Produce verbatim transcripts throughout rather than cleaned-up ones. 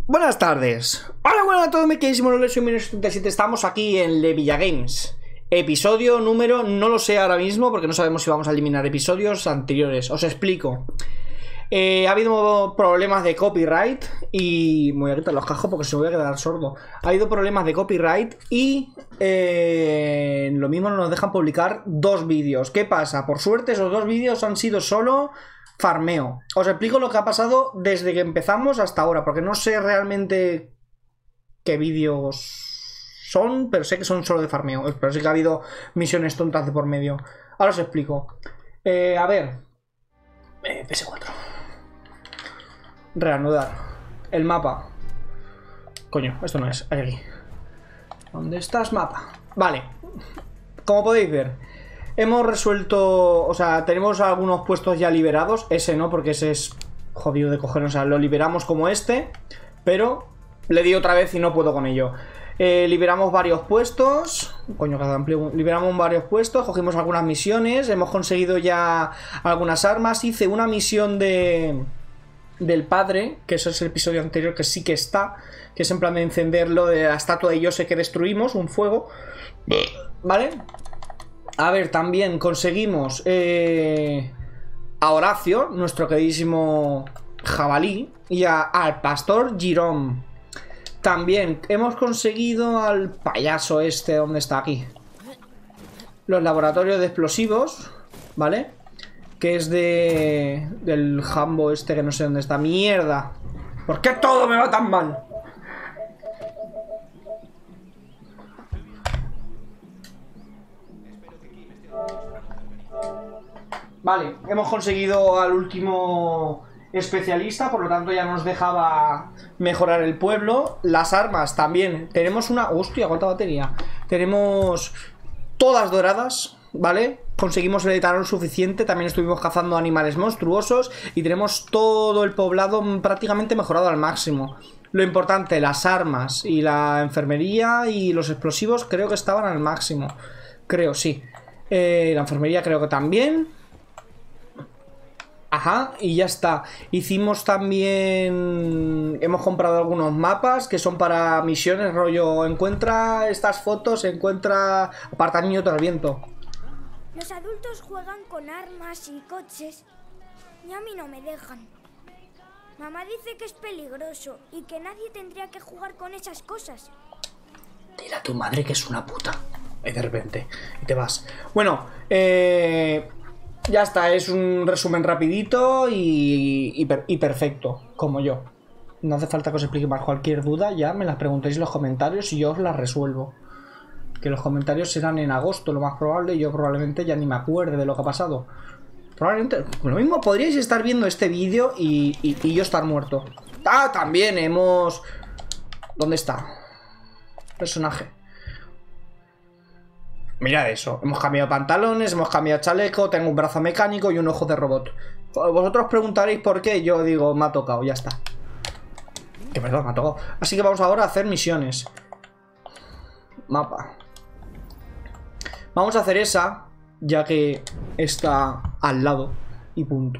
Buenas tardes. Hola, buenas a todos, me queridísimo Lole, soy Minus setenta y siete. Estamos aquí en Le Villa Games. Episodio número, no lo sé ahora mismo porque no sabemos si vamos a eliminar episodios anteriores. Os explico. Eh, ha habido problemas de copyright y... Me voy a quitar los cascos porque se me voy a quedar sordo. Ha habido problemas de copyright y... Eh, lo mismo no nos dejan publicar dos vídeos. ¿Qué pasa? Por suerte esos dos vídeos han sido solo... farmeo. Os explico lo que ha pasado desde que empezamos hasta ahora, porque no sé realmente qué vídeos son, pero sé que son solo de farmeo. Pero sí que ha habido misiones tontas de por medio. Ahora os explico. Eh, a ver. Eh, P S cuatro. Reanudar. El mapa. Coño, esto no es. Aquí. ¿Dónde estás, mapa? Vale. Como podéis ver, hemos resuelto, o sea, tenemos algunos puestos ya liberados. Ese no, porque ese es jodido de coger. O sea, lo liberamos como este, pero le di otra vez y no puedo con ello. eh, Liberamos varios puestos. Coño, cada amplio. Liberamos varios puestos, cogimos algunas misiones. Hemos conseguido ya algunas armas. Hice una misión de... del padre, que eso es el episodio anterior, que sí que está, que es en plan de encenderlo de la estatua de Yose que destruimos, un fuego. ¿Vale? A ver, también conseguimos eh, a Horacio, nuestro queridísimo jabalí, y a, al pastor Girón. También hemos conseguido al payaso este, ¿dónde está? Aquí. Los laboratorios de explosivos, ¿vale? Que es de... del jambo este que no sé dónde está. ¡Mierda! ¿Por qué todo me va tan mal? Vale, hemos conseguido al último especialista, por lo tanto ya nos dejaba mejorar el pueblo. Las armas también. Tenemos una... ¡Hostia, cuánta batería! Tenemos todas doradas, ¿vale? Conseguimos el etanol suficiente. También estuvimos cazando animales monstruosos y tenemos todo el poblado prácticamente mejorado al máximo. Lo importante, las armas y la enfermería y los explosivos creo que estaban al máximo. Creo, sí. eh, La enfermería creo que también. Ajá, y ya está. Hicimos también... Hemos comprado algunos mapas que son para misiones, rollo, encuentra estas fotos, encuentra... Aparta niño tras viento. Los adultos juegan con armas y coches y a mí no me dejan. Mamá dice que es peligroso y que nadie tendría que jugar con esas cosas. Dile a tu madre que es una puta. Y de repente, y te vas. Bueno, eh... ya está, es un resumen rapidito y, y, per, y perfecto, como yo. No hace falta que os explique más. Cualquier duda ya me las preguntéis en los comentarios y yo os las resuelvo. Que los comentarios serán en agosto, lo más probable. Y yo probablemente ya ni me acuerde de lo que ha pasado. Probablemente, lo mismo podríais estar viendo este vídeo y, y, y yo estar muerto. Ah, también hemos... ¿Dónde está? Personaje. Mirad eso, hemos cambiado pantalones, hemos cambiado chaleco, tengo un brazo mecánico y un ojo de robot. Vosotros preguntaréis por qué, yo digo, me ha tocado, ya está. Que perdón, me ha tocado. Así que vamos ahora a hacer misiones. Mapa. Vamos a hacer esa, ya que está al lado. Y punto.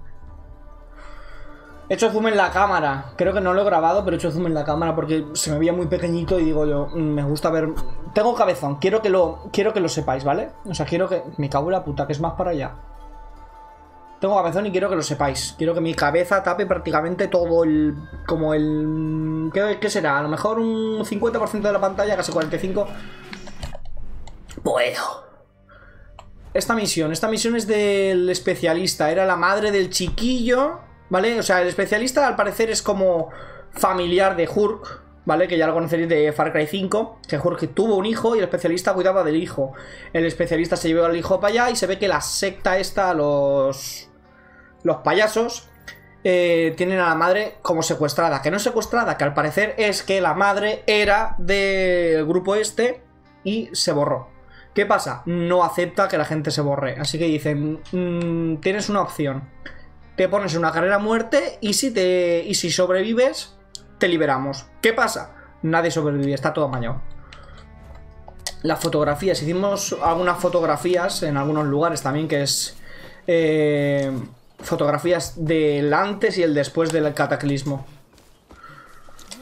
He hecho zoom en la cámara. Creo que no lo he grabado, pero he hecho zoom en la cámara porque se me veía muy pequeñito y digo yo, me gusta ver... Tengo cabezón, quiero que lo quiero que lo sepáis, ¿vale? O sea, quiero que... Me cago en la puta, que es más para allá. Tengo cabezón y quiero que lo sepáis. Quiero que mi cabeza tape prácticamente todo el... Como el... ¿Qué, qué será? A lo mejor un cincuenta por ciento de la pantalla, casi cuarenta y cinco por ciento. Bueno. Esta misión, esta misión es del especialista. Era la madre del chiquillo... ¿Vale? O sea, el especialista al parecer es como familiar de Hurk, ¿vale? Que ya lo conoceréis de Far Cry cinco. Que Hurk tuvo un hijo y el especialista cuidaba del hijo. El especialista se llevó al hijo para allá y se ve que la secta esta, los... Los payasos, eh, tienen a la madre como secuestrada. Que no es secuestrada, que al parecer es que la madre era del grupo este y se borró. ¿Qué pasa? No acepta que la gente se borre. Así que dicen, mmm, tienes una opción. Te pones en una carrera a muerte y si, te, y si sobrevives, te liberamos. ¿Qué pasa? Nadie sobrevive, está todo amañado. Las fotografías, hicimos algunas fotografías en algunos lugares también, que es... Eh, fotografías del antes y el después del cataclismo.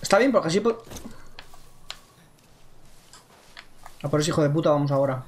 Está bien, porque así... Por... A por ese hijo de puta vamos ahora.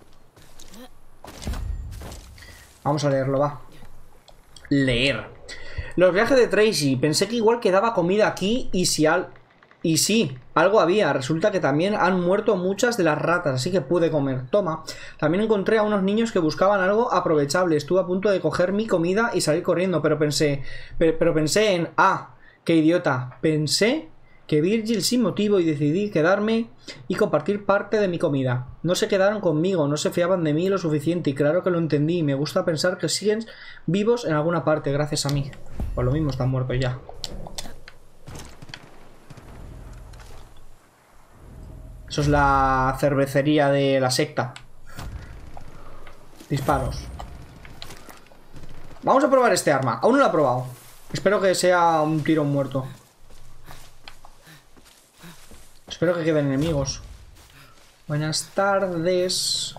Vamos a leerlo, va. Leer. Los viajes de Tracy. Pensé que igual quedaba comida aquí y si al... Y sí, algo había. Resulta que también han muerto muchas de las ratas, así que pude comer. Toma. También encontré a unos niños que buscaban algo aprovechable. Estuve a punto de coger mi comida y salir corriendo, pero pensé... Pero, pero pensé en... Ah, qué idiota. Pensé que Virgil sin motivo y decidí quedarme y compartir parte de mi comida. No se quedaron conmigo, no se fiaban de mí lo suficiente y claro que lo entendí. Me gusta pensar que siguen vivos en alguna parte gracias a mí. Pues lo mismo, están muertos ya. Eso es la cervecería de la secta. Disparos. Vamos a probar este arma. Aún no lo he probado. Espero que sea un tiro muerto. Espero que queden enemigos. Buenas tardes.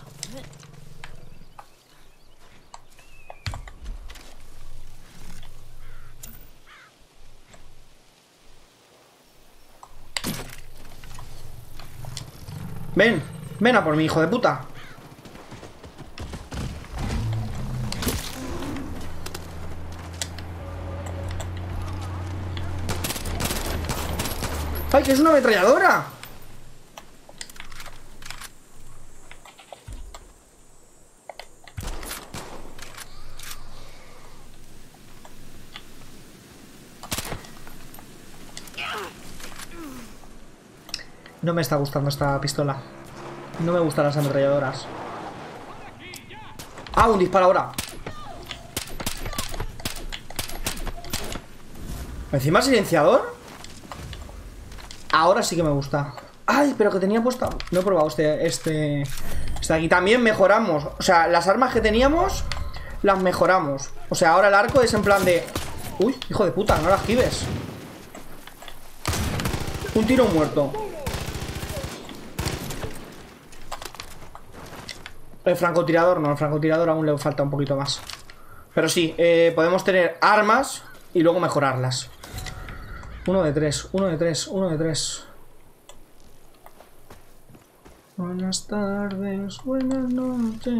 Ven, ven a por mi hijo de puta. ¡Ay, que es una ametralladora! No me está gustando esta pistola. No me gustan las ametralladoras. ¡Ah, un disparo ahora! ¿Encima silenciador? Ahora sí que me gusta. ¡Ay, pero que tenía puesta! No he probado este... Este... Este de aquí. También mejoramos. O sea, las armas que teníamos las mejoramos. O sea, ahora el arco es en plan de... ¡Uy, hijo de puta! No las esquives. Un tiro muerto. El francotirador no, el francotirador aún le falta un poquito más. Pero sí, eh, podemos tener armas y luego mejorarlas. Uno de tres, uno de tres, uno de tres. Buenas tardes, buenas noches.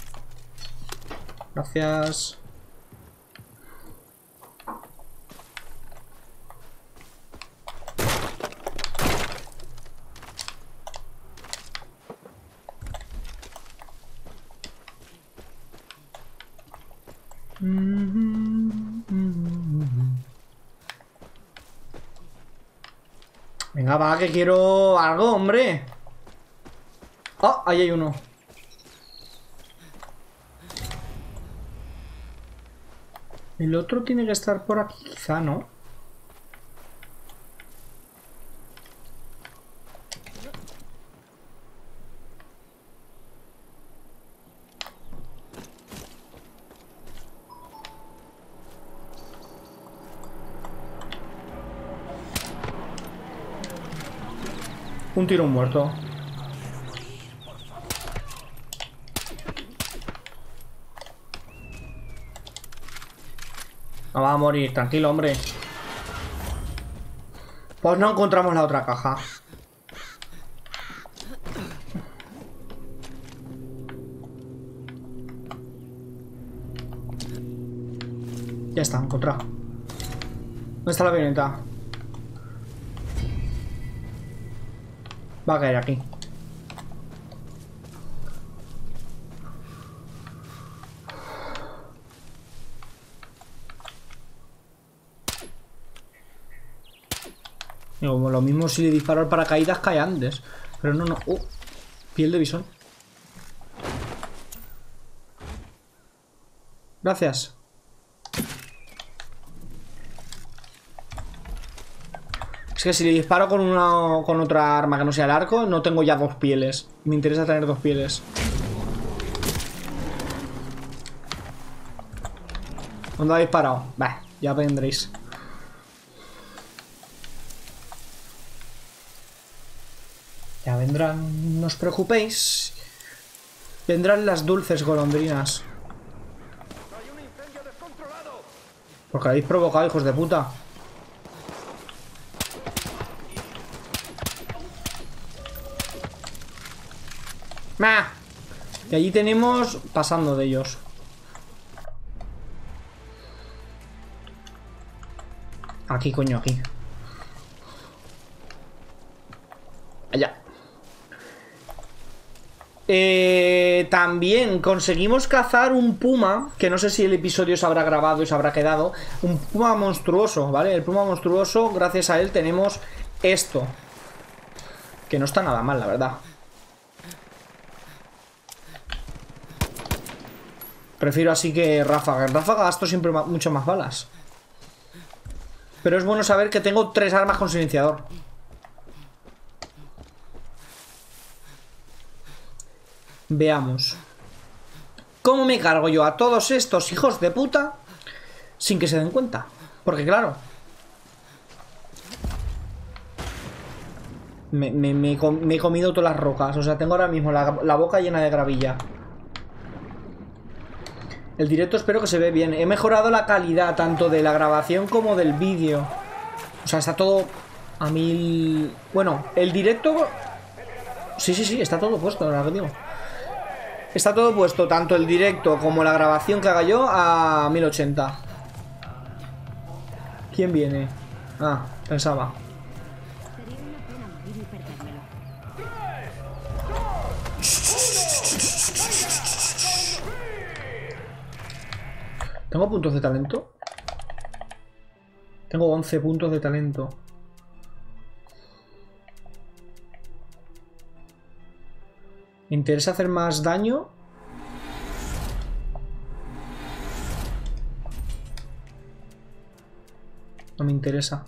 Gracias. Venga, va, que quiero algo, hombre. Oh, ahí hay uno. El otro tiene que estar por aquí, quizá, ¿no? Un tiro muerto. No va a morir, tranquilo, hombre. Pues no encontramos la otra caja. Ya está, encontrado. ¿Dónde está la avioneta? Va a caer aquí. Digo, lo mismo si le disparo al paracaídas cae antes. Pero no, no. Uh, piel de bisón. Gracias. Es que si le disparo con una con otra arma que no sea el arco, no tengo ya dos pieles. Me interesa tener dos pieles. ¿Dónde ha disparado? Bah, ya vendréis. Ya vendrán, no os preocupéis. Vendrán las dulces golondrinas. Porque habéis provocado, hijos de puta. ¡Mah! Y allí tenemos pasando de ellos. Aquí, coño, aquí. Allá. Eh, también conseguimos cazar un puma, que no sé si el episodio se habrá grabado y se habrá quedado. Un puma monstruoso, ¿vale? El puma monstruoso, gracias a él tenemos esto. Que no está nada mal, la verdad. Prefiero así que ráfaga. En ráfaga gasto siempre mucho más balas. Pero es bueno saber que tengo tres armas con silenciador. Veamos. ¿Cómo me cargo yo a todos estos hijos de puta sin que se den cuenta? Porque claro, Me, me, me, he, com me he comido todas las rocas. O sea, tengo ahora mismo la, la boca llena de gravilla. El directo espero que se ve bien. He mejorado la calidad tanto de la grabación como del vídeo. O sea, está todo a mil... Bueno, el directo... Sí, sí, sí, está todo puesto, ahora que digo. Está todo puesto, tanto el directo como la grabación que haga yo a mil ochenta. ¿Quién viene? Ah, pensaba. ¿Tengo puntos de talento? Tengo once puntos de talento. ¿Me interesa hacer más daño? No me interesa.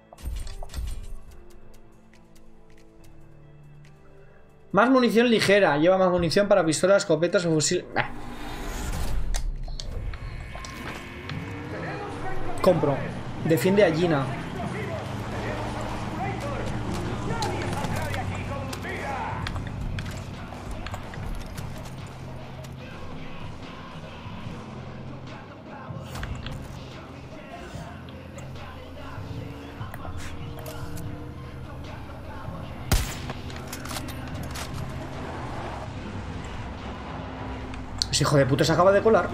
Más munición ligera. Lleva más munición para pistolas, escopetas o fusiles. Bah. Compro. Defiende a Gina. Ese hijo de puta se acaba de colar.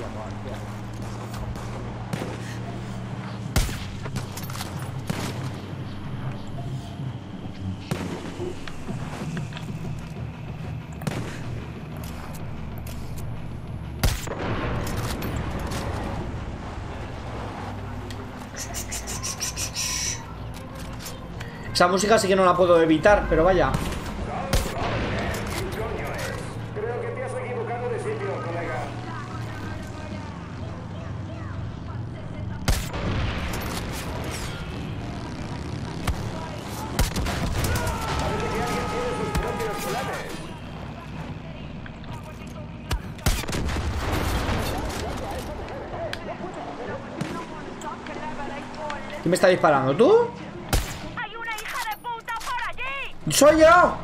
Esa música sí que no la puedo evitar, pero vaya. Creo que te has equivocado de sitio, colega. Parece que alguien tiene sus propios planes. ¿Quién me está disparando? ¿Tú? ¡Soy yo!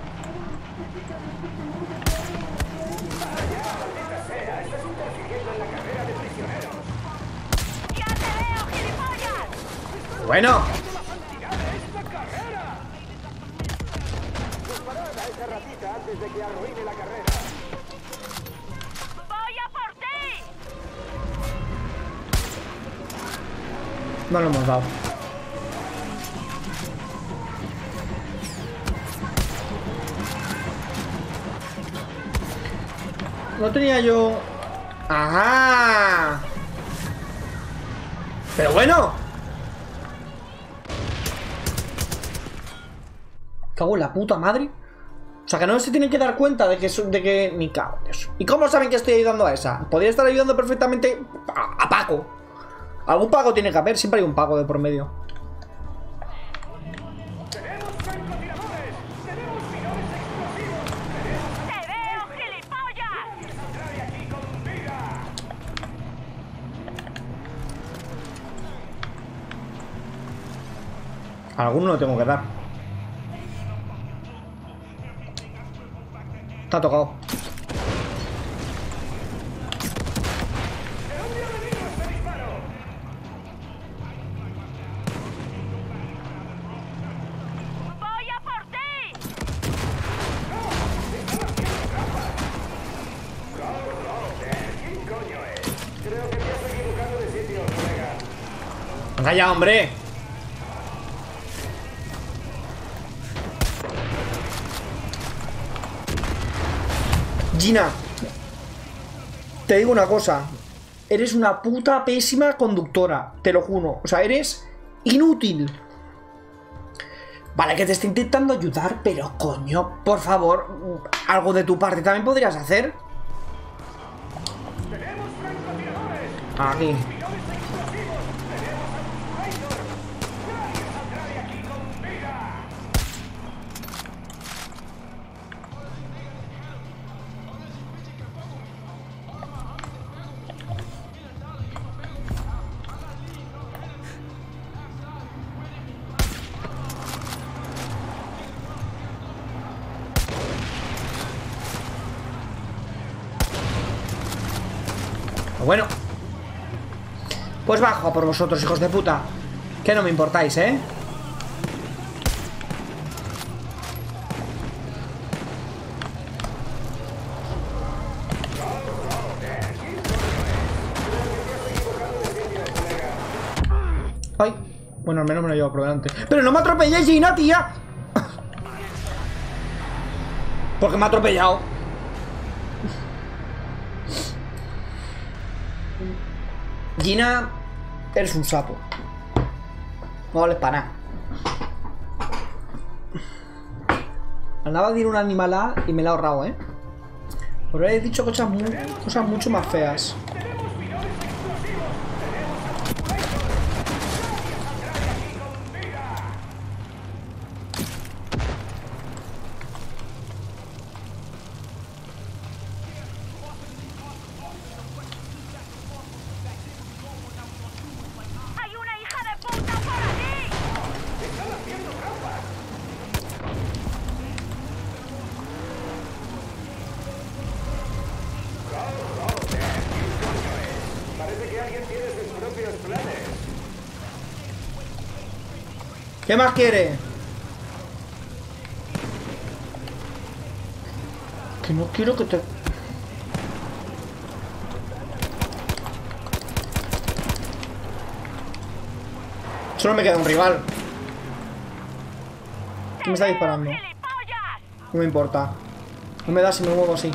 Bueno. No lo hemos dado. No tenía yo... ¡Ajá! ¡Pero bueno! Cago en la puta madre. O sea, que no se tienen que dar cuenta de que... De que... Mi cago en Dios. ¿Y cómo saben que estoy ayudando a esa? Podría estar ayudando perfectamente a, a Paco. Algún Paco tiene que haber. Siempre hay un Paco de por medio. A alguno lo tengo que dar. Está tocado. Venga ya, hombre. Gina, te digo una cosa. Eres una puta pésima conductora. Te lo juro. O sea, eres inútil. Vale, que te estoy intentando ayudar, pero coño, por favor, algo de tu parte también podrías hacer. Aquí. Bueno, pues bajo a por vosotros, hijos de puta. Que no me importáis, ¿eh? Ay, bueno, al menos me lo llevo por delante. ¡Pero no me atropelléis, Gina, tía! Porque me ha atropellado. Gina, eres un sapo. No vales para nada. Andaba a decir un animal A y me la he ahorrado, ¿eh? Por haber dicho cosas, muy, cosas mucho más feas. ¿Qué más quiere? Que no quiero que te... Solo me queda un rival. ¿Quién me está disparando? No me importa. No me da si me muevo así.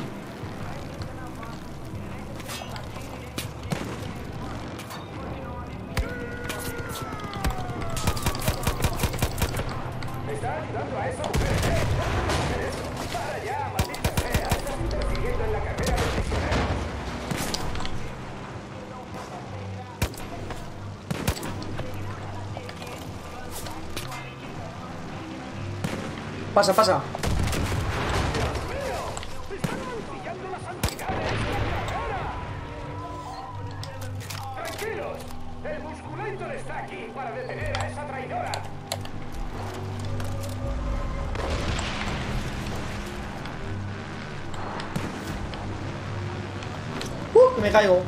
Pasa, pasa. Tranquilos, el Musculator está aquí para detener a esa traidora. Uh, que me caigo.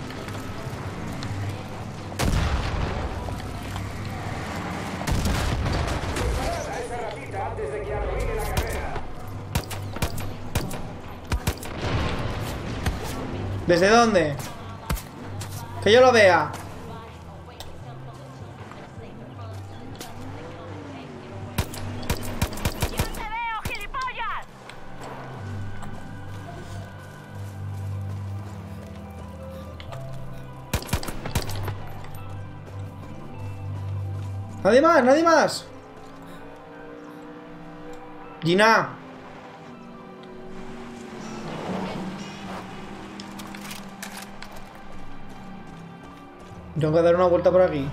¿Desde dónde? Que yo lo vea. ¡Yo te veo, gilipollas! Nadie más, nadie más. Gina. Tengo que dar una vuelta por aquí.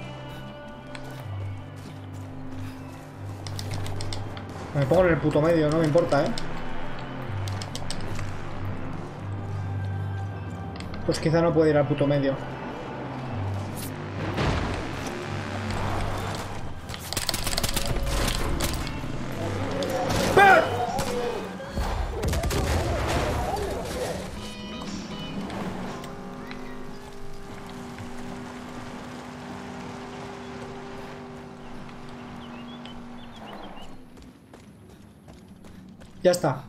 Me pongo en el puto medio, no me importa, ¿eh? Pues quizá no puedo ir al puto medio. ¡Ah! Ya está.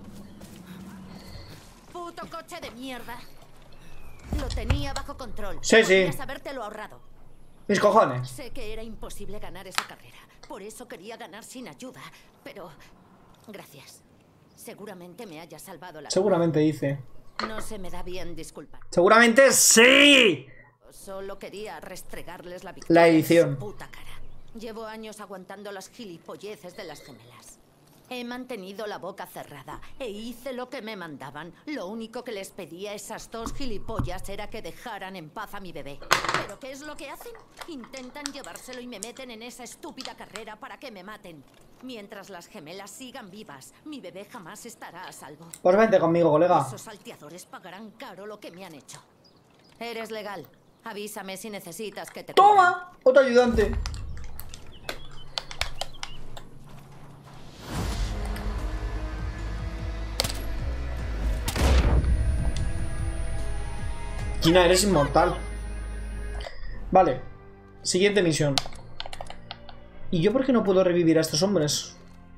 Puto coche de mierda. Lo tenía bajo control. Sí, sí. Podrías habértelo ahorrado. Mis cojones. Sé que era imposible ganar esa carrera. Por eso quería ganar sin ayuda. Pero... gracias. Seguramente me haya salvado la vida. Seguramente dice. No se me da bien disculpar. Seguramente sí. Solo quería restregarles la victoria La en edición. su puta cara. Llevo años aguantando las gilipolleces de las gemelas. He mantenido la boca cerrada e hice lo que me mandaban. Lo único que les pedía a esas dos gilipollas era que dejaran en paz a mi bebé. ¿Pero qué es lo que hacen? Intentan llevárselo y me meten en esa estúpida carrera para que me maten. Mientras las gemelas sigan vivas, mi bebé jamás estará a salvo. Pues vente conmigo, colega. Esos salteadores pagarán caro lo que me han hecho. Eres legal. Avísame si necesitas que te... ¡Toma! Otro ayudante. Gina, eres inmortal. Vale. Siguiente misión. ¿Y yo por qué no puedo revivir a estos hombres?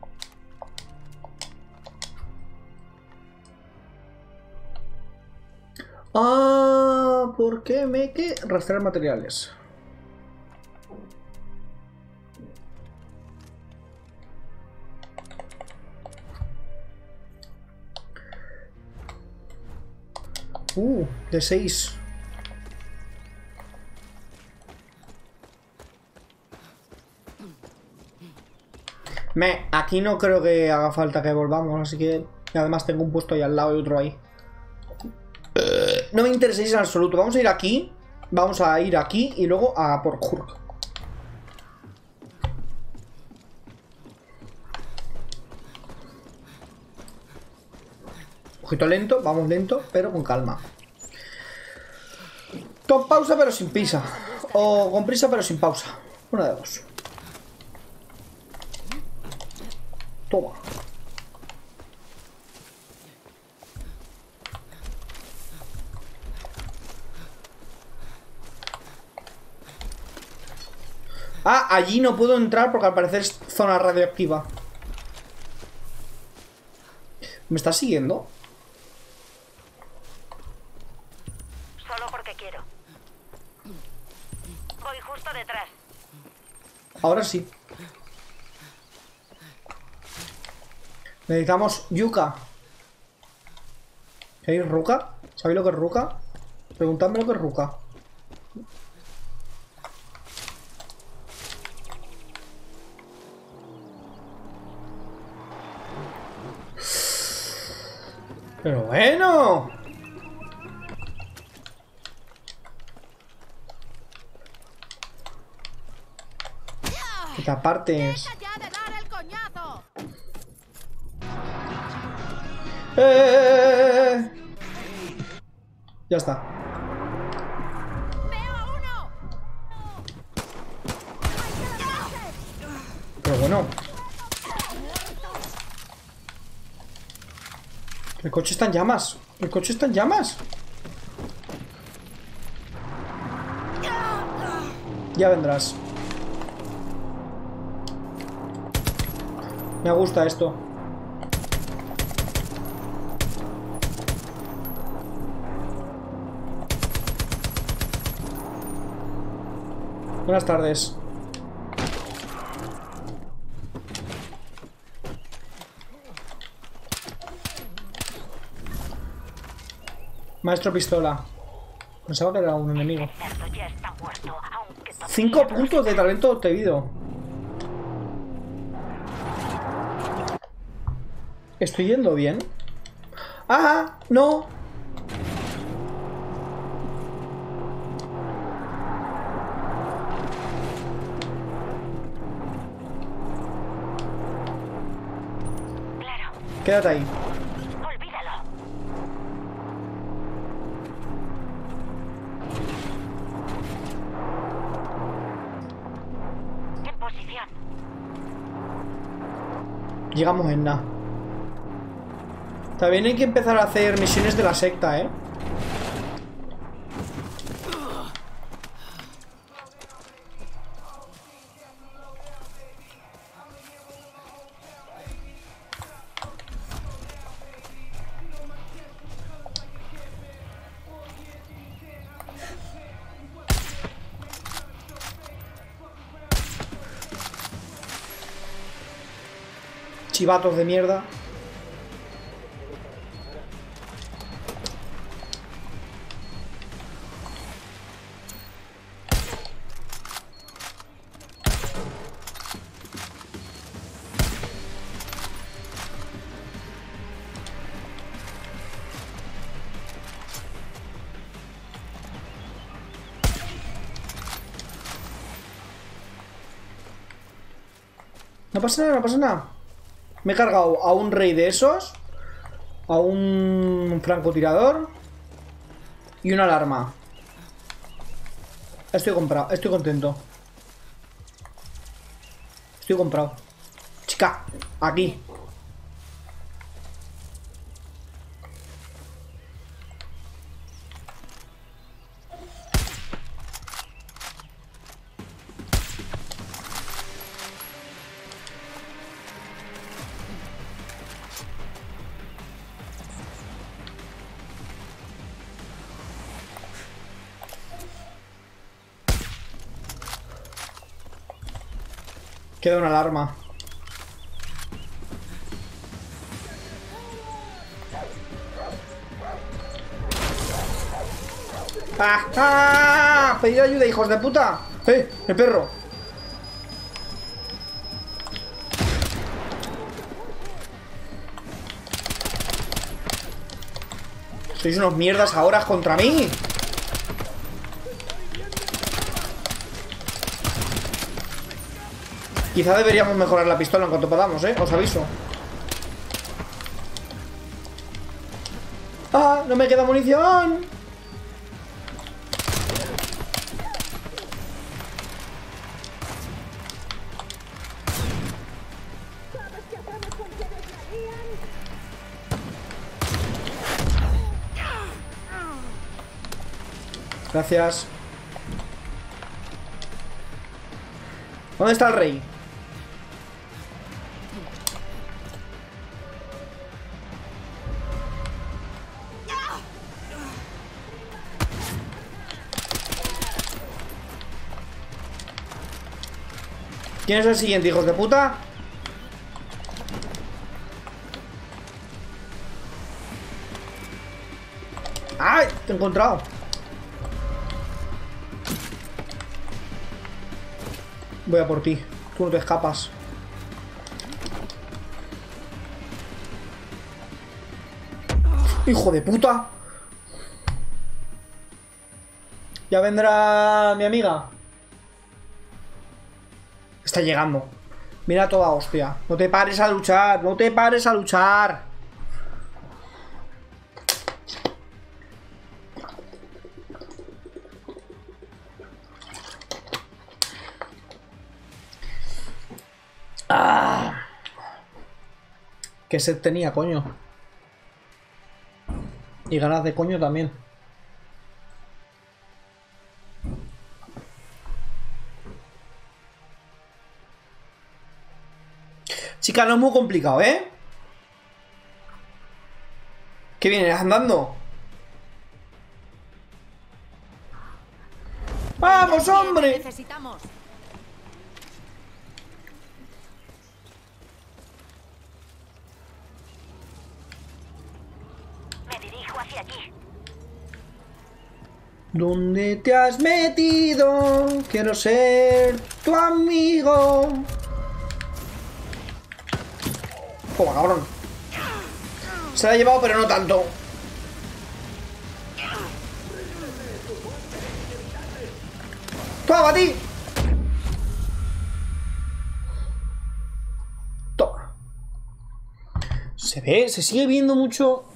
Ah, ¿por qué me que rastrear materiales? Uh, de seis. Me, aquí no creo que haga falta que volvamos, así que... Además tengo un puesto ahí al lado y otro ahí. No me intereséis en absoluto. Vamos a ir aquí. Vamos a ir aquí y luego a por Hurk. Ojito lento, vamos lento, pero con calma. Con pausa pero sin prisa. O con prisa pero sin pausa. Una de dos. Toma. Ah, allí no puedo entrar porque al parecer es zona radioactiva. ¿Me estás siguiendo? Solo porque quiero. Voy justo detrás. Ahora sí. Necesitamos yuca. ¿Queréis ruca? ¿Sabéis lo que es ruca? Preguntadme lo que es ruca. Pero bueno. Quita partes. ¡Eh! Ya está. Pero bueno. El coche está en llamas. El coche está en llamas. Ya vendrás. Me gusta esto. Buenas tardes. Maestro pistola. Pensaba que era un enemigo. Cinco puntos de talento obtenido. ¿Estoy yendo bien? ¡Ah! ¡No! Claro. Quédate ahí. Olvídalo. En posición. Llegamos en nada. También hay que empezar a hacer misiones de la secta, ¿eh? Chivatos de mierda. No pasa nada, no pasa nada. Me he cargado a un rey de esos, a un francotirador y una alarma. Estoy comprado, estoy contento. Estoy comprado. Chica, aquí. Queda una alarma. ¡Ah! ¡Ah! ¡Pedid ayuda, hijos de puta! ¡Eh! ¡El perro! Sois unos mierdas ahora contra mí. Quizá deberíamos mejorar la pistola en cuanto podamos, ¿eh? Os aviso. ¡Ah! ¡No me queda munición! Gracias. ¿Dónde está el rey? ¿Quién es el siguiente, hijos de puta? ¡Ay! Te he encontrado. Voy a por ti. Tú no te escapas. ¡Hijo de puta! Ya vendrá mi amiga. Está llegando. Mira toda hostia. No te pares a luchar. No te pares a luchar. Ah. Qué sed tenía, coño. Y ganas de coño también. Chica, no es muy complicado, ¿eh? ¿Qué vienes andando? ¡Vamos, hombre! Necesitamos. Me dirijo hacia allí. ¿Dónde te has metido? Quiero ser tu amigo. Toma, cabrón. Se la ha llevado, pero no tanto. ¡Toma, a ti! Toma. Se ve, se sigue viendo mucho.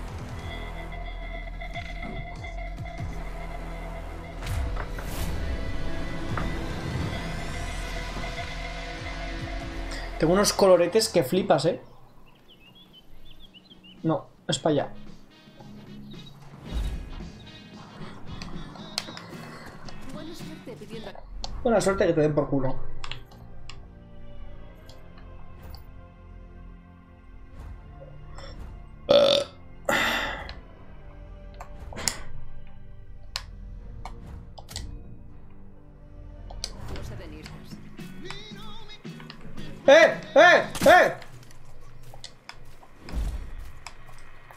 Tengo unos coloretes que flipas, ¿eh? No, es para allá. Buena suerte pidiendo. Buena suerte que te den por culo. ¡Eh! ¡Eh! ¡Eh!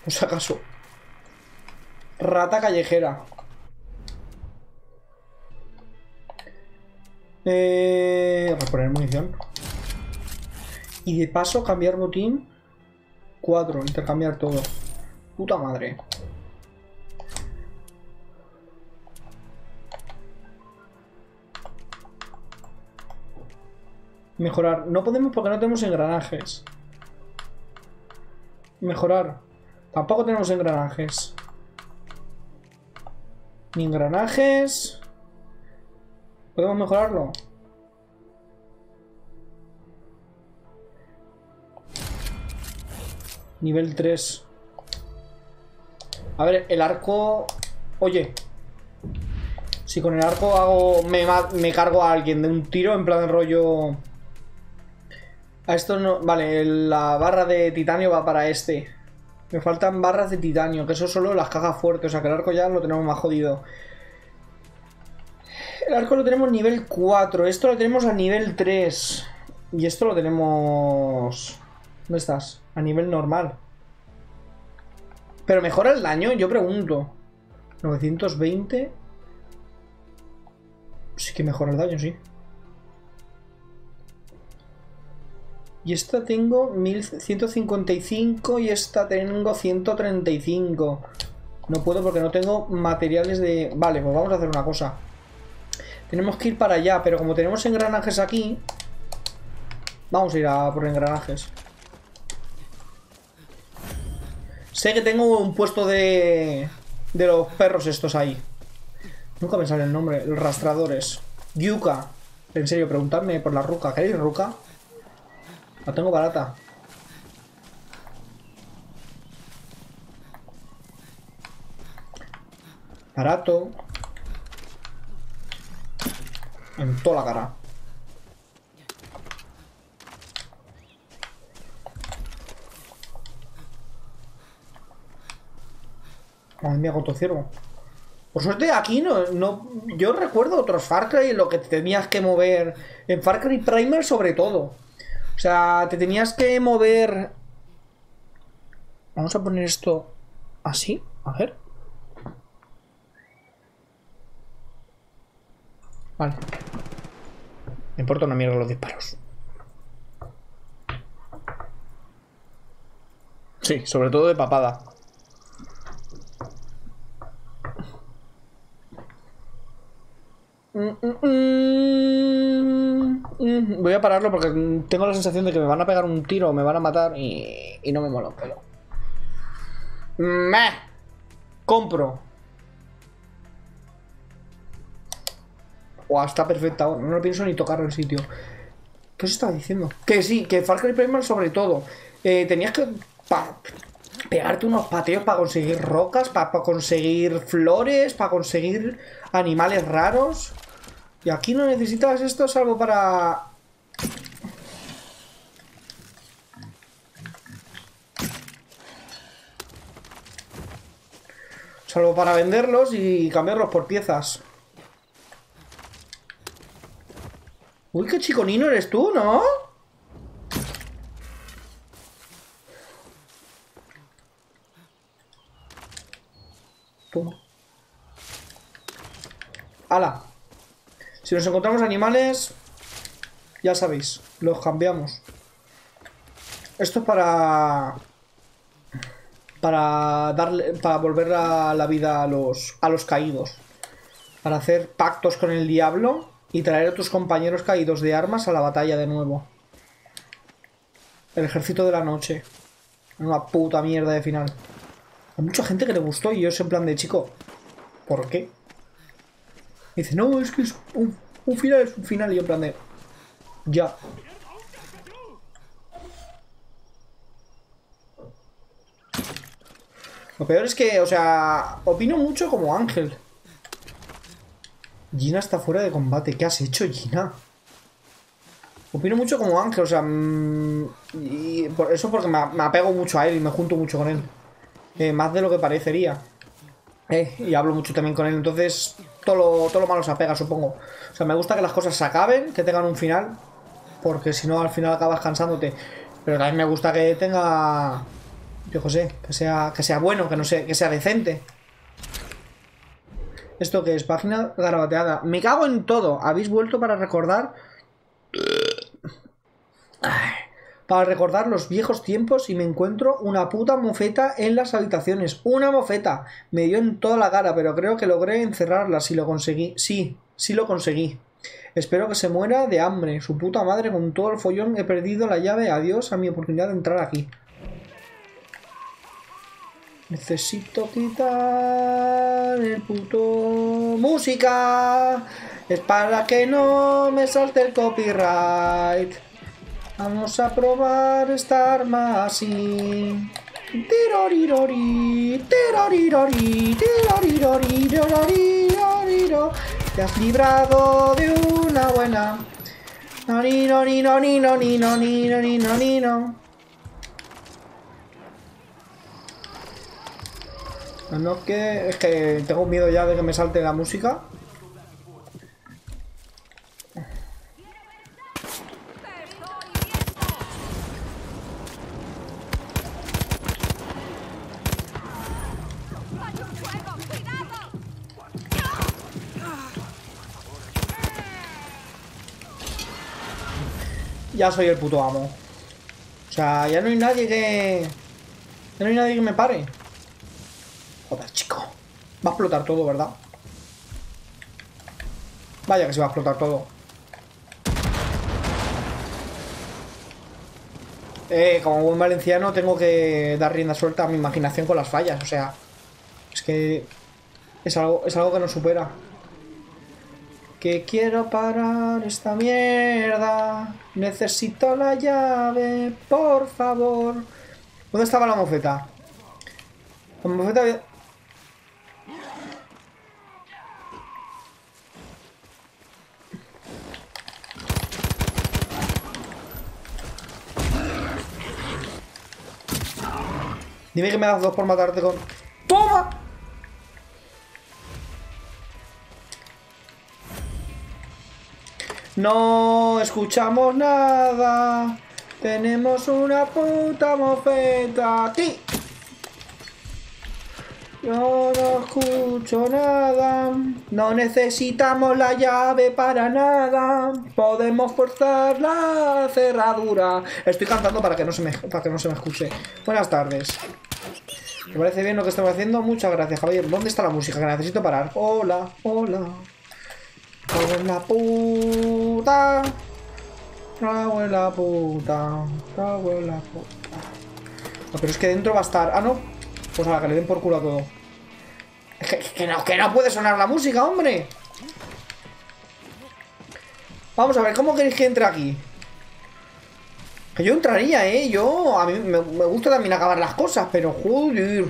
Por si acaso. Rata callejera. Eh, reponer munición. Y de paso cambiar botín. Cuatro, intercambiar todo. Puta madre. Mejorar. No podemos porque no tenemos engranajes. Mejorar. Tampoco tenemos engranajes. Ni engranajes. ¿Podemos mejorarlo? Nivel tres. A ver, el arco... Oye. Si con el arco hago... Me, me cargo a alguien de un tiro en plan de rollo... A esto no... Vale, la barra de titanio va para este. Me faltan barras de titanio, que eso solo las cajas fuertes. O sea que el arco ya lo tenemos más jodido. El arco lo tenemos nivel cuatro. Esto lo tenemos a nivel tres. Y esto lo tenemos... ¿Dónde estás? A nivel normal. ¿Pero mejora el daño? Yo pregunto. novecientos veinte. Sí que mejora el daño, sí. Y esta tengo mil ciento cincuenta y cinco y esta tengo ciento treinta y cinco. No puedo porque no tengo materiales de... Vale, pues vamos a hacer una cosa. Tenemos que ir para allá, pero como tenemos engranajes aquí... Vamos a ir a por engranajes. Sé que tengo un puesto de... De los perros estos ahí. Nunca me sale el nombre. Los rastradores. Yuka. En serio, preguntadme por la ruca. ¿Queréis ruca? La tengo barata. Barato. En toda la cara. Madre mía, cuánto ciervo. Por suerte aquí no, no... Yo recuerdo otros Far Cry en lo que te tenías que mover. En Far Cry Primer sobre todo. O sea, te tenías que mover... Vamos a poner esto así. A ver. Vale. Me importa una mierda los disparos. Sí, sobre todo de papada. Voy a pararlo porque tengo la sensación de que me van a pegar un tiro o me van a matar y, y no me mola un pelo. ¡Meh! Compro. Guau, está perfecta ahora. No lo pienso ni tocar el sitio. ¿Qué os estaba diciendo? Que sí, que Far Cry Primal sobre todo. Eh, tenías que pa pegarte unos pateos para conseguir rocas, para pa conseguir flores, para conseguir animales raros. Y aquí no necesitas esto salvo para... Salvo para venderlos y cambiarlos por piezas. Uy, qué chiconino eres tú, ¿no? Toma. ¡Hala! Si nos encontramos animales, ya sabéis, los cambiamos. Esto es para... Para darle... Para volver a la vida a los, a los caídos. Para hacer pactos con el diablo y traer a tus compañeros caídos de armas a la batalla de nuevo. El ejército de la noche. Una puta mierda de final. Hay mucha gente que le gustó y yo es en plan de chico. ¿Por qué? Dice, no, es que es un, un final es un final. Y yo en plan de... Ya. Lo peor es que, o sea, opino mucho como Ángel. Gina está fuera de combate. ¿Qué has hecho, Gina? Opino mucho como Ángel, o sea... Mmm, y por eso porque me, me apego mucho a él y me junto mucho con él. Eh, más de lo que parecería. Eh, y hablo mucho también con él, entonces... Todo lo, todo lo malo se apega, supongo. O sea, me gusta que las cosas se acaben, que tengan un final. Porque si no, al final acabas cansándote. Pero también me gusta que tenga... Yo qué sé, que sea, que sea bueno, que no sé, que sea decente. ¿Esto qué es? Página garabateada. Me cago en todo. Habéis vuelto para recordar... Ay. Para recordar los viejos tiempos y me encuentro una puta mofeta en las habitaciones. ¡Una mofeta! Me dio en toda la cara, pero creo que logré encerrarla si lo conseguí. Sí, sí lo conseguí. Espero que se muera de hambre. Su puta madre, con todo el follón he perdido la llave. Adiós a mi oportunidad de entrar aquí. Necesito quitar el puto... ¡Música! Es para que no me salte el copyright. Vamos a probar esta arma así. Tirorirori, tirorirori, tirorirori, tirorirori. Te has librado de una buena. No, ni, no, ni, no, ni, no, ni, no, ni, no, ni, no, ni, no. No, es que, es que tengo miedo ya de que me salte la música. Ya soy el puto amo. O sea, ya no hay nadie que... Ya no hay nadie que me pare. Joder, chico. Va a explotar todo, ¿verdad? Vaya que se va a explotar todo. Eh, como buen valenciano tengo que dar rienda suelta a mi imaginación con las fallas. O sea, es que... Es algo, es algo que no supera. Que quiero parar esta mierda. Necesito la llave, por favor. ¿Dónde estaba la mofeta? La mofeta... Dime que me das dos por matarte con... ¡Toma! No escuchamos nada. Tenemos una puta mofeta aquí. Yo no escucho nada. No necesitamos la llave para nada. Podemos forzar la cerradura. Estoy cantando para que no se me, para que no se me escuche. Buenas tardes. ¿Me parece bien lo que estamos haciendo? Muchas gracias, Javier. ¿Dónde está la música? Que necesito parar. Hola, hola. Cago en la puta. Cago en la puta. Cago en la puta. No, pero es que dentro va a estar... Ah, no. Pues a la que le den por culo a todo. Es que, que, no, que no puede sonar la música, hombre. Vamos a ver, ¿cómo queréis que entre aquí? Que yo entraría, ¿eh? Yo... A mí me, me gusta también acabar las cosas, pero joder.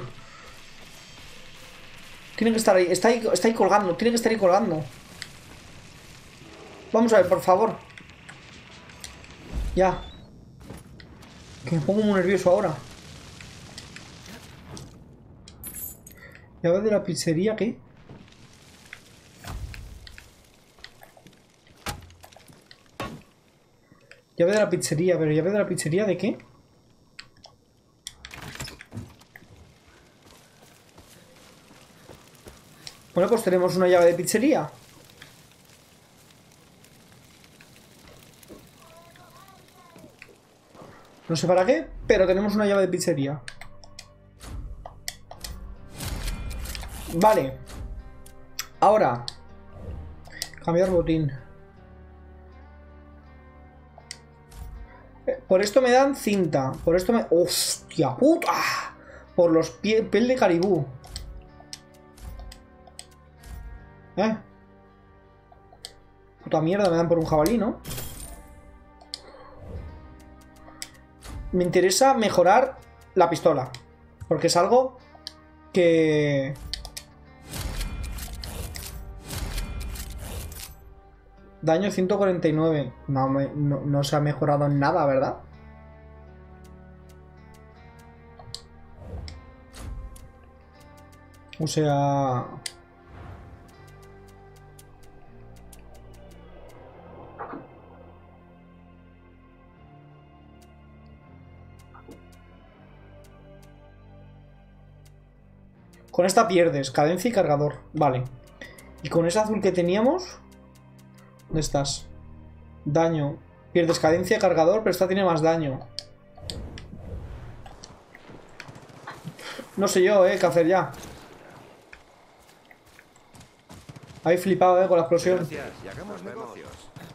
Tiene que estar ahí. Está ahí, está ahí colgando. Tiene que estar ahí colgando. Vamos a ver, por favor. Ya. Que me pongo muy nervioso ahora. Llave de la pizzería, ¿qué? Llave de la pizzería, pero llave de la pizzería ¿de qué? Bueno, pues tenemos una llave de pizzería. No sé para qué, pero tenemos una llave de pizzería. Vale. Ahora. Cambiar botín. Por esto me dan cinta. Por esto me... ¡Hostia puta! Por los pies... Piel de caribú. ¿Eh? Puta mierda, me dan por un jabalí, ¿no? Me interesa mejorar la pistola. Porque es algo que... Daño ciento cuarenta y nueve. No, me, no, no se ha mejorado en nada, ¿verdad? O sea... Con esta pierdes. Cadencia y cargador. Vale. Y con ese azul que teníamos... ¿Dónde estás? Daño. Pierdes cadencia y cargador, pero esta tiene más daño. No sé yo, eh, qué hacer ya. Ahí flipado, eh, con la explosión. Gracias, y hagamos negocios.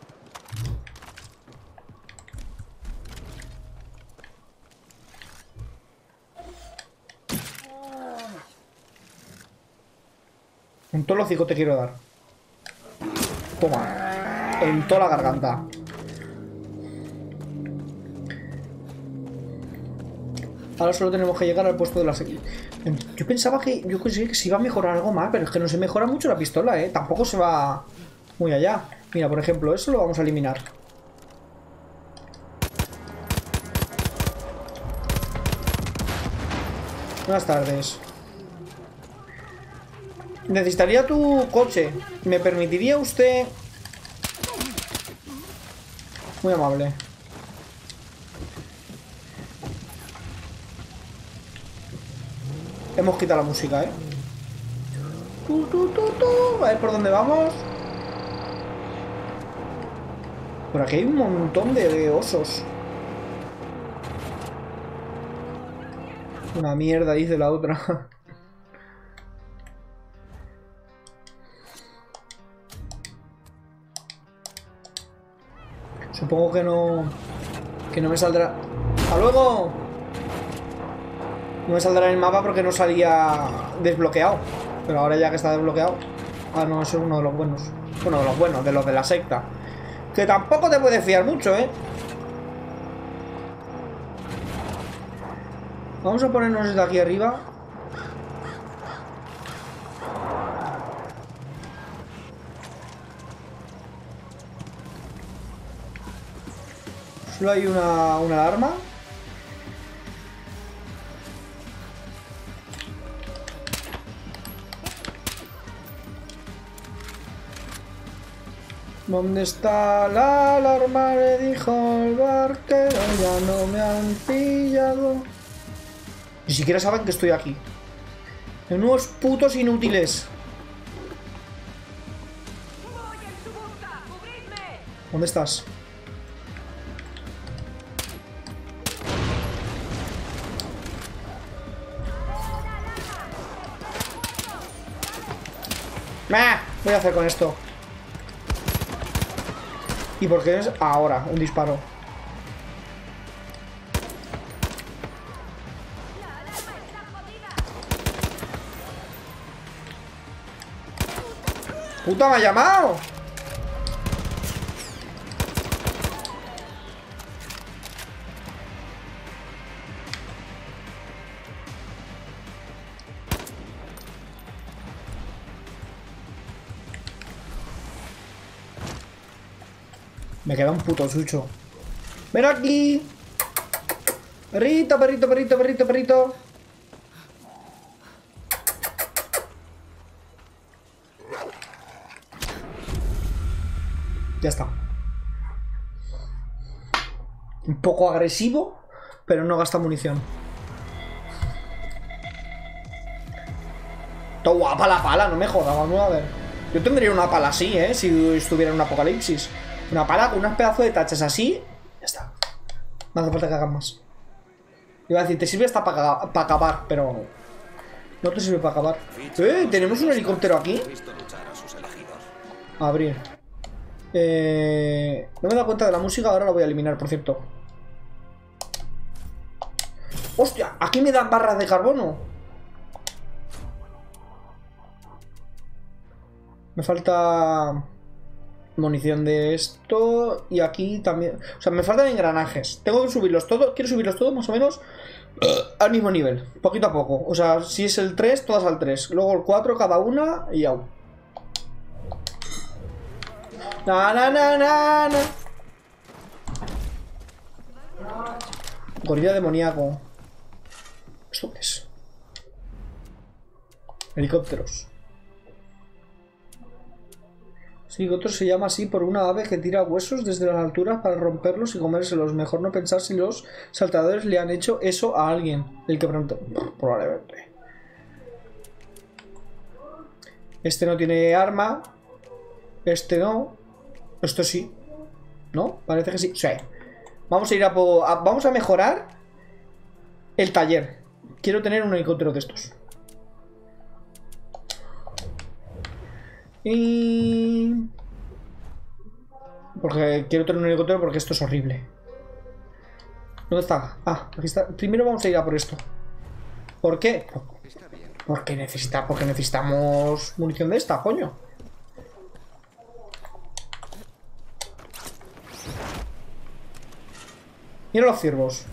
En todo el hocico te quiero dar. Toma. En toda la garganta. Ahora solo tenemos que llegar al puesto de la sequía. Yo pensaba que... Yo pensé que se iba a mejorar algo más, pero es que no se mejora mucho la pistola, ¿eh? Tampoco se va muy allá. Mira, por ejemplo, eso lo vamos a eliminar. Buenas tardes. Necesitaría tu coche. ¿Me permitiría usted...? Muy amable. Hemos quitado la música, ¿eh? Tu, tu, tu, tu. A ver por dónde vamos. Por aquí hay un montón de osos. Una mierda, dice la otra. Supongo que no... Que no me saldrá... ¡Hasta luego! No me saldrá en el mapa porque no salía desbloqueado. Pero ahora ya que está desbloqueado... Ah, no, eso es uno de los buenos. Uno de los buenos, de los de la secta. Que tampoco te puedes fiar mucho, ¿eh? Vamos a ponernos desde aquí arriba. Solo hay una, una alarma. ¿Dónde está la alarma? Le dijo el barquero. Ya no me han pillado. Ni siquiera saben que estoy aquí. Unos putos inútiles. ¿Dónde estás? ¡Meh! Voy a hacer con esto. ¿Y por qué es ahora un disparo? ¡Puta, me ha llamado! Me queda un puto chucho. ¡Ven aquí! Perrito, perrito, perrito, perrito, perrito. Ya está. Un poco agresivo, pero no gasta munición. Todo guapa la pala, no me jodas, vamos a ver. Yo tendría una pala así, ¿eh? Si estuviera en un apocalipsis. Una pala con unos pedazos de tachas así. Ya está. No hace falta que hagan más. Iba a decir, te sirve hasta para pa acabar, pero... No te sirve para acabar. ¡Eh! ¿Tenemos un helicóptero aquí? Abrir. Eh... No me he dado cuenta de la música, ahora la voy a eliminar, por cierto. ¡Hostia! Aquí me dan barras de carbono. Me falta... munición de esto. Y aquí también. O sea, me faltan engranajes. Tengo que subirlos todos. Quiero subirlos todos más o menos uh, al mismo nivel. Poquito a poco. O sea, si es el tres, todas al tres. Luego el cuatro cada una y au. Na na na na na. Gorila demoníaco. ¿Esto qué es? Helicópteros. Sí, otro se llama así por una ave que tira huesos desde las alturas para romperlos y comérselos. Mejor no pensar si los saltadores le han hecho eso a alguien. El que pronto... Probablemente. Este no tiene arma. Este no. Esto sí. ¿No? Parece que sí. Sí. Vamos a ir a, po a... Vamos a mejorar el taller. Quiero tener un helicóptero de estos. Y... Porque quiero tener un helicóptero porque esto es horrible. ¿Dónde está? Ah, aquí está. Primero vamos a ir a por esto. ¿Por qué? Porque necesita, porque necesitamos munición de esta, coño. Mira los ciervos.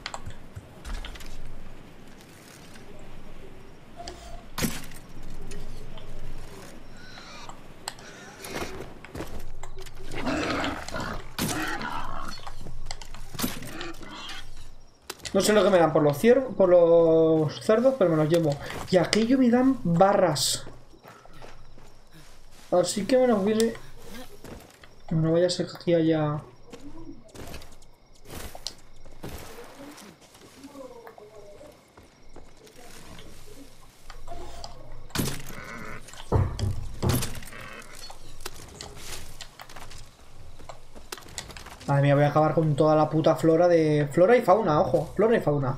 No sé lo que me dan por los ciervos, por los cerdos, pero me los llevo. Y aquello me dan barras. Así que me los viene. No vaya a ser que aquí haya. Madre mía, voy a acabar con toda la puta flora de... Flora y fauna, ojo. Flora y fauna.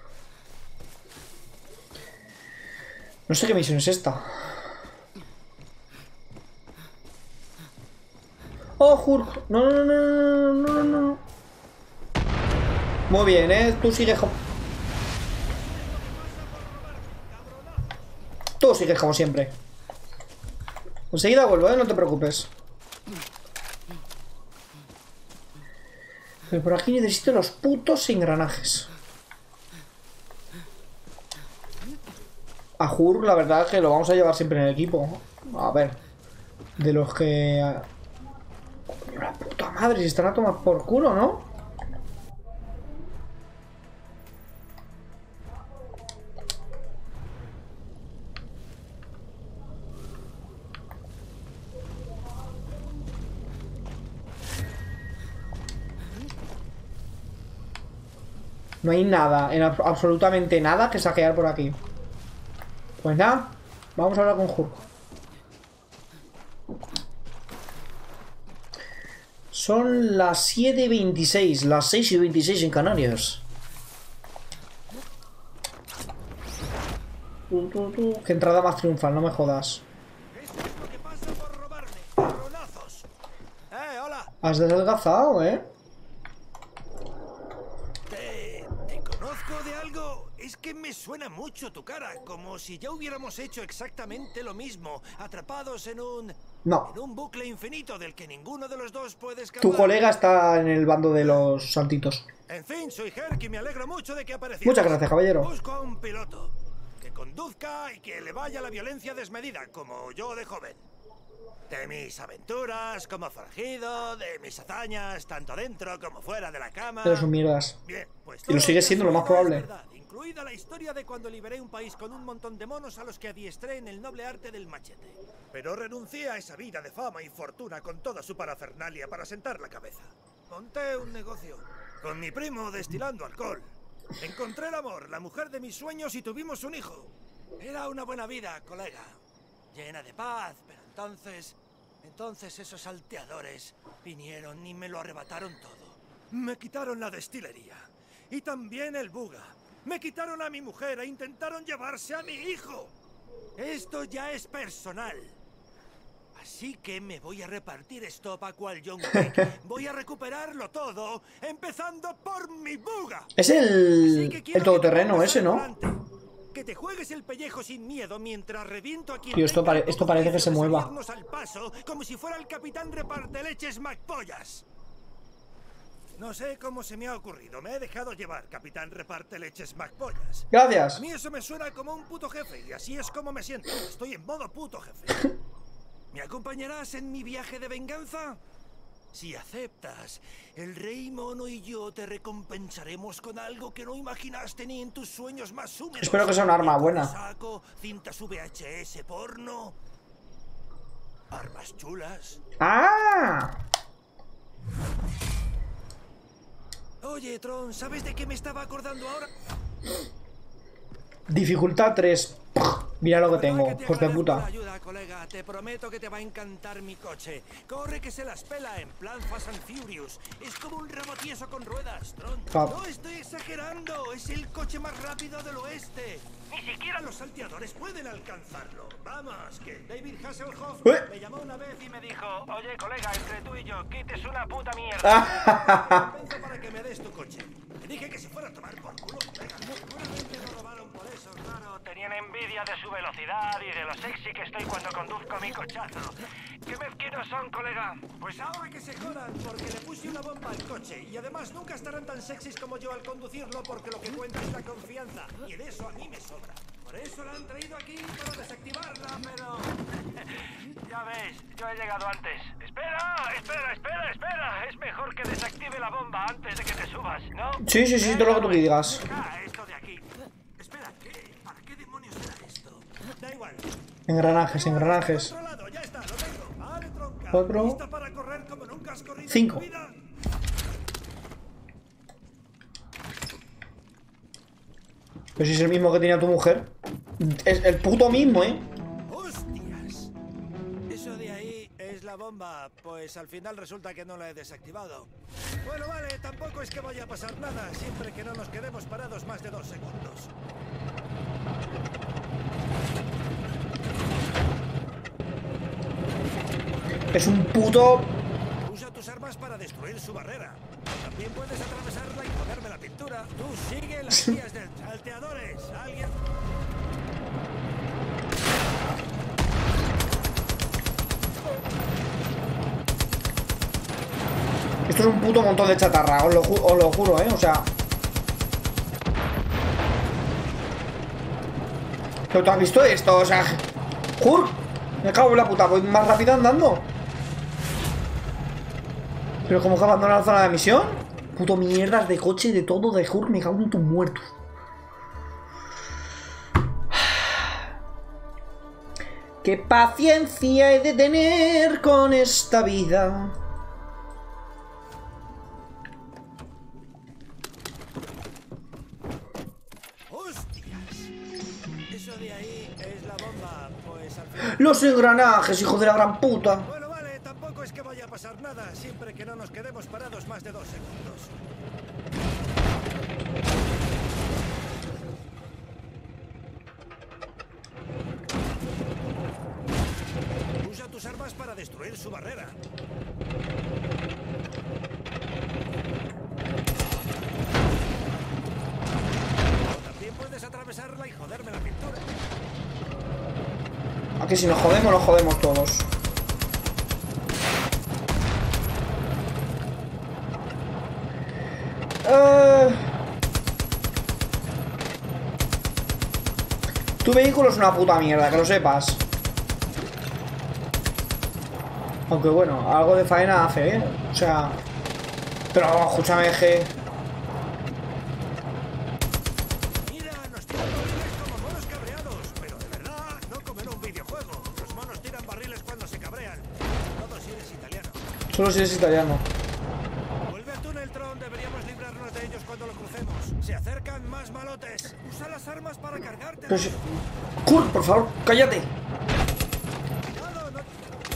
No sé qué misión es esta. ¡Oh, Hurk! No, no, no, no, no, no, no. Muy bien, ¿eh? Tú sigues como... Tú sigues como siempre. Enseguida vuelvo, ¿eh? No te preocupes. Pero por aquí necesito los putos engranajes. A Hurk, la verdad es que lo vamos a llevar siempre en el equipo. A ver. De los que... La puta madre, si están a tomar por culo, ¿no? No hay nada, en ab- absolutamente nada que saquear por aquí. Pues nada, vamos a hablar con Hurk. Son las siete y veintiséis, las seis y veintiséis en Canarias. Tu, tu, tu. Qué entrada más triunfal, no me jodas. Esto es lo que pasa por robarme, cabronazos. Eh, hola. Has desdelgazado, ¿eh? ¿Te, te conozco de algo? Es que me suena mucho tu cara, como si ya hubiéramos hecho exactamente lo mismo, atrapados en un... No. En un bucle infinito del que ninguno de los dos puede escapar. Tu colega está en el bando de los santitos. En fin, soy Herc y me alegro mucho de que aparecieras. Muchas gracias, caballero. Busco a un piloto que conduzca y que le vaya la violencia desmedida, como yo de joven. De mis aventuras como forajido, de mis hazañas, tanto dentro como fuera de la cama. Pero son mierdas. Bien, pues Y lo sigue siendo lo más probable. es verdad, incluida la historia de cuando liberé un país con un montón de monos a los que adiestré en el noble arte del machete. Pero renuncié a esa vida de fama y fortuna con toda su parafernalia para sentar la cabeza. Monté un negocio con mi primo destilando alcohol. Encontré el amor, la mujer de mis sueños y tuvimos un hijo. Era una buena vida, colega. Llena de paz, pero entonces... Entonces esos salteadores vinieron y me lo arrebataron todo. Me quitaron la destilería. Y también el buga. Me quitaron a mi mujer e intentaron llevarse a mi hijo. Esto ya es personal. Así que me voy a repartir estopa cual John Wick. Voy a recuperarlo todo, empezando por mi buga. Es el... el todoterreno ese, ¿no? Que te juegues el pellejo sin miedo mientras reviento a quien Tío, esto, tenga pare- el esto parece que se compromiso de mueva. seguirnos al paso, como si fuera el capitán reparteleches McPollas. No sé cómo se me ha ocurrido. Me he dejado llevar, capitán reparteleches McPollas. A Gracias. mí eso me suena como un puto jefe y así es como me siento. Estoy en modo puto jefe. ¿Me acompañarás en mi viaje de venganza? Si aceptas, el rey mono y yo te recompensaremos con algo que no imaginaste ni en tus sueños más húmedos. Espero que sea un arma buena. Saco, cintas V H S porno, armas chulas. ¡Ah! Oye, Tron, ¿sabes de qué me estaba acordando ahora? Dificultad tres. Mira lo que Perdona tengo, te pues de agradezco la puta. ayuda, colega. Te prometo que te va a encantar mi coche. Corre que se las pela en plan Fast and Furious. Es como un rabo tieso con ruedas, Tron. Ah. No estoy exagerando. Es el coche más rápido del oeste. Ni siquiera los salteadores pueden alcanzarlo. Vamos, que David Hasselhoff ¿Eh? me llamó una vez y me dijo: oye, colega, entre tú y yo, quites una puta mierda. Te convenzo para que me des tu coche. Le dije que se fuera a tomar por culo, colega. Seguramente lo robaron por eso, claro. Tenían envidia de su velocidad y de lo sexy que estoy cuando conduzco mi cochazo. ¿Qué mezquinos son, colega? Pues ahora que se jodan, porque le puse una bomba al coche. Y además nunca estarán tan sexys como yo al conducirlo, porque lo que cuenta es la confianza. Y de eso a mí me sobra. Por eso la han traído aquí para desactivarla, pero... ya ves, yo he llegado antes. Espera, espera, espera, espera. Es mejor que desactive la bomba antes de que te subas, ¿no? Sí, sí, sí, todo lo que tú digas. Ah, esto de aquí. Espera, ¿qué? ¿Para qué demonios era esto? Da igual. Engranajes, engranajes. Controlado, ya está, lo tengo. Vale, tronca. Otro. ¿Lista para correr como nunca has corrido Cinco. en tu vida? Pero si es el mismo que tenía tu mujer. Es el puto mismo, ¿eh? ¡Hostias! Eso de ahí es la bomba. Pues al final resulta que no la he desactivado. Bueno, vale, tampoco es que vaya a pasar nada, siempre que no nos quedemos parados más de dos segundos. Es un puto... Usa tus armas para destruir su barrera. También puedes atravesarla y ponerme la pintura. Tú sigue las guías del salteadores. Alguien... Esto es un puto montón de chatarra, os lo, ju- os lo juro, ¿eh? O sea... ¿Pero tú has visto esto? O sea... ¡Jur! Me cago en la puta, voy más rápido andando. ¿Pero cómo que abandona la zona de misión? Puto mierdas de coche, de todo, de Jur, me cago en tus muertos. ¡Qué paciencia he de tener con esta vida! ¡Hostias! Eso de ahí es la bomba. Pues al final... ¡Los engranajes, hijo de la gran puta! Bueno, vale, tampoco es que vaya a pasar nada, siempre que no nos quedemos parados más de dos segundos. Usa tus armas para destruir su barrera. O también puedes atravesarla y joderme la pintura. Aquí si nos jodemos, nos jodemos todos. Eh... Tu vehículo es una puta mierda, que lo sepas. Aunque bueno, algo de faena hace, ¿eh? O sea... Pero escúchame, G. Mira, nos tiran barriles como monos cabreados, pero de verdad, no como en un videojuego. Los monos tiran barriles cuando se cabrean. Todo si eres italiano. Solo si eres italiano. Vuelve al túnel, Tron. Deberíamos librarnos de ellos cuando lo crucemos. Se acercan más malotes. Usa las armas para cargarte. Pero si... Kurt, por favor, cállate. Cuidado, no...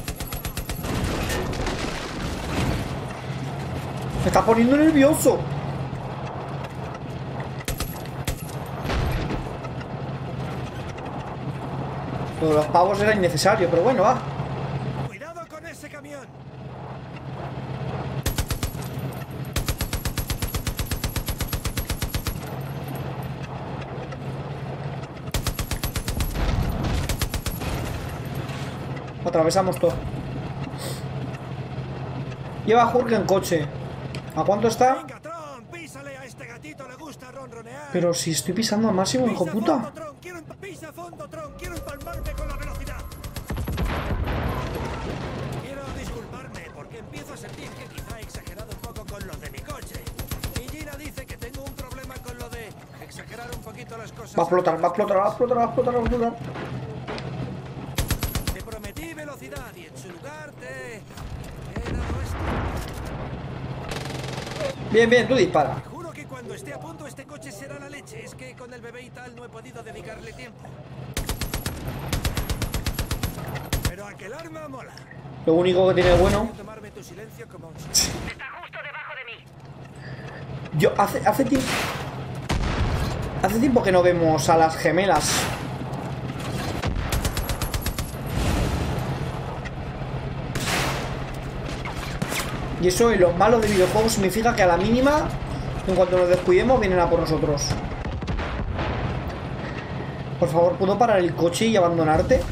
Me está poniendo nervioso. Lo de los pavos era innecesario, pero bueno, va. Cuidado con ese camión. Atravesamos todo. Lleva a Jurgen en coche. ¿A cuánto está? Venga, Tron, písale a este gatito, le gusta ronronear. Pero si estoy pisando al máximo, hijo Pisa puta. fondo, Tron, quiero emp- pisa fondo, Tron, quiero empalmarme con la velocidad. Quiero disculparme porque empiezo a sentir que quizá he exagerado un poco con lo de mi coche. Y Gina dice que tengo un problema con lo de exagerar un poquito las cosas. Va a explotar, va a explotar, va a explotar, va a explotar, va a explotar. Te prometí velocidad y en su lugar te he dado esto. Bien, bien, tú dispara. Juro que cuando esté a punto este coche será la leche. Es que con el bebé y tal no he podido dedicarle tiempo. Pero aquel arma mola. Lo único que tiene bueno... Tomarme tu silencio como un... Está justo debajo de mí. Yo, hace, hace tiempo... Hace tiempo que no vemos a las gemelas. Y eso en los malos de videojuegos significa que a la mínima, en cuanto nos descuidemos, vienen a por nosotros. Por favor, ¿puedo parar el coche y abandonarte?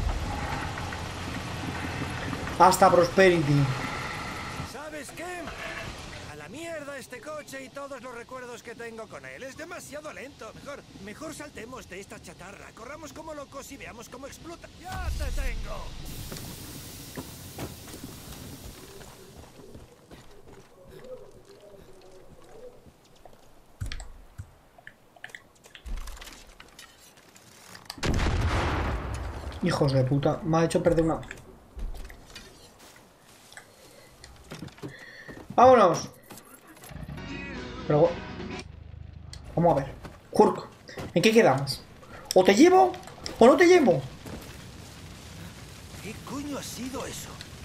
Hasta Prosperity. ¿Sabes qué? A la mierda este coche y todos los recuerdos que tengo con él. Es demasiado lento. Mejor, mejor saltemos de esta chatarra. Corramos como locos y veamos cómo explota. ¡Ya te tengo! Hijos de puta, me ha hecho perder una... ¡Vámonos! Pero... Vamos a ver. Hurk, ¿en qué quedamos? ¿O te llevo o no te llevo? ¿Qué coño ha sido eso?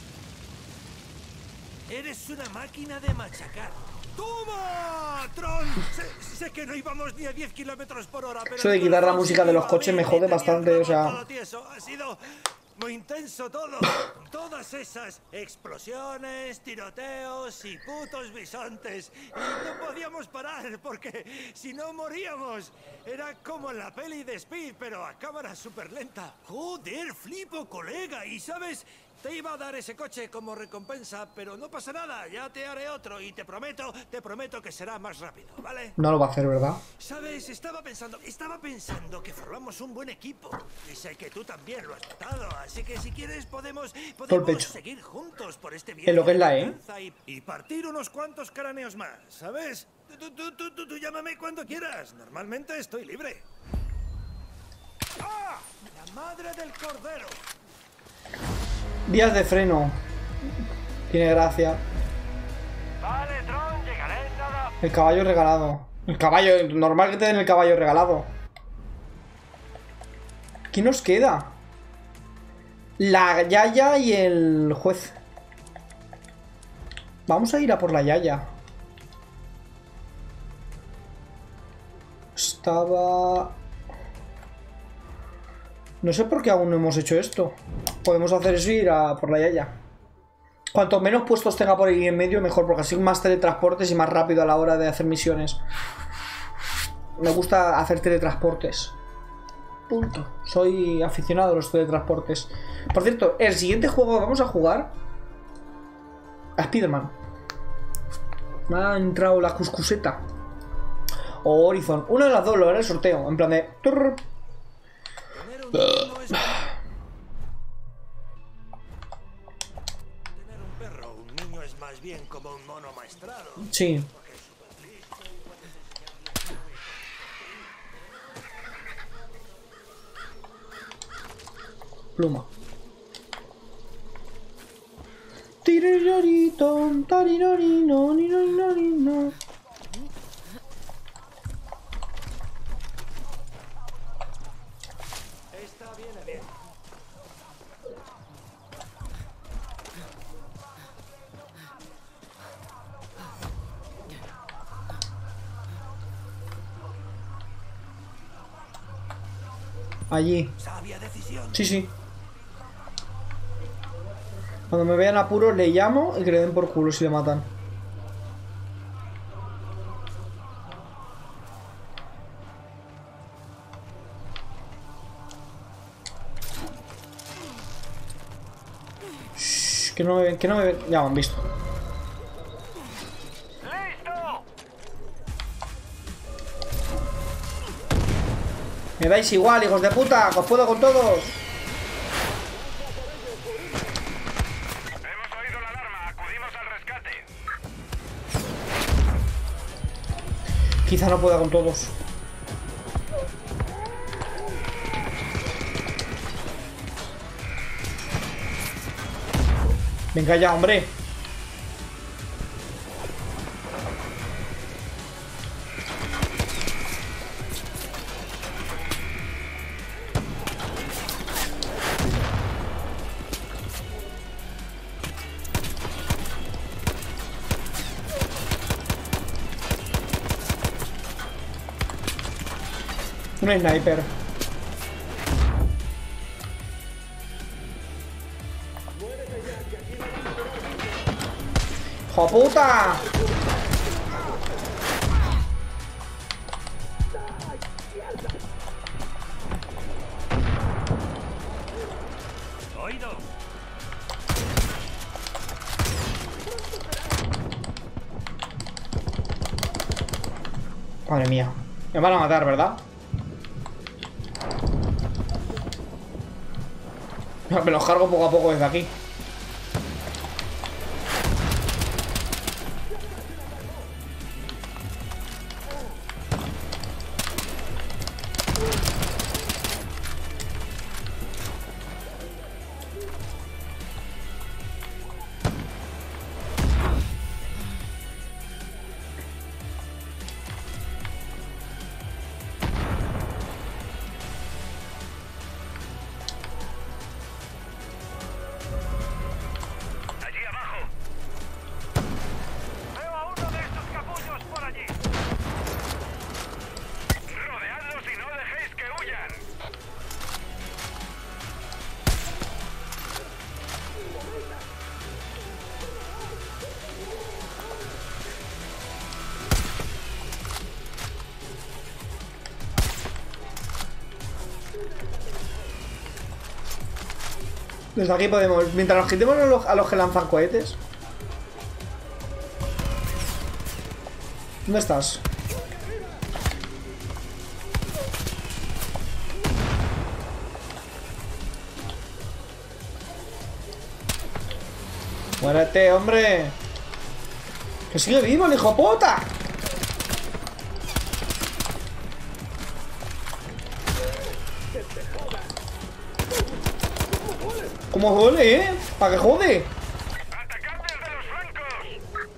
Eres una máquina de machacar. ¡Toma, Tron! Sé, sé que no íbamos ni a diez kilómetros por hora, pero... Eso de quitar la música de los coches me jode bastante, o sea... Ha sido muy intenso todo. Todas esas explosiones, tiroteos y putos bisontes. Y no podíamos parar porque si no moríamos. Era como en la peli de Speed, pero a cámara súper lenta. Joder, flipo, colega. Y sabes... Te iba a dar ese coche como recompensa, pero no pasa nada, ya te haré otro y te prometo, te prometo que será más rápido, ¿vale? No lo va a hacer, ¿verdad? Sabes, estaba pensando, estaba pensando que formamos un buen equipo y sé que tú también lo has notado, así que si quieres podemos, podemos seguir juntos por este viaje en lo que es la E. y, y partir unos cuantos cráneos más, ¿sabes? Tú, tú, tú, tú, tú llámame cuando quieras, normalmente estoy libre. ¡Ah! La madre del cordero. Vías de freno. Tiene gracia. Vale, Tron, llegaré en nada. El caballo regalado. El caballo, normal que te den el caballo regalado. ¿Quién nos queda? La Yaya y el juez. Vamos a ir a por la Yaya. Estaba... No sé por qué aún no hemos hecho esto. Podemos hacer eso y ir a por la Yaya. Cuanto menos puestos tenga por ahí en medio, mejor, porque así más teletransportes y más rápido a la hora de hacer misiones. Me gusta hacer teletransportes. Punto. Soy aficionado a los teletransportes. Por cierto, el siguiente juego que vamos a jugar... a Spider-Man. Me ha entrado la cuscuseta. O Horizon. Una de las dos lo haré el sorteo. En plan de... Turr. Tener un perro, un niño es más bien como un mono maestrado. Sí. Pluma. Tirirarito, tarirarino, nirirarino. Esta viene bien. Allí. Sabia decisión. Sí, sí. Cuando me vean apuros le llamo y que le den por culo si le matan. Shh, que no me ven, que no me ven. Ya me han visto. ¡Listo! Me dais igual, hijos de puta, que os puedo con todos. Hemos oído la alarma, acudimos al rescate. Quizá no pueda con todos. Venga ya, hombre. Un sniper. ¡Hijo puta! Oído. Madre mía. Me van a matar, ¿verdad? Me los cargo poco a poco desde aquí. Allí abajo. Veo a uno de estos capullos por allí. Rodeadlos y no dejéis que huyan. Desde aquí podemos... Mientras nos quitemos a los, a los que lanzan cohetes. ¿Dónde estás? Muérete, hombre. Que sigue vivo el hijo puta. ¿Cómo duele, eh? ¿Para qué jode? ¡Atacad desde los flancos!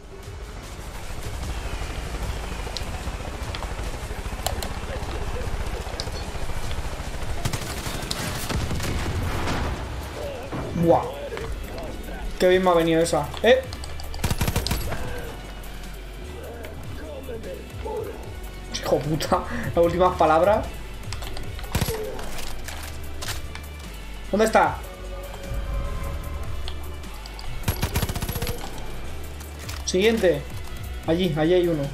Buah. Qué bien me ha venido esa. Eh. Hijo puta. Las últimas palabras. ¿Dónde está? Siguiente. Allí, allí hay uno.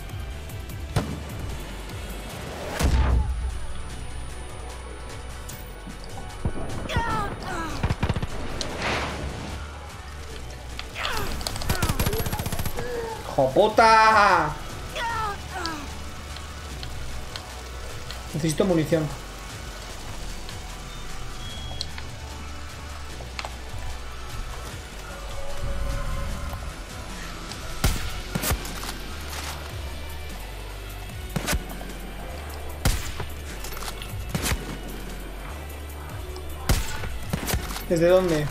¡Jopota! Necesito munición. ¿Desde dónde?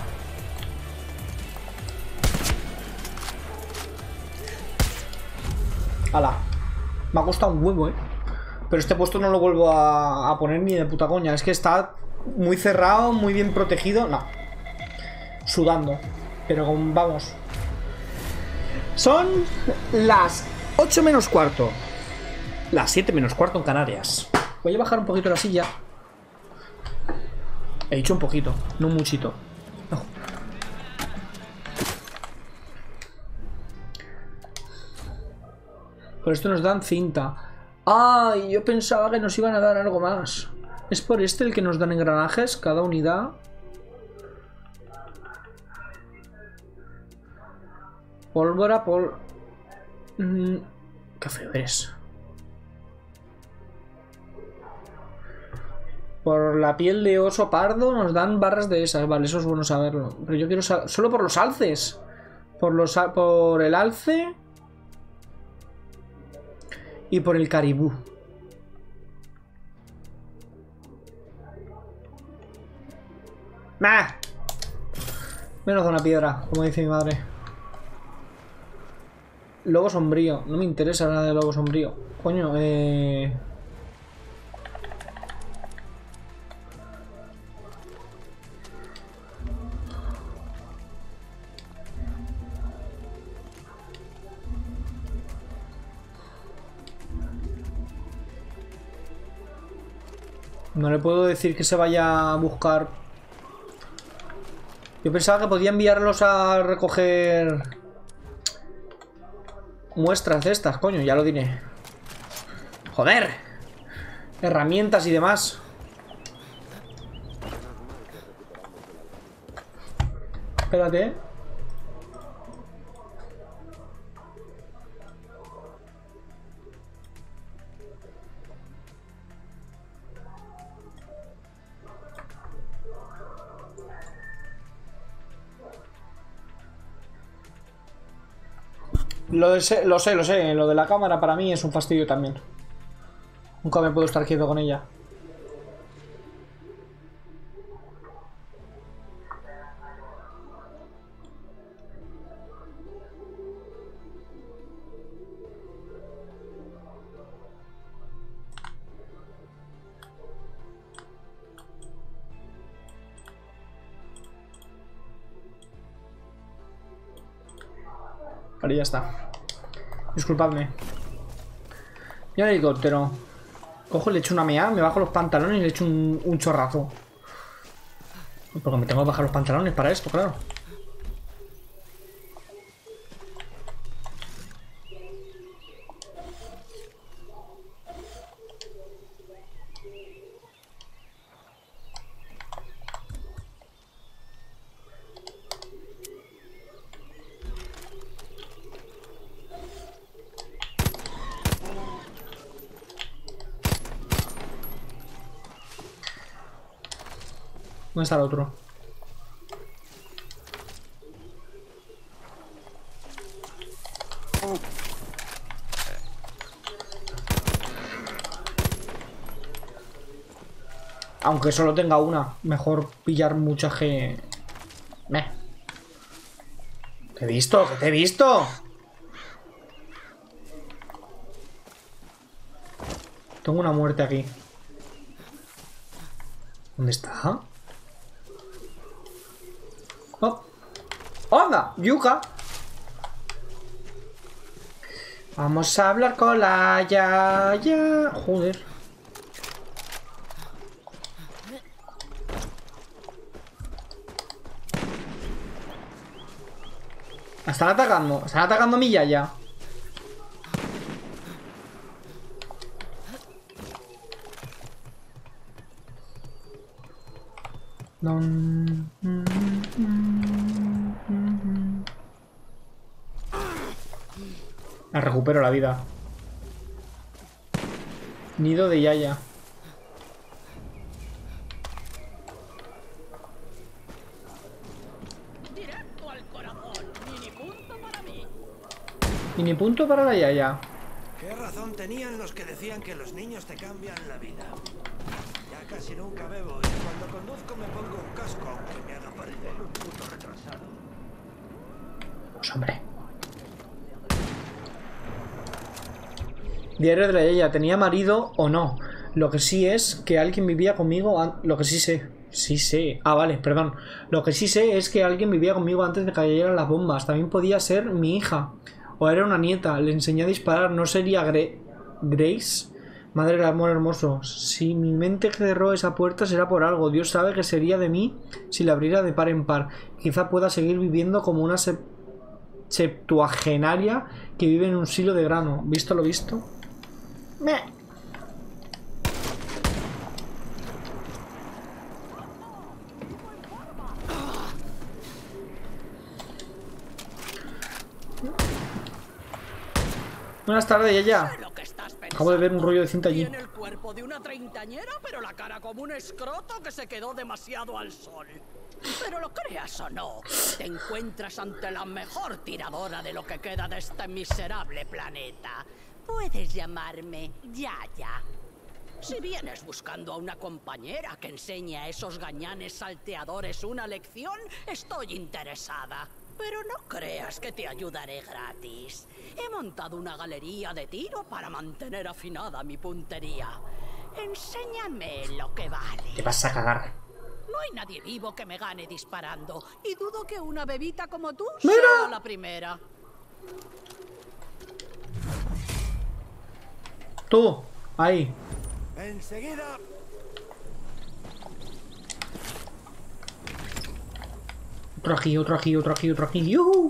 Ala. Me ha costado un huevo, eh. Pero este puesto no lo vuelvo a, a poner ni de puta coña. Es que está muy cerrado, muy bien protegido. No. Sudando. Pero con, vamos. Son las ocho menos cuarto. Las siete menos cuarto en Canarias. Voy a bajar un poquito la silla. He dicho un poquito, no un muchito. No. Por esto nos dan cinta. ¡Ay! Yo pensaba que nos iban a dar algo más. ¿Es por este el que nos dan engranajes? Cada unidad. Pólvora, pol... Mm, qué feo es. Por la piel de oso pardo nos dan barras de esas. Vale, eso es bueno saberlo. Pero yo quiero saber... Solo por los alces. Por los por el alce. Y por el caribú. ¡Nah! Menos de una piedra, como dice mi madre. Lobo sombrío. No me interesa nada de lobo sombrío. Coño, eh... No le puedo decir que se vaya a buscar. Yo pensaba que podía enviarlos a recoger muestras de estas, coño, ya lo diré. Joder. Herramientas y demás. Espérate. Lo, de se, lo sé, lo sé. Lo de la cámara para mí es un fastidio también. Nunca me puedo estar quieto con ella. Vale, ya está. Disculpadme. Y el helicóptero. Cojo, le echo una mea, me bajo los pantalones y le echo un, un chorrazo. Porque me tengo que bajar los pantalones para esto, claro. ¿Dónde está el otro? Aunque solo tenga una, mejor pillar mucha G. Meh. ¿Te he visto? ¿Qué te he visto? Tengo una muerte aquí. ¿Dónde está? Oh. ¡Onda! ¡Yuka! Vamos a hablar con la ya, ya. Joder. Están atacando. Están atacando a mi yaya. Don... Me recupero la vida. Nido de yaya. Directo al corazón. Mini punto para mí. Mini punto para la yaya. ¿Qué razón tenían los que decían que los niños te cambian la vida? Ya casi nunca bebo y cuando conduzco me pongo un casco aunque me haga parecer un puto retrasado. Pues hombre. Diario de la yaya. ¿Tenía marido o no? Lo que sí es que alguien vivía conmigo. Lo que sí sé. Sí sé. Ah, vale, perdón. Lo que sí sé es que alguien vivía conmigo antes de que cayeran las bombas. También podía ser mi hija. O era una nieta. Le enseñé a disparar. ¿No sería Gre Grace? Madre del amor hermoso. Si mi mente cerró esa puerta será por algo. Dios sabe que sería de mí si la abriera de par en par. Quizá pueda seguir viviendo como una se septuagenaria que vive en un silo de grano. ¿Visto lo visto? Meh. Buenas tardes, Yaya. Acabo de ver un rollo de cinta allí. Tiene el cuerpo de una treintañera, pero la cara como un escroto que se quedó demasiado al sol. Pero lo creas o no, te encuentras ante la mejor tiradora de lo que queda de este miserable planeta. Puedes llamarme Yaya. Si vienes buscando a una compañera que enseñe a esos gañanes salteadores una lección, estoy interesada. Pero no creas que te ayudaré gratis. He montado una galería de tiro para mantener afinada mi puntería. Enséñame lo que vale. Te vas a cagar. No hay nadie vivo que me gane disparando. Y dudo que una bebita como tú ¡Mira! sea la primera. Tú, ahí. Enseguida. Otro aquí, otro aquí, otro aquí, otro aquí. ¡Yuhu!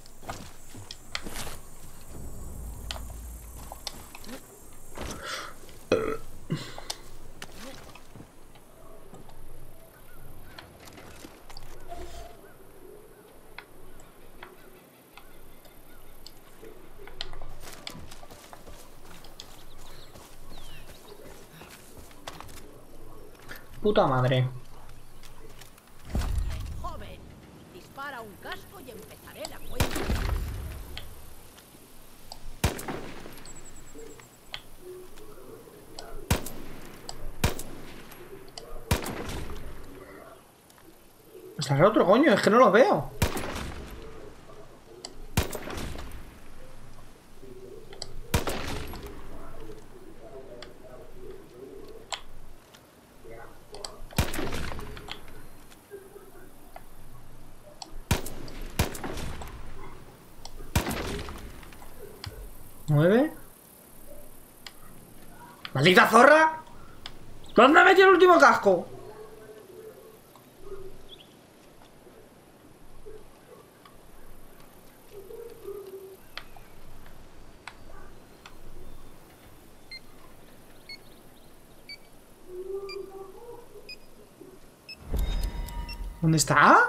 Puta madre. Joven, dispara un casco y empezaré la cuenta. ¿Está el otro coño? Es que no los veo. ¿Nueve? ¡Maldita zorra! ¿Dónde metió el último casco? ¿Dónde está?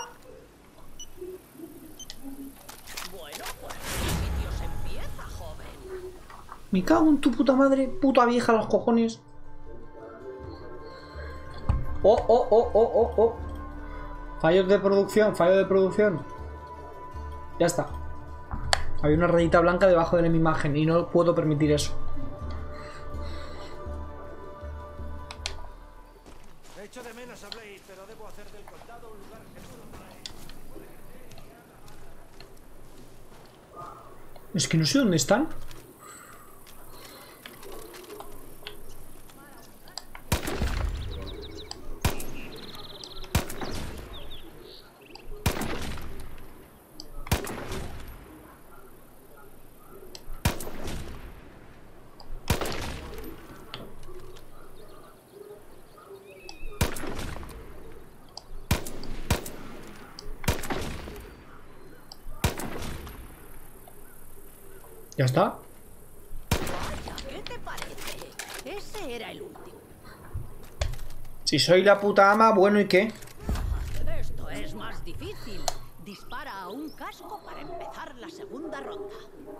Bueno, pues el sitio se empieza, joven. Me cago en tu puta madre, puta vieja, los cojones. Oh, oh, oh, oh, oh, oh. Fallos de producción, fallo de producción. Ya está. Había una rayita blanca debajo de mi imagen y no puedo permitir eso. Echo de menos a Blade, pero debo hacer del condado un lugar seguro para él. Es que no sé dónde están. ¿Ya está? Vaya, ¿qué te parece? Ese era el último. Si soy la puta ama, bueno, ¿y qué? Esto es más difícil. Dispara a un casco para empezar la segunda ronda.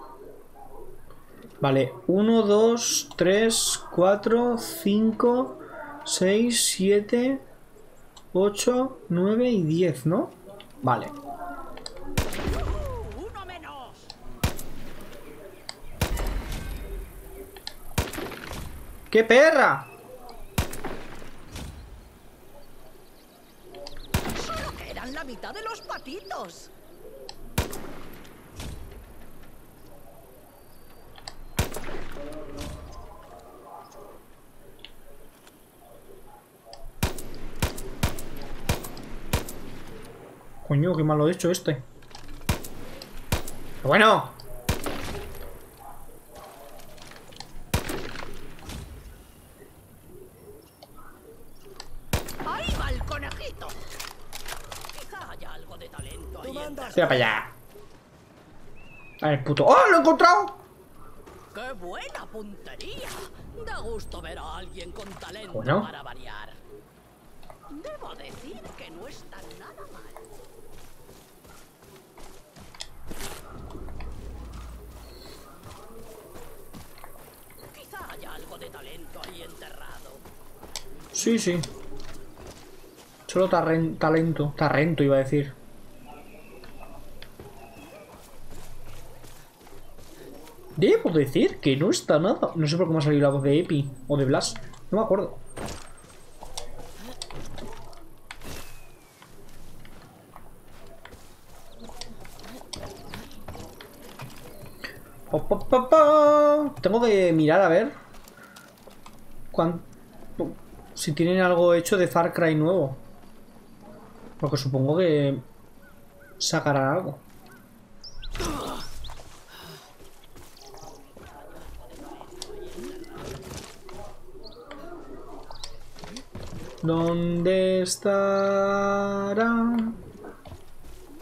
Vale, uno, dos, tres, cuatro, cinco, seis, siete, ocho, nueve y diez, ¿no? Vale. Uh, uno menos. ¡Qué perra! Solo quedan la mitad de los patitos. Coño, qué malo he hecho este. Pero bueno. Ahí va el conejito. Quizá haya algo de talento ahí. entre- Tira para allá. A ver, puto. ¡Oh, lo he encontrado! ¡Qué buena puntería! Da gusto ver a alguien con talento Bueno. para variar. Debo decir que no está nada mal. Quizá haya algo de talento ahí enterrado. Sí, sí. Solo tarren- talento. Tarrento iba a decir. Debo decir que no está nada. No sé por qué me ha salido la voz de Epi o de Blas. No me acuerdo. Pa, pa, pa, pa. Tengo que mirar a ver cuán- si tienen algo hecho de Far Cry nuevo. Porque supongo que sacarán algo. ¿Dónde estará?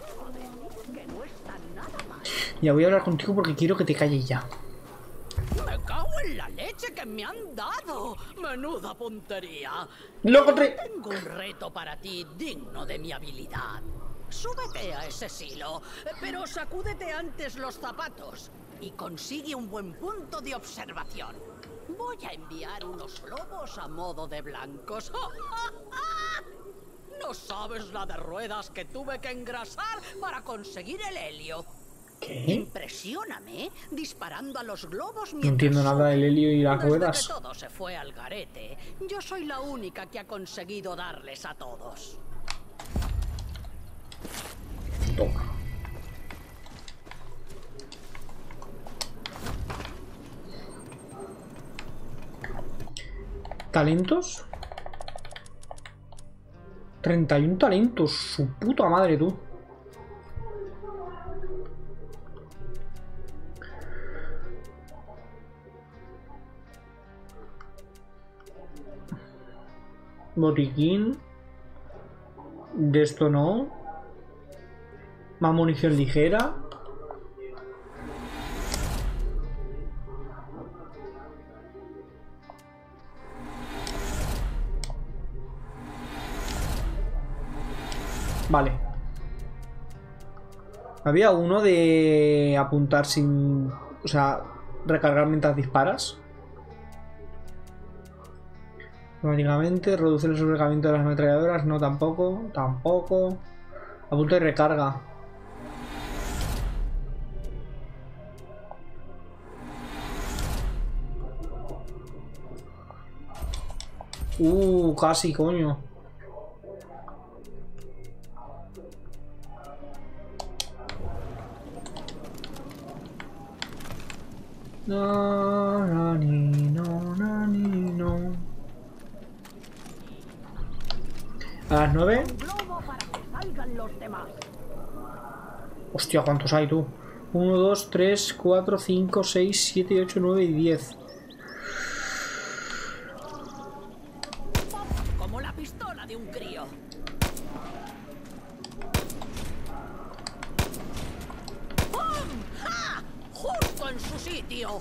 Ya voy a hablar contigo porque quiero que te calles ya. Me cago en la leche que me han dado. Menuda puntería. ¡Lo encontré! Tengo un reto para ti digno de mi habilidad. Súbete a ese silo, pero sacúdete antes los zapatos y consigue un buen punto de observación. Voy a enviar unos globos a modo de blancos. No sabes la de ruedas que tuve que engrasar para conseguir el helio. ¿Qué? Impresióname disparando a los globos mientras No entiendo nada del helio y las Desde ruedas. que todo se fue al garete, yo soy la única que ha conseguido darles a todos. Toma. ¿Talentos? treinta y uno talentos, su puta madre, tú. Botiquín. De esto no. Más munición ligera. Vale. Había uno de apuntar sin... O sea, recargar mientras disparas. Automáticamente. Reducir el sobrecargamiento de las ametralladoras. No, tampoco. Tampoco. Apunta y recarga. Uh, casi, coño. No, no, ni, no, no, ni, no. A las nueve. Globo para que salgan los demás. Hostia, ¿cuántos hay tú? uno, dos, tres, cuatro, cinco, seis, siete, ocho, nueve y diez. Como la pistola de un crío. ¡Pum! ¡Ja! Justo en su sitio.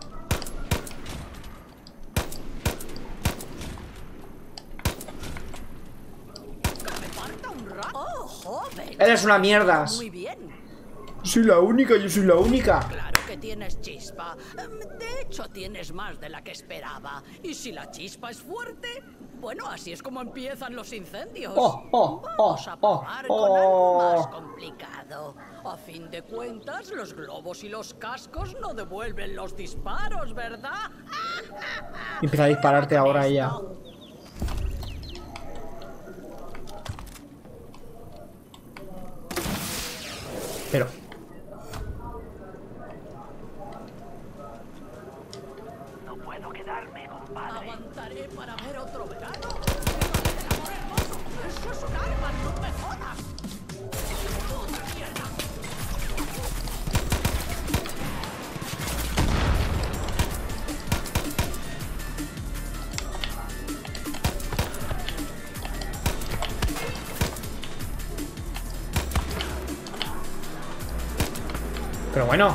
Que me falta un rato. ¡Oh, joven! Eres una mierda. Muy bien. Soy la única, yo soy la única. Claro que tienes chispa. De hecho, tienes más de la que esperaba. Y si la chispa es fuerte, bueno, así es como empiezan los incendios. Oh, oh, Vamos oh, a probar con algo oh, más oh. complicado. A fin de cuentas, los globos y los cascos no devuelven los disparos, ¿verdad? Y empieza a dispararte ahora ella. Pero... No puedo quedarme, compadre. Aguantaré para ver otro verano. ¡Amor hermoso! ¡Eso es un arma! ¡No me jodas! ¡Puta mierda! Pero bueno.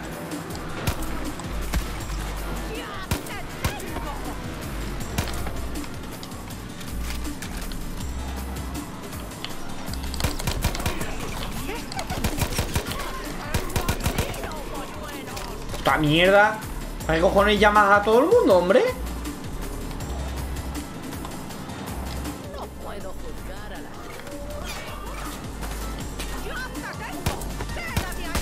¡Esta mierda! ¿Para qué cojones llamas a todo el mundo, hombre? No puedo juzgar a la gente. ¡Yo te tengo! ¡Quédate ahí!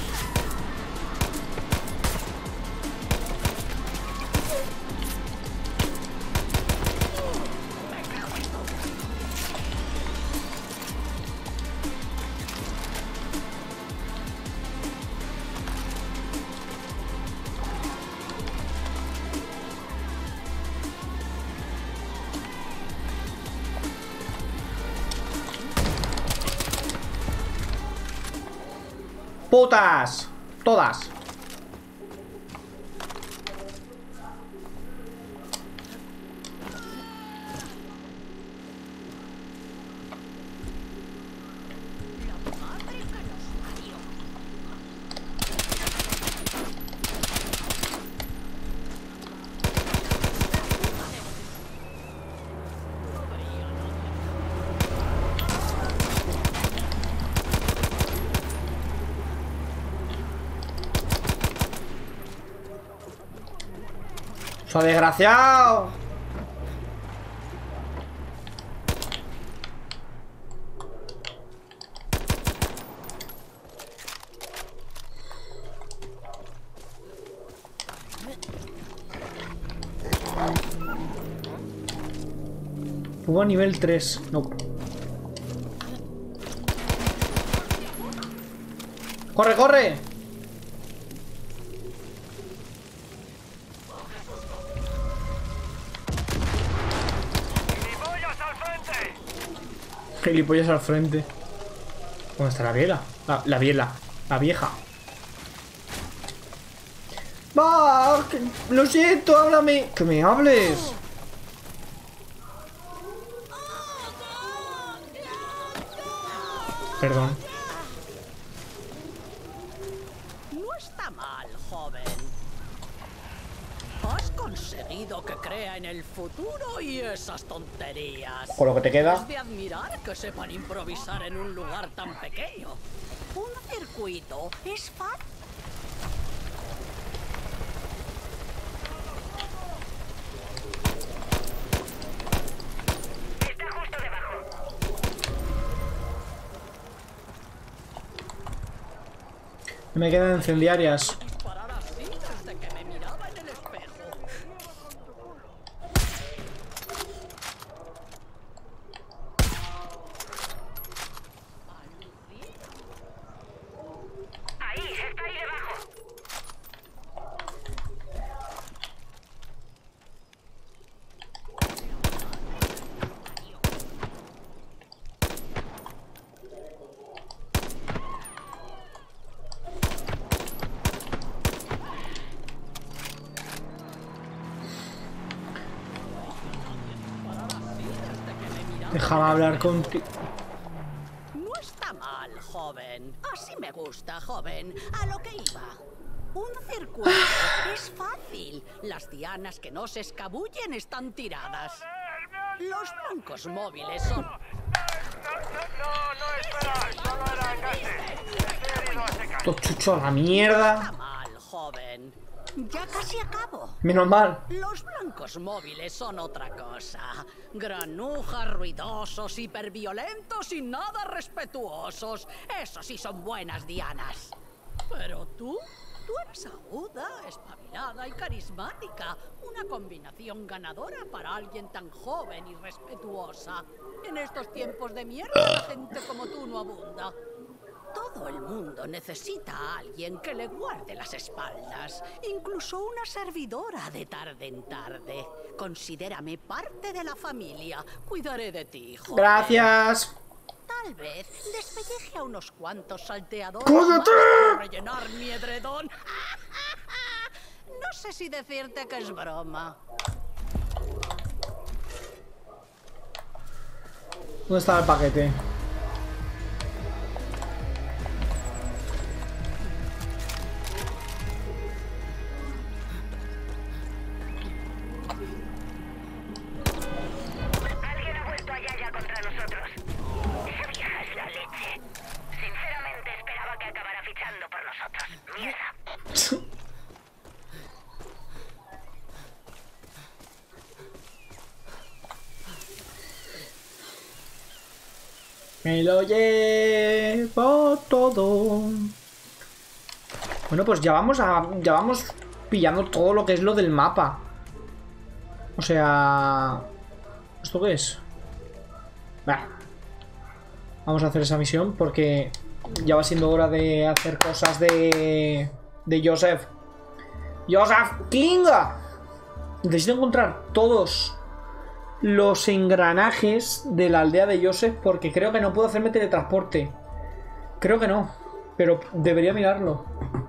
¡Me cago en todo! ¡Putas! Todas. ¡So desgraciado! Hubo a nivel tres. No. ¡Corre, corre! ¡Gilipollas al frente! Gilipollas al frente. ¿Dónde está la biela? La, la biela. La vieja. ¡Va! que- Lo siento, háblame. ¡Que me hables! Perdón. No está mal, joven. Has conseguido que crea en el futuro y esas tonterías. Con lo que te queda. Es de admirar que sepan improvisar en un lugar tan pequeño. Un circuito es fácil. Está justo debajo. Me quedan incendiarias. Disparar así desde que me miraba en el espejo. Ahí, está ahí debajo. Déjame hablar contigo. No está mal, joven. Así me gusta, joven. A lo que iba. Un circuito es fácil. Las dianas que no se escabullen están tiradas. Los blancos móviles son... No, no, espera. Solo era engaste. Estoy herido a secas. Esto chucho a la No mierda. está mal, joven. Ya casi acabo. Menos mal. Los blancos móviles son otra cosa. Granujas, ruidosos, hiperviolentos y nada respetuosos. Eso sí son buenas dianas. Pero tú, tú eres aguda, espabilada y carismática. Una combinación ganadora para alguien tan joven y respetuosa. En estos tiempos de mierda, la gente como tú no abunda. Todo el mundo necesita a alguien que le guarde las espaldas. Incluso una servidora de tarde en tarde. Considérame parte de la familia. Cuidaré de ti, hijo. Gracias. Tal vez despelleje a unos cuantos salteadores ¡Cállate! más para rellenar mi edredón. No sé si decirte que es broma. ¿Dónde está el paquete? Alguien ha vuelto a Yaya contra nosotros. Esa vieja es la leche. Sinceramente esperaba que acabara fichando por nosotros. Mierda. Me lo llevo todo. Bueno, pues ya vamos a. Ya vamos pillando todo lo que es lo del mapa. O sea. ¿Esto qué es? Bah. Vamos a hacer esa misión porque ya va siendo hora de hacer cosas de. de Joseph. ¡Joseph King! Necesito encontrar todos los engranajes de la aldea de Joseph porque creo que no puedo hacerme teletransporte. Creo que no, pero debería mirarlo.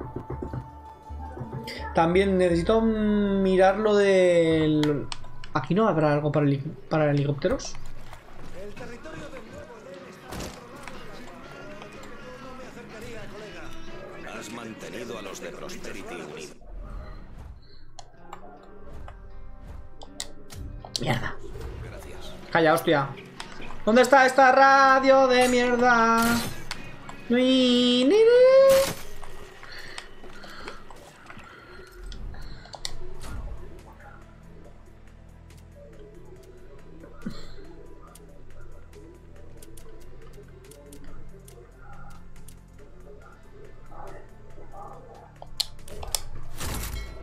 También necesito mirar lo del... ¿Aquí no habrá algo para, heli para helicópteros? El territorio del nuevo rey está controlado. No me acercaría, colega. Has mantenido a los de Prosperity unidos. Mierda. Gracias. Calla, hostia. ¿Dónde está esta radio de mierda? Ni, ni, ni.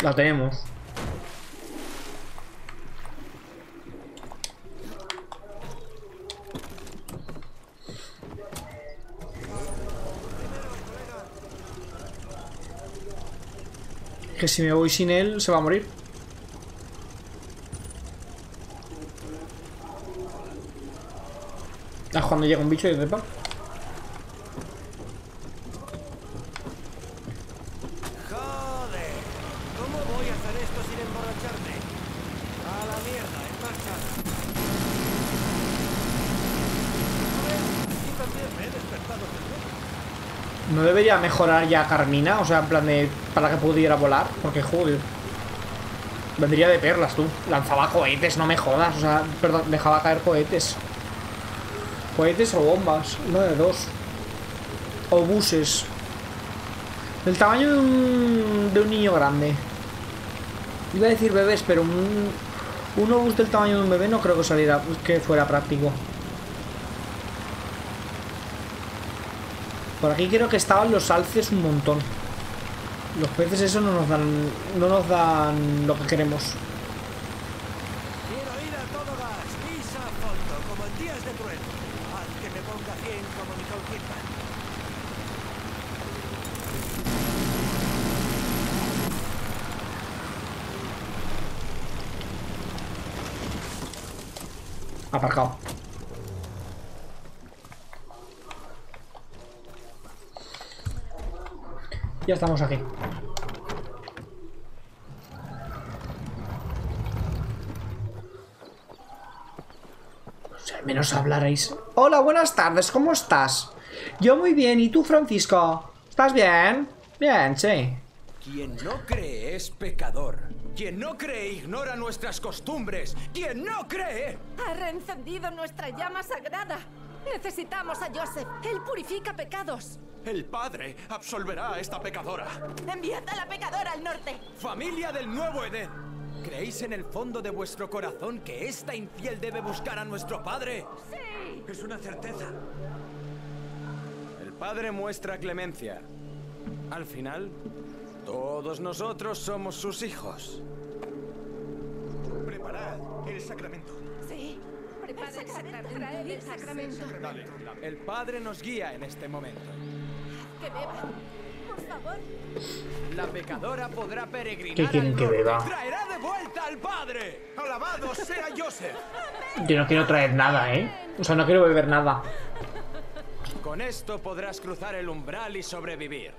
La tenemos. Que si me voy sin él se va a morir. Ah, cuando llega un bicho y sepa. Joder, ¿cómo voy a hacer esto sin emborracharme? A la mierda, en marcha. A ver, aquí también me he despertado del sueño. ¿No debería mejorar ya Carmina? O sea, en plan de... para que pudiera volar. Porque, joder. Vendría de perlas, tú. Lanzaba cohetes, no me jodas. O sea, perdón, dejaba caer cohetes. Cohetes o bombas. Uno de dos. O buses. Del tamaño de un... de un niño grande. Iba a decir bebés, pero un... un obús del tamaño de un bebé no creo que saliera... que fuera práctico. Por aquí creo que estaban los alces un montón. Los peces eso no nos dan... no nos dan lo que queremos. Quiero ir a todo gas, pisa a fondo, como en días de trueno. Haz que me ponga cien como Nicole Kidman. Aparcado. Ya estamos aquí. Si al menos hablarais. Hola, buenas tardes, ¿cómo estás? Yo muy bien, ¿y tú, Francisco? ¿Estás bien? Bien, sí. Quien no cree es pecador. Quien no cree ignora nuestras costumbres. Quien no cree... Ha reencendido nuestra llama sagrada. Necesitamos a Joseph. Él purifica pecados. El Padre absolverá a esta pecadora. Enviad a la pecadora al norte. Familia del Nuevo Edén. ¿Creéis en el fondo de vuestro corazón que esta infiel debe buscar a nuestro Padre? Sí. Es una certeza. El Padre muestra clemencia. Al final, todos nosotros somos sus hijos. Preparad el sacramento. Sí. Prepara el sacramento. Traed el sacramento. Dale. El Padre nos guía en este momento. Que beba. Por favor. La pecadora podrá peregrinar. ¿Qué quieren al que norte. beba? ¡Traerá de vuelta al Padre! ¡Alabado sea Joseph! Yo no quiero traer nada, ¿eh? O sea, no quiero beber nada. Con esto podrás cruzar el umbral y sobrevivir.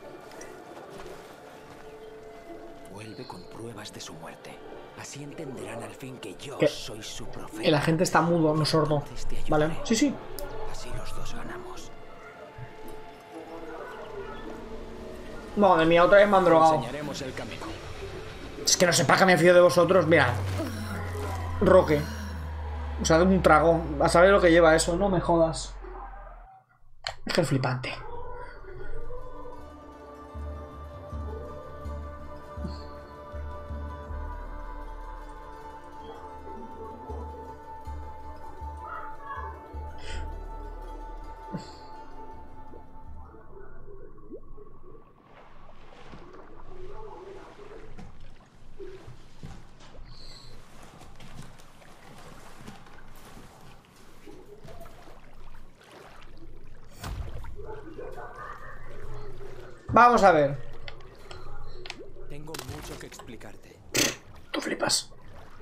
Vuelve con pruebas de su muerte. Así entenderán al fin que yo ¿Qué? soy su profeta. El agente está mudo, no sordo. Vale, sí, sí. Así los dos ganamos. Madre mía, otra vez me han drogado. Enseñaremos el camino. Es que no sé para qué me fío de vosotros. Mirad. Roque. O sea, de un trago. A saber lo que lleva eso, no me jodas. Es que es flipante. Vamos a ver. Tengo mucho que explicarte. Tú flipas.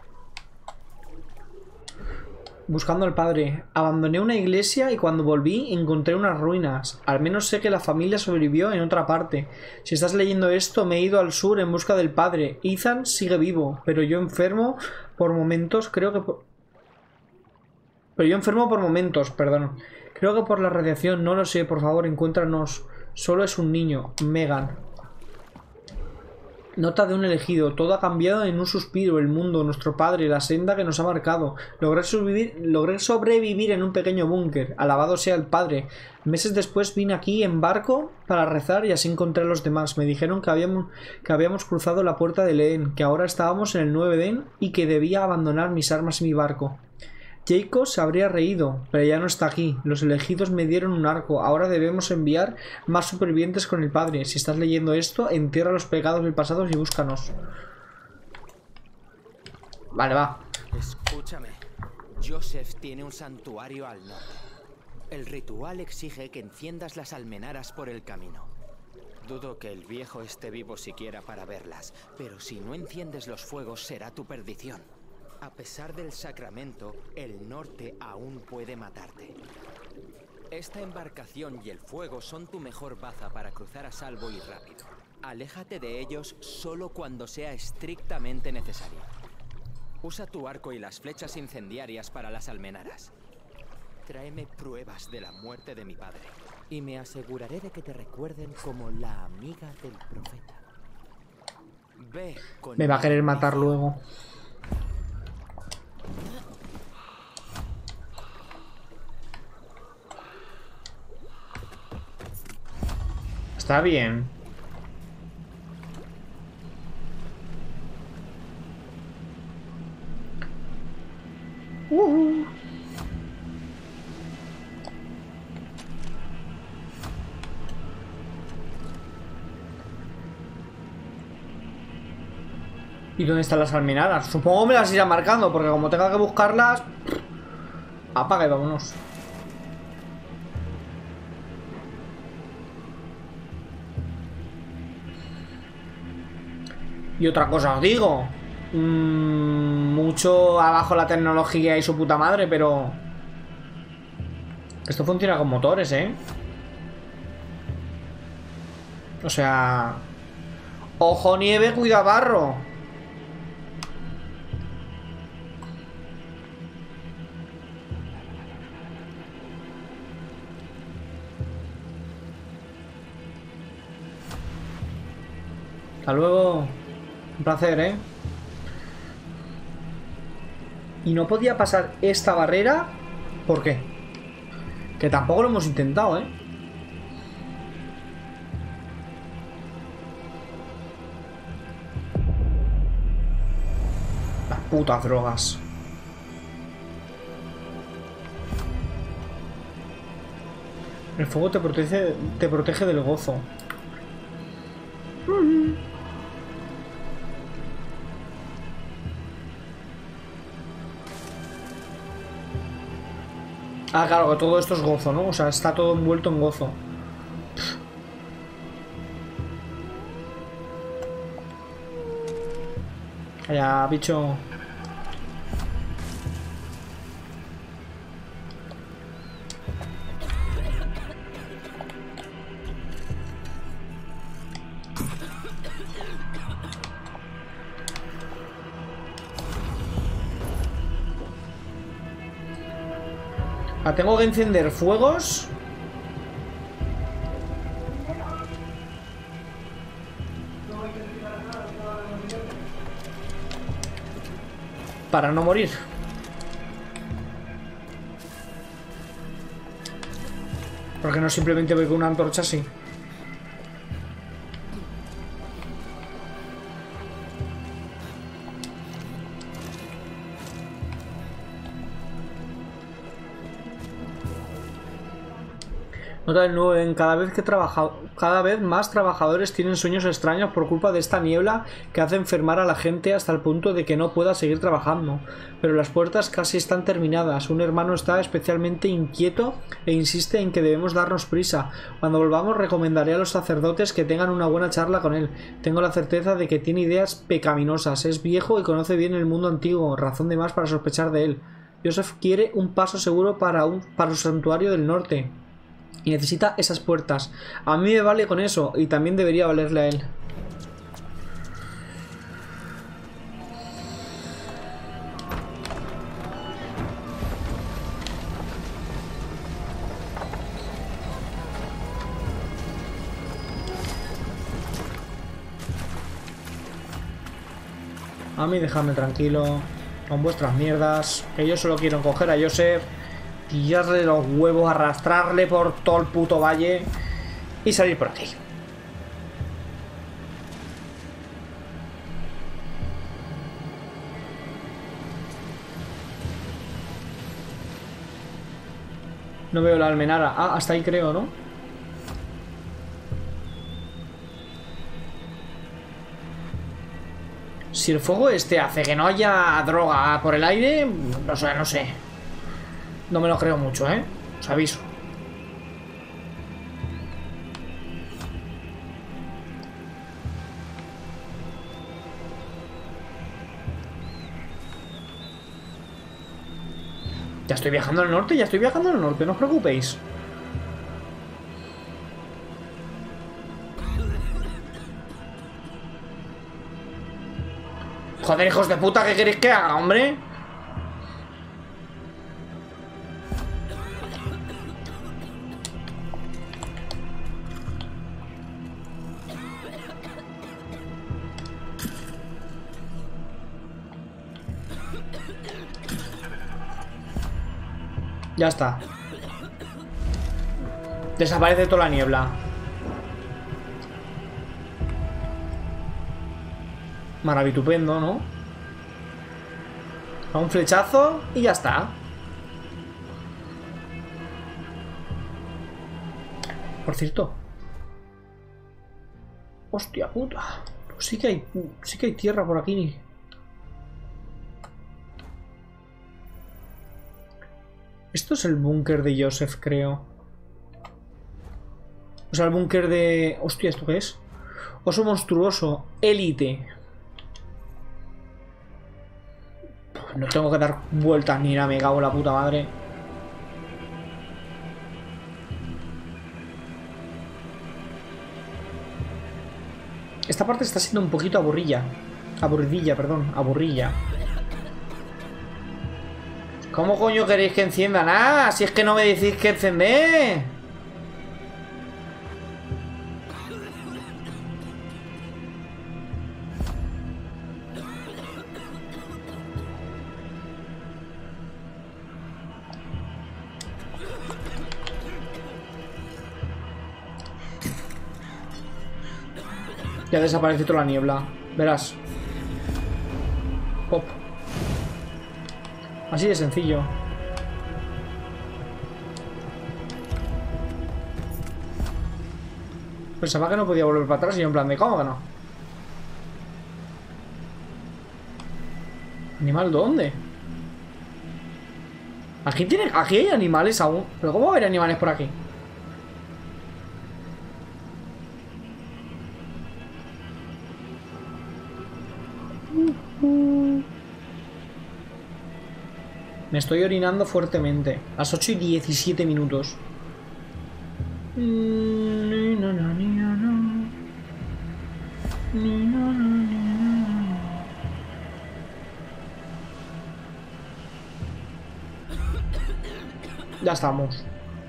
Buscando al padre. Abandoné una iglesia y cuando volví encontré unas ruinas. Al menos sé que la familia sobrevivió en otra parte. Si estás leyendo esto, me he ido al sur en busca del padre. Ethan sigue vivo, pero yo enfermo por momentos, creo que por... Pero yo enfermo por momentos, perdón. Creo que por la radiación, no lo sé, por favor, encuéntranos. Solo es un niño, Megan. Nota de un elegido. Todo ha cambiado en un suspiro. El mundo, nuestro padre, la senda que nos ha marcado. Logré sobrevivir, logré sobrevivir en un pequeño búnker. Alabado sea el padre. Meses después vine aquí en barco para rezar y así encontré a los demás. Me dijeron que habíamos, que habíamos cruzado la puerta del Edén, que ahora estábamos en el Nuevo Edén y que debía abandonar mis armas y mi barco. Jacob se habría reído, pero ya no está aquí. Los elegidos me dieron un arco. Ahora debemos enviar más supervivientes con el padre. Si estás leyendo esto, entierra los pecados del pasado y búscanos. Vale, va. Escúchame. Joseph tiene un santuario al norte. El ritual exige que enciendas las almenaras por el camino. Dudo que el viejo esté vivo siquiera para verlas, pero si no enciendes los fuegos será tu perdición. A pesar del sacramento, el norte aún puede matarte. Esta embarcación y el fuego son tu mejor baza para cruzar a salvo y rápido. Aléjate de ellos solo cuando sea estrictamente necesario. Usa tu arco y las flechas incendiarias para las almenaras. Tráeme pruebas de la muerte de mi padre y me aseguraré de que te recuerden como la amiga del profeta. Ve con Me va a querer matar luego. Está bien. Uh-huh. ¿Y dónde están las almenaras? Supongo que me las irá marcando, porque como tenga que buscarlas... Apaga y vámonos. Y otra cosa os digo. Mmm, mucho abajo la tecnología y su puta madre, pero... Esto funciona con motores, ¿eh? O sea... Ojo nieve, cuida barro. Hasta luego. Un placer, ¿eh? Y no podía pasar esta barrera. ¿Por qué? Que tampoco lo hemos intentado, ¿eh? Las putas drogas. El fuego te protege, te protege del gozo. Ah, claro, que todo esto es gozo, ¿no? O sea, está todo envuelto en gozo. Allá, bicho. Ah, tengo que encender fuegos. Para no morir. Porque no simplemente voy con una antorcha así. Nota del nuevo, en cada vez que trabaja, cada vez más trabajadores tienen sueños extraños por culpa de esta niebla que hace enfermar a la gente hasta el punto de que no pueda seguir trabajando. Pero las puertas casi están terminadas. Un hermano está especialmente inquieto e insiste en que debemos darnos prisa. Cuando volvamos recomendaré a los sacerdotes que tengan una buena charla con él. Tengo la certeza de que tiene ideas pecaminosas. Es viejo y conoce bien el mundo antiguo, razón de más para sospechar de él. Joseph quiere un paso seguro para, un, para su santuario del norte. Y necesita esas puertas. A mí me vale con eso. Y también debería valerle a él. A mí dejadme tranquilo. Con vuestras mierdas. Que yo solo quiero coger a Joseph, pillarle los huevos, arrastrarle por todo el puto valle y salir por aquí. No veo la almenara. Ah, hasta ahí creo, ¿no? Si el fuego este hace que no haya droga por el aire, o sea, no sé. No me lo creo mucho, ¿eh? Os aviso. Ya estoy viajando al norte, ya estoy viajando al norte, no os preocupéis. Joder, hijos de puta, ¿qué queréis que haga, hombre? Ya está. Desaparece toda la niebla. Maravitupendo, ¿no? A un flechazo y ya está. Por cierto. Hostia puta. Pues sí que hay. Sí que hay tierra por aquí. Esto es el búnker de Joseph, creo. O sea, el búnker de... Hostia, ¿esto qué es? Oso monstruoso. Élite. No tengo que dar vueltas ni nada, me cago en la puta madre. Esta parte está siendo un poquito aburrilla. Aburridilla, perdón. Aburrilla. ¿Cómo coño queréis que encienda nada? Si es que no me decís que encender. Ya desapareció toda la niebla. Verás. Pop. Así de sencillo. Pensaba que no podía volver para atrás y yo en plan de ¿cómo que no? ¿Animal dónde? Aquí tiene, aquí hay animales aún. ¿Pero cómo va a haber animales por aquí? Me estoy orinando fuertemente. Las ocho y diecisiete minutos. Ya estamos.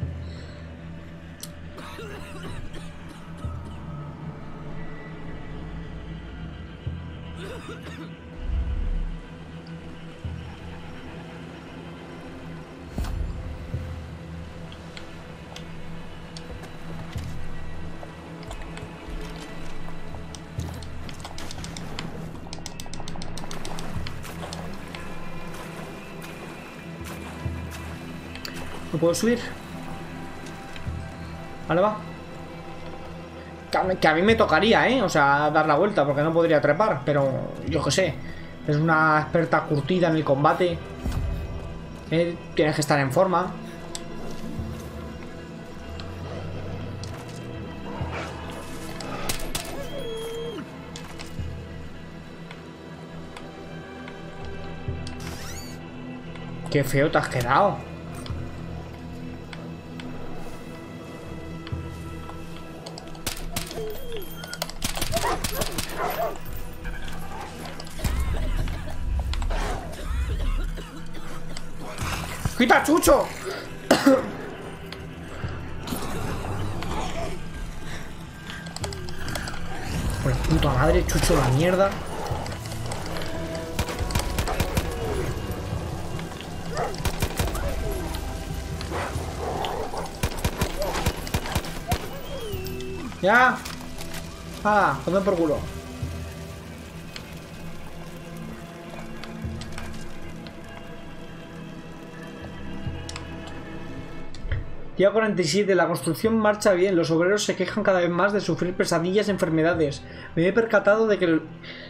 ¿No puedo subir? Vale, va. Que a, mí, que a mí me tocaría, ¿eh? O sea, dar la vuelta, porque no podría trepar. Pero yo qué sé. Es una experta curtida en el combate. ¿Eh? Tienes que estar en forma. Qué feo te has quedado. ¡Quita, Chucho! Por puta madre, Chucho, la mierda. ¡Ya! ¡Ah! Tome por culo. Día cuarenta y siete. La construcción marcha bien. Los obreros se quejan cada vez más de sufrir pesadillas y enfermedades. Me he percatado de que... El...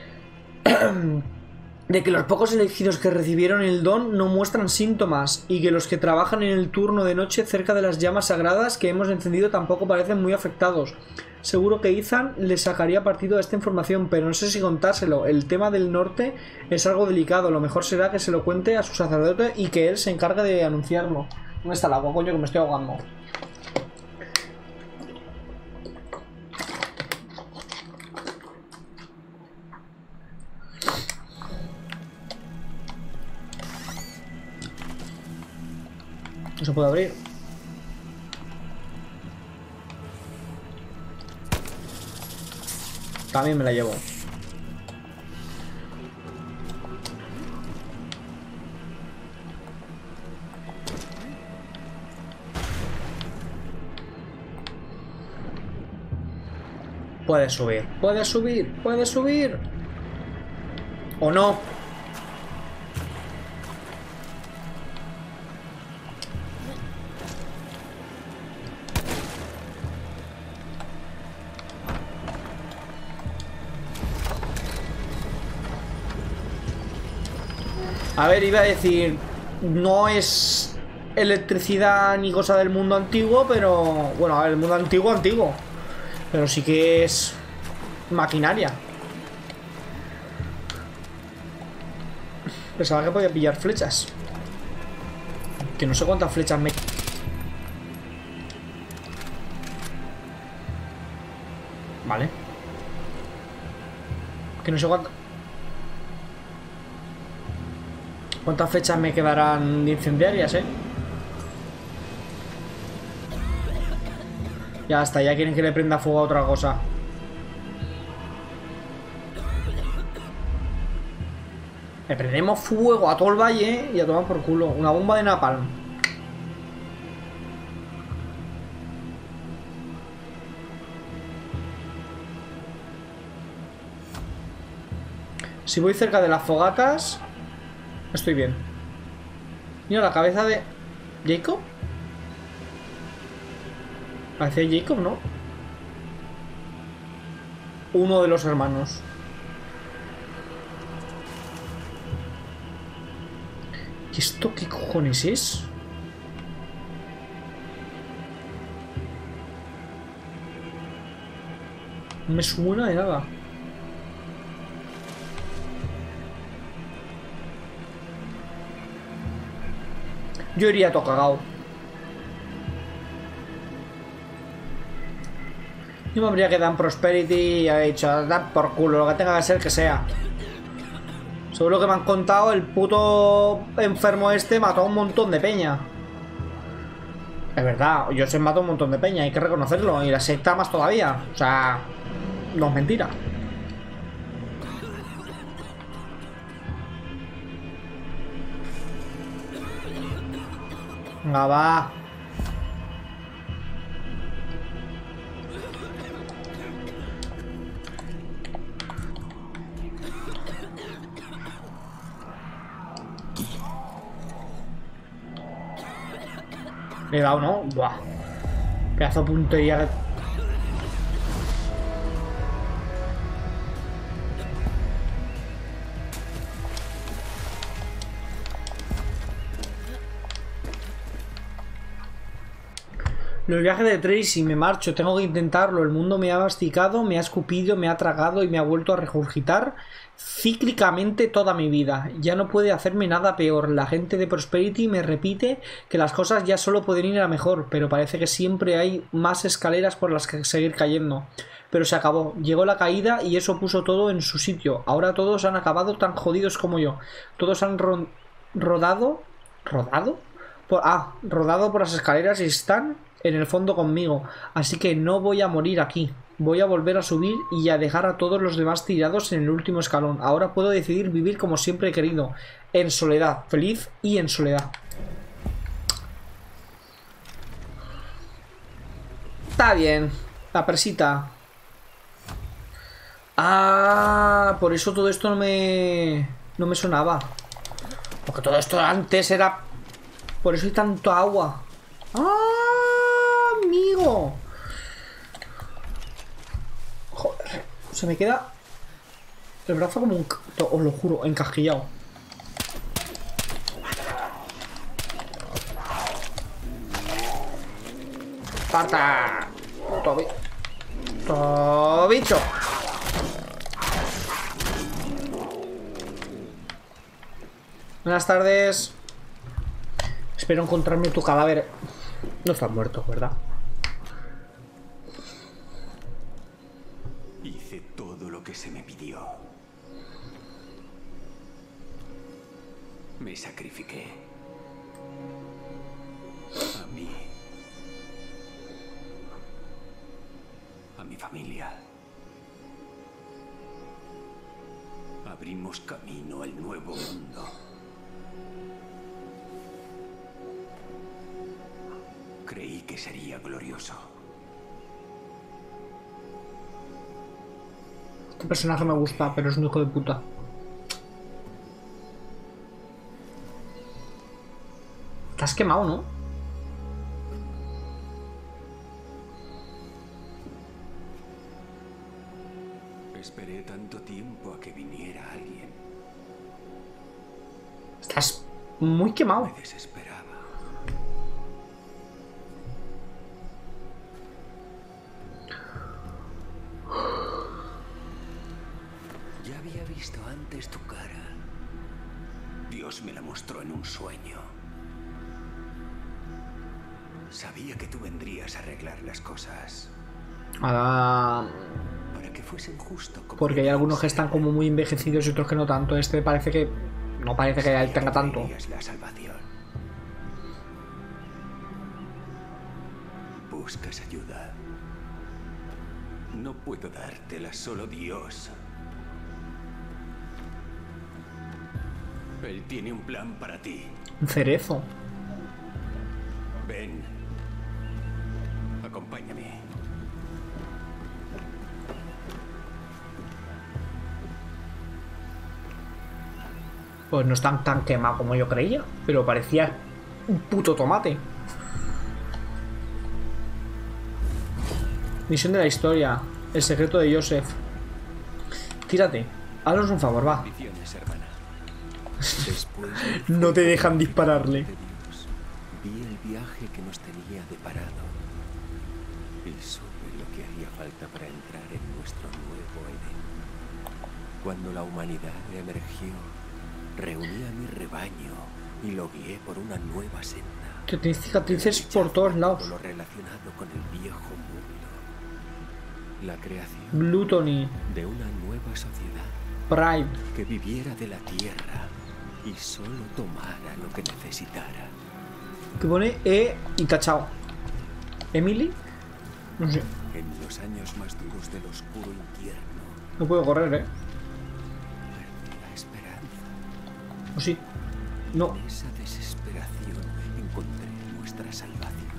de que los pocos elegidos que recibieron el don no muestran síntomas y que los que trabajan en el turno de noche cerca de las llamas sagradas que hemos encendido tampoco parecen muy afectados. Seguro que Ethan le sacaría partido a esta información, pero no sé si contárselo. El tema del norte es algo delicado. Lo mejor será que se lo cuente a su sacerdote y que él se encargue de anunciarlo. ¿Dónde está el agua, coño? Que me estoy ahogando. No se puede abrir. También me la llevo. Puedes subir, puedes subir, puedes subir. ¿O no? A ver, iba a decir, no es electricidad ni cosa del mundo antiguo, pero... Bueno, a ver, el mundo antiguo, antiguo. Pero sí que es maquinaria. Pensaba que podía pillar flechas. Que no sé cuántas flechas me... Vale. Que no sé cuántas... ¿Cuántas flechas me quedarán de incendiarias, eh? Ya está, ya quieren que le prenda fuego a otra cosa. Le prendemos fuego a todo el valle y a tomar por culo. Una bomba de napalm. Si voy cerca de las fogatas... Estoy bien. Mira la cabeza de... ¿Jacob? Parece Jacob, ¿no? Uno de los hermanos. ¿Y esto qué cojones es? No me suena de nada. Yo iría todo cagado. Yo me habría quedado en Prosperity y he dicho, dar por culo, lo que tenga que ser que sea. Seguro que me han contado, el puto enfermo este mató a un montón de peña. Es verdad, yo se mató a un montón de peña, hay que reconocerlo. Y la secta más todavía. O sea, no es mentira. Venga, va. Le he dado, ¿no? Buah. Pedazo de puntería. Los viajes de Tracy, me marcho, tengo que intentarlo. El mundo me ha masticado, me ha escupido, me ha tragado y me ha vuelto a regurgitar cíclicamente toda mi vida. Ya no puede hacerme nada peor. La gente de Prosperity me repite que las cosas ya solo pueden ir a mejor, pero parece que siempre hay más escaleras por las que seguir cayendo. Pero se acabó. Llegó la caída y eso puso todo en su sitio. Ahora todos han acabado tan jodidos como yo. Todos han ro rodado... ¿Rodado? Por, ah, rodado por las escaleras y están en el fondo conmigo. Así que no voy a morir aquí. Voy a volver a subir y a dejar a todos los demás tirados en el último escalón. Ahora puedo decidir vivir como siempre he querido. En soledad. Feliz y en soledad. Está bien. La presita. Ah, por eso todo esto no me... No me sonaba. Porque todo esto antes era... Por eso hay tanto agua. ¡Ah! amigo. Joder, se me queda el brazo como un... Os lo juro, encasquillado. ¡Parta! Puto bicho. Puto bicho. Buenas tardes. Espero encontrarme tu cadáver. No estás muerto, ¿verdad? Hice todo lo que se me pidió. Me sacrifiqué. A mí. A mi familia. Abrimos camino al nuevo mundo. Creí que sería glorioso. Este personaje me gusta, pero es un hijo de puta. Te has quemado, ¿no? Esperé tanto tiempo a que viniera alguien. Estás muy quemado. Me desesperaba. Ya había visto antes tu cara. Dios me la mostró en un sueño. Sabía que tú vendrías a arreglar las cosas. Ahora... Para que fuesen justo como... Porque hay algunos que están como muy envejecidos y otros que no tanto. Este parece que... No parece que él tenga tanto. La salvación. Buscas ayuda. No puedo dártela, solo Dios. Él tiene un plan para ti. Un cerezo. Ven. Acompáñame. Pues no están tan quemado como yo creía, pero parecía un puto tomate. Misión de la historia. El secreto de Joseph. Tírate. Haznos un favor, va. No te dejan dispararle. Vi el viaje que nos tenía deparado y supe lo que haría falta para entrar en nuestro nuevo Edén. Cuando la humanidad emergió, reuní a mi rebaño y lo guié por una nueva senda. Que tienes cicatrices por todos lados. Lo relacionado con el viejo mundo. La creación Gluttony. de una nueva sociedad. Pride. Que viviera de la tierra y solo tomara lo que necesitara. Que pone E y tachado. ¿Emily? No sé. En los años más duros del oscuro infierno. No puedo correr, eh. La esperanza. ¿O sí? No. En esa desesperación encontré nuestra salvación.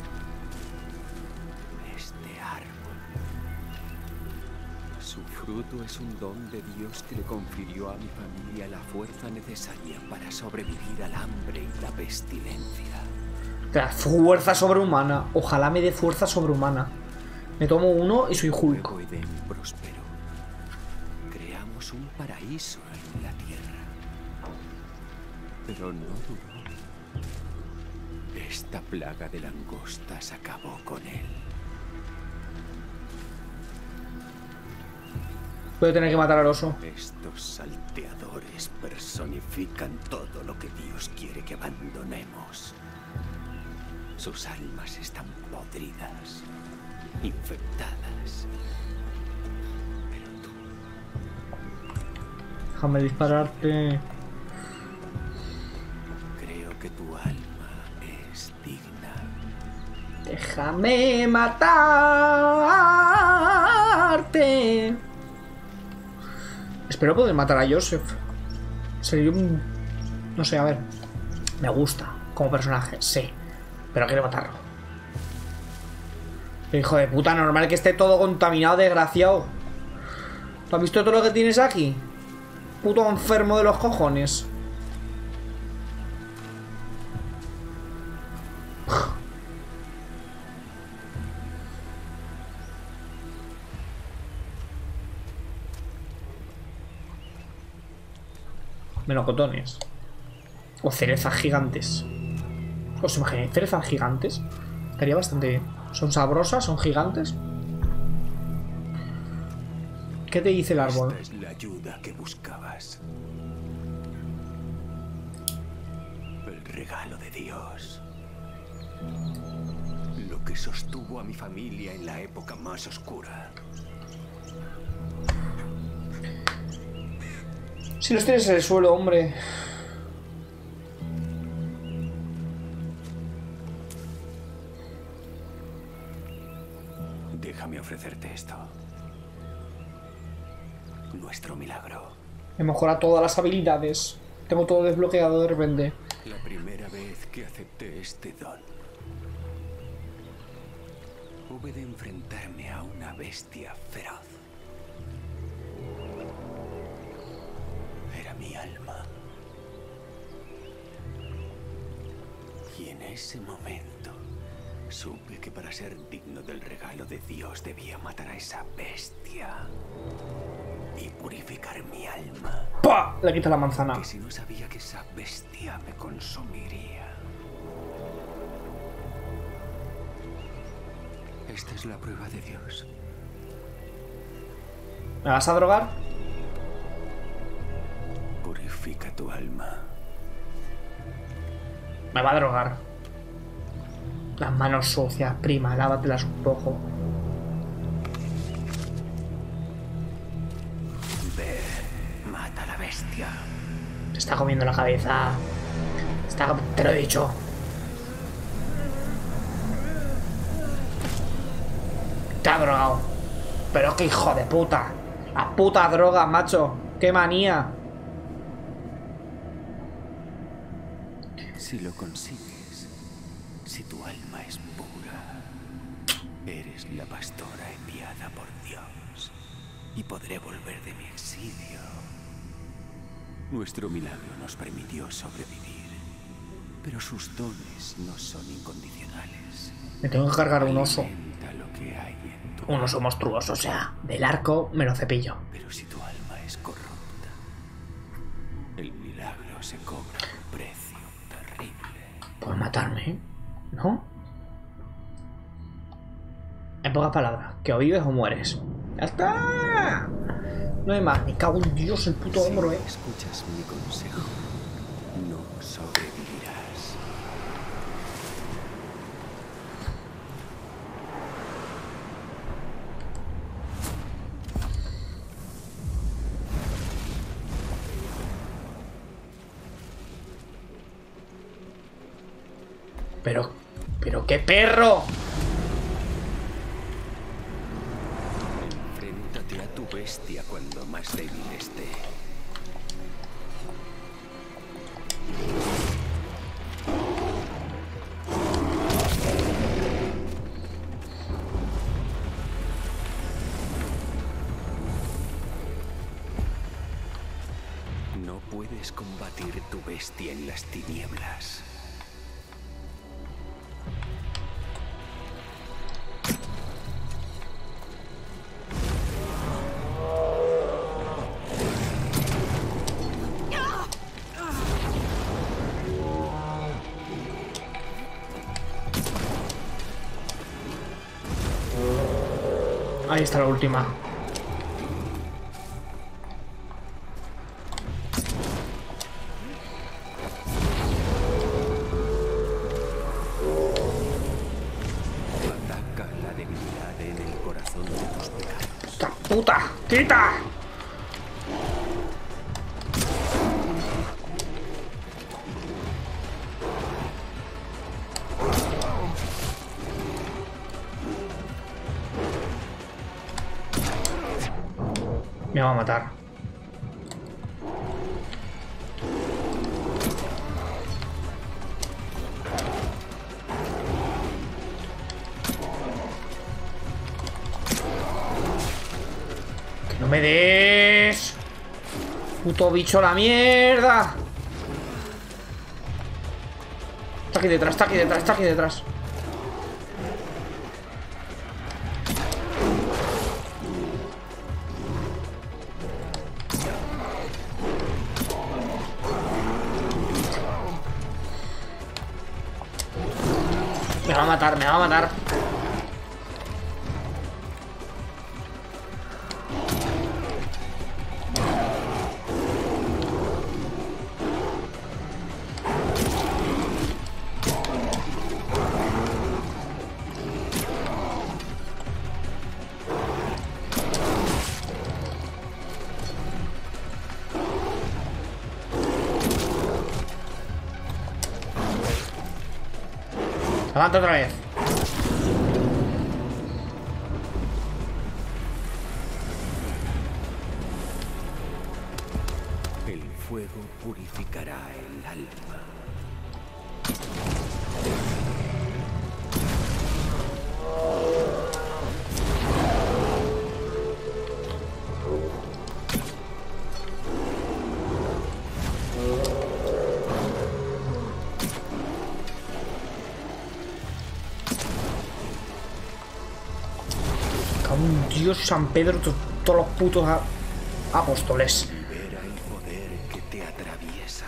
Este árbol. Su fruto es un don de Dios que le confirió a mi familia la fuerza necesaria para sobrevivir al hambre y la pestilencia. La fuerza sobrehumana. Ojalá me dé fuerza sobrehumana. Me tomo uno y soy Hulk. Luego Edén prosperó. Creamos un paraíso en la tierra. Pero no duró. Esta plaga de langostas acabó con él. Voy a tener que matar al oso. Estos salteadores personifican todo lo que Dios quiere que abandonemos. Sus almas están podridas, infectadas. Pero tú... Déjame dispararte. Creo que tu alma es digna. Déjame matarte. Espero poder matar a Joseph. Sería un... No sé, a ver. Me gusta como personaje, sí. Pero quiero matarlo. Hijo de puta, normal que esté todo contaminado, desgraciado. ¿Tú has visto todo lo que tienes aquí? Puto enfermo de los cojones. Melocotones. O cerezas gigantes. ¿Os imagináis cerezas gigantes? Estaría bastante bien. Son sabrosas, son gigantes. ¿Qué te dice el árbol? Esta es la ayuda que buscabas. El regalo de Dios. Lo que sostuvo a mi familia en la época más oscura. Si los tienes en el suelo, hombre. Déjame ofrecerte esto. Nuestro milagro. Me mejora todas las habilidades. Tengo todo desbloqueado de repente. La primera vez que acepté este don, hube de enfrentarme a una bestia feroz. Era mi alma. Y en ese momento supe que para ser digno del regalo de Dios debía matar a esa bestia y purificar mi alma. ¡Pah! Le quita la manzana. Que si no sabía que esa bestia me consumiría. Esta es la prueba de Dios. ¿Me vas a drogar? Purifica tu alma. Me va a drogar. Las manos sucias, prima, lávatelas un poco. Ve, mata a la bestia. Se está comiendo la cabeza. Está... Te lo he dicho. Te ha drogado. Pero qué hijo de puta. La puta droga, macho. Qué manía. Si lo consigues, si tu alma es pura, eres la pastora enviada por Dios y podré volver de mi exilio. Nuestro milagro nos permitió sobrevivir, pero sus dones no son incondicionales. Me tengo que cargar un oso. Alimenta lo que hay en tu Un oso monstruoso, o sea, del arco me lo cepillo. Pero si tu alma es corrupta, el milagro se cobra un precio terrible. Por matarme, ¿eh? ¿No? En pocas palabras, que o vives o mueres. ¡Ya está! No hay más, me cago en Dios, el puto Si hombro, ¿eh? escuchas mi consejo, no sobrevivirás. Pero, pero qué perro. Enfréntate a tu bestia cuando más débil esté. No puedes combatir tu bestia en las tinieblas. Ahí está la última. Ataca la debilidad en el corazón de tus pecados. ¡Esta puta! ¡Quita! Me va a matar. ¡Que no me des! ¡Puto bicho la mierda! Está aquí detrás, está aquí detrás, está aquí detrás. Me va a matar, me va a matar. Levanta otra vez. El fuego purificará el alma. Dios, San Pedro, todos los putos apóstoles. Libera el poder que te atraviesa.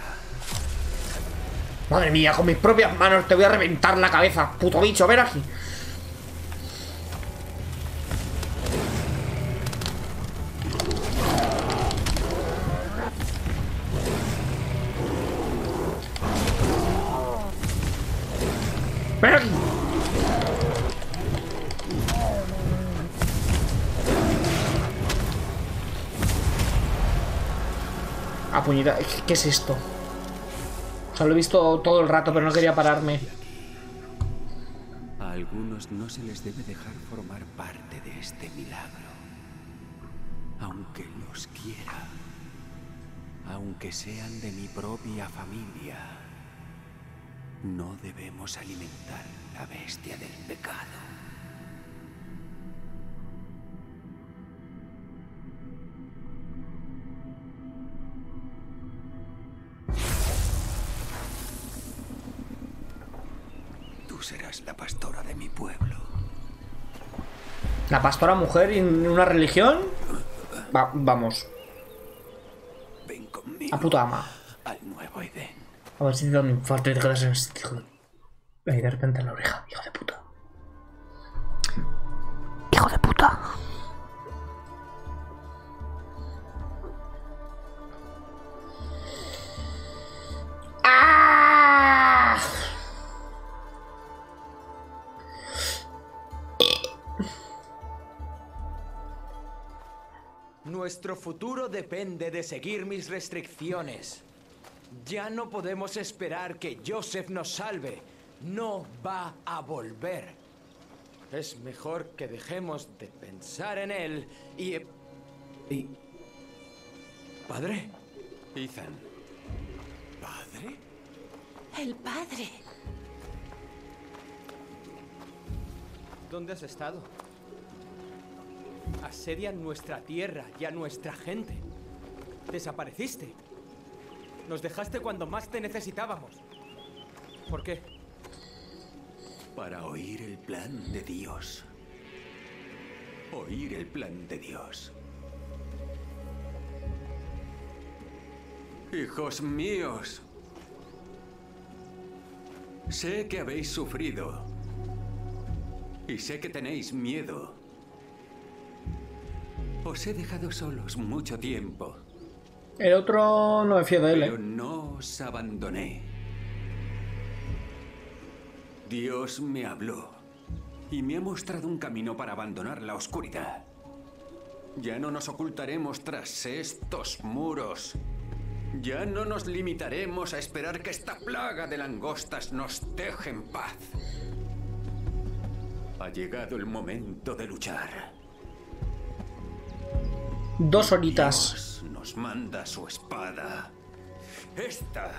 Madre mía, con mis propias manos te voy a reventar la cabeza, puto bicho, ven aquí. Ven aquí. Ah, puñeta, ¿qué es esto? O sea, lo he visto todo el rato, pero no quería pararme. A algunos no se les debe dejar formar parte de este milagro. Aunque los quiera. Aunque sean de mi propia familia. No debemos alimentar la bestia del pecado. Serás la pastora de mi pueblo. ¿La pastora mujer en una religión? Va, vamos. Ven conmigo. A puta ama. Al nuevo Edén. A ver si te da un infarto y te quedas en este hijo. Y de repente en la oreja, hijo de puta. Hijo de puta. ¡Ah! Nuestro futuro depende de seguir mis restricciones. Ya no podemos esperar que Joseph nos salve. No va a volver. Es mejor que dejemos de pensar en él y... y... ¿Padre? Ethan. ¿Padre? El padre. ¿Dónde has estado? Asedian nuestra tierra y a nuestra gente. Desapareciste. Nos dejaste cuando más te necesitábamos. ¿Por qué? Para oír el plan de Dios. Oír el plan de Dios. Hijos míos. Sé que habéis sufrido. Y sé que tenéis miedo. Os he dejado solos mucho tiempo. El otro no me fío de él, Pero ¿eh? no os abandoné. Dios me habló y me ha mostrado un camino para abandonar la oscuridad. Ya no nos ocultaremos tras estos muros. Ya no nos limitaremos a esperar que esta plaga de langostas nos deje en paz. Ha llegado el momento de luchar. Dos horitas. Dios nos manda su espada. Esta.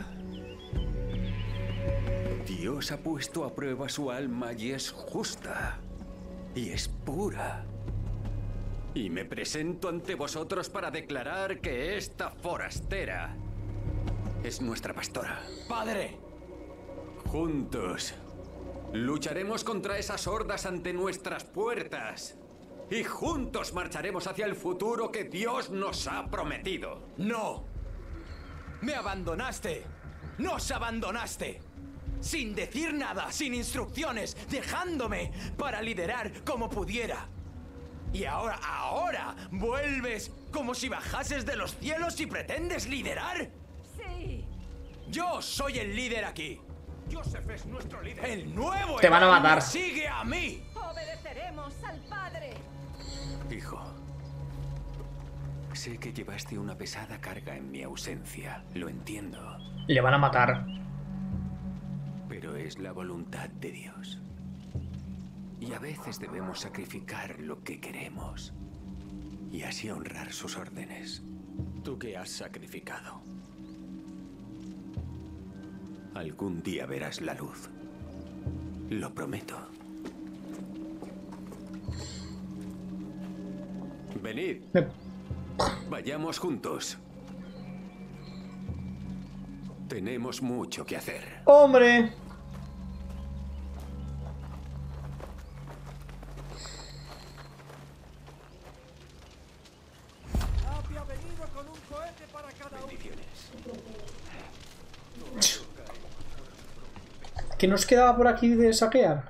Dios ha puesto a prueba su alma y es justa. Y es pura. Y me presento ante vosotros para declarar que esta forastera es nuestra pastora. ¡Padre! Juntos lucharemos contra esas hordas ante nuestras puertas. Y juntos marcharemos hacia el futuro que Dios nos ha prometido. ¡No! ¡Me abandonaste! ¡Nos abandonaste! sin decir nada, sin instrucciones, dejándome para liderar como pudiera. Y ahora, ahora, vuelves como si bajases de los cielos y pretendes liderar. Sí. Yo soy el líder aquí. Joseph es nuestro líder. El nuevo. Te van a matar. Sigue a mí. Obedeceremos al padre. Hijo, sé que llevaste una pesada carga en mi ausencia. Lo entiendo. Le van a matar. Pero es la voluntad de Dios. Y a veces debemos sacrificar lo que queremos. Y así honrar sus órdenes. ¿Tú qué has sacrificado? Algún día verás la luz. Lo prometo. Venid. Me... Vayamos juntos. Tenemos mucho que hacer. ¡Hombre! Había venido con un cohete para cada uno. ¿Qué nos quedaba por aquí de saquear?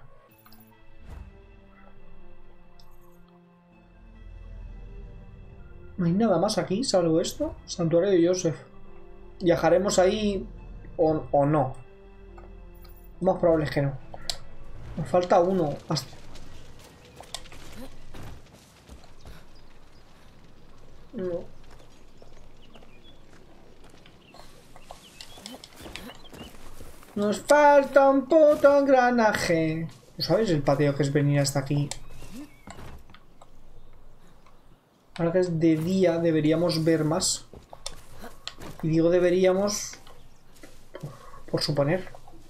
No hay nada más aquí, salvo esto. Santuario de Joseph. Viajaremos ahí o, o no. Lo más probable es que no. Nos falta uno. Hasta... No. Nos falta un puto engranaje. ¿No sabéis el patio que es venir hasta aquí? Ahora que es de día deberíamos ver más. Y digo deberíamos por, por suponer.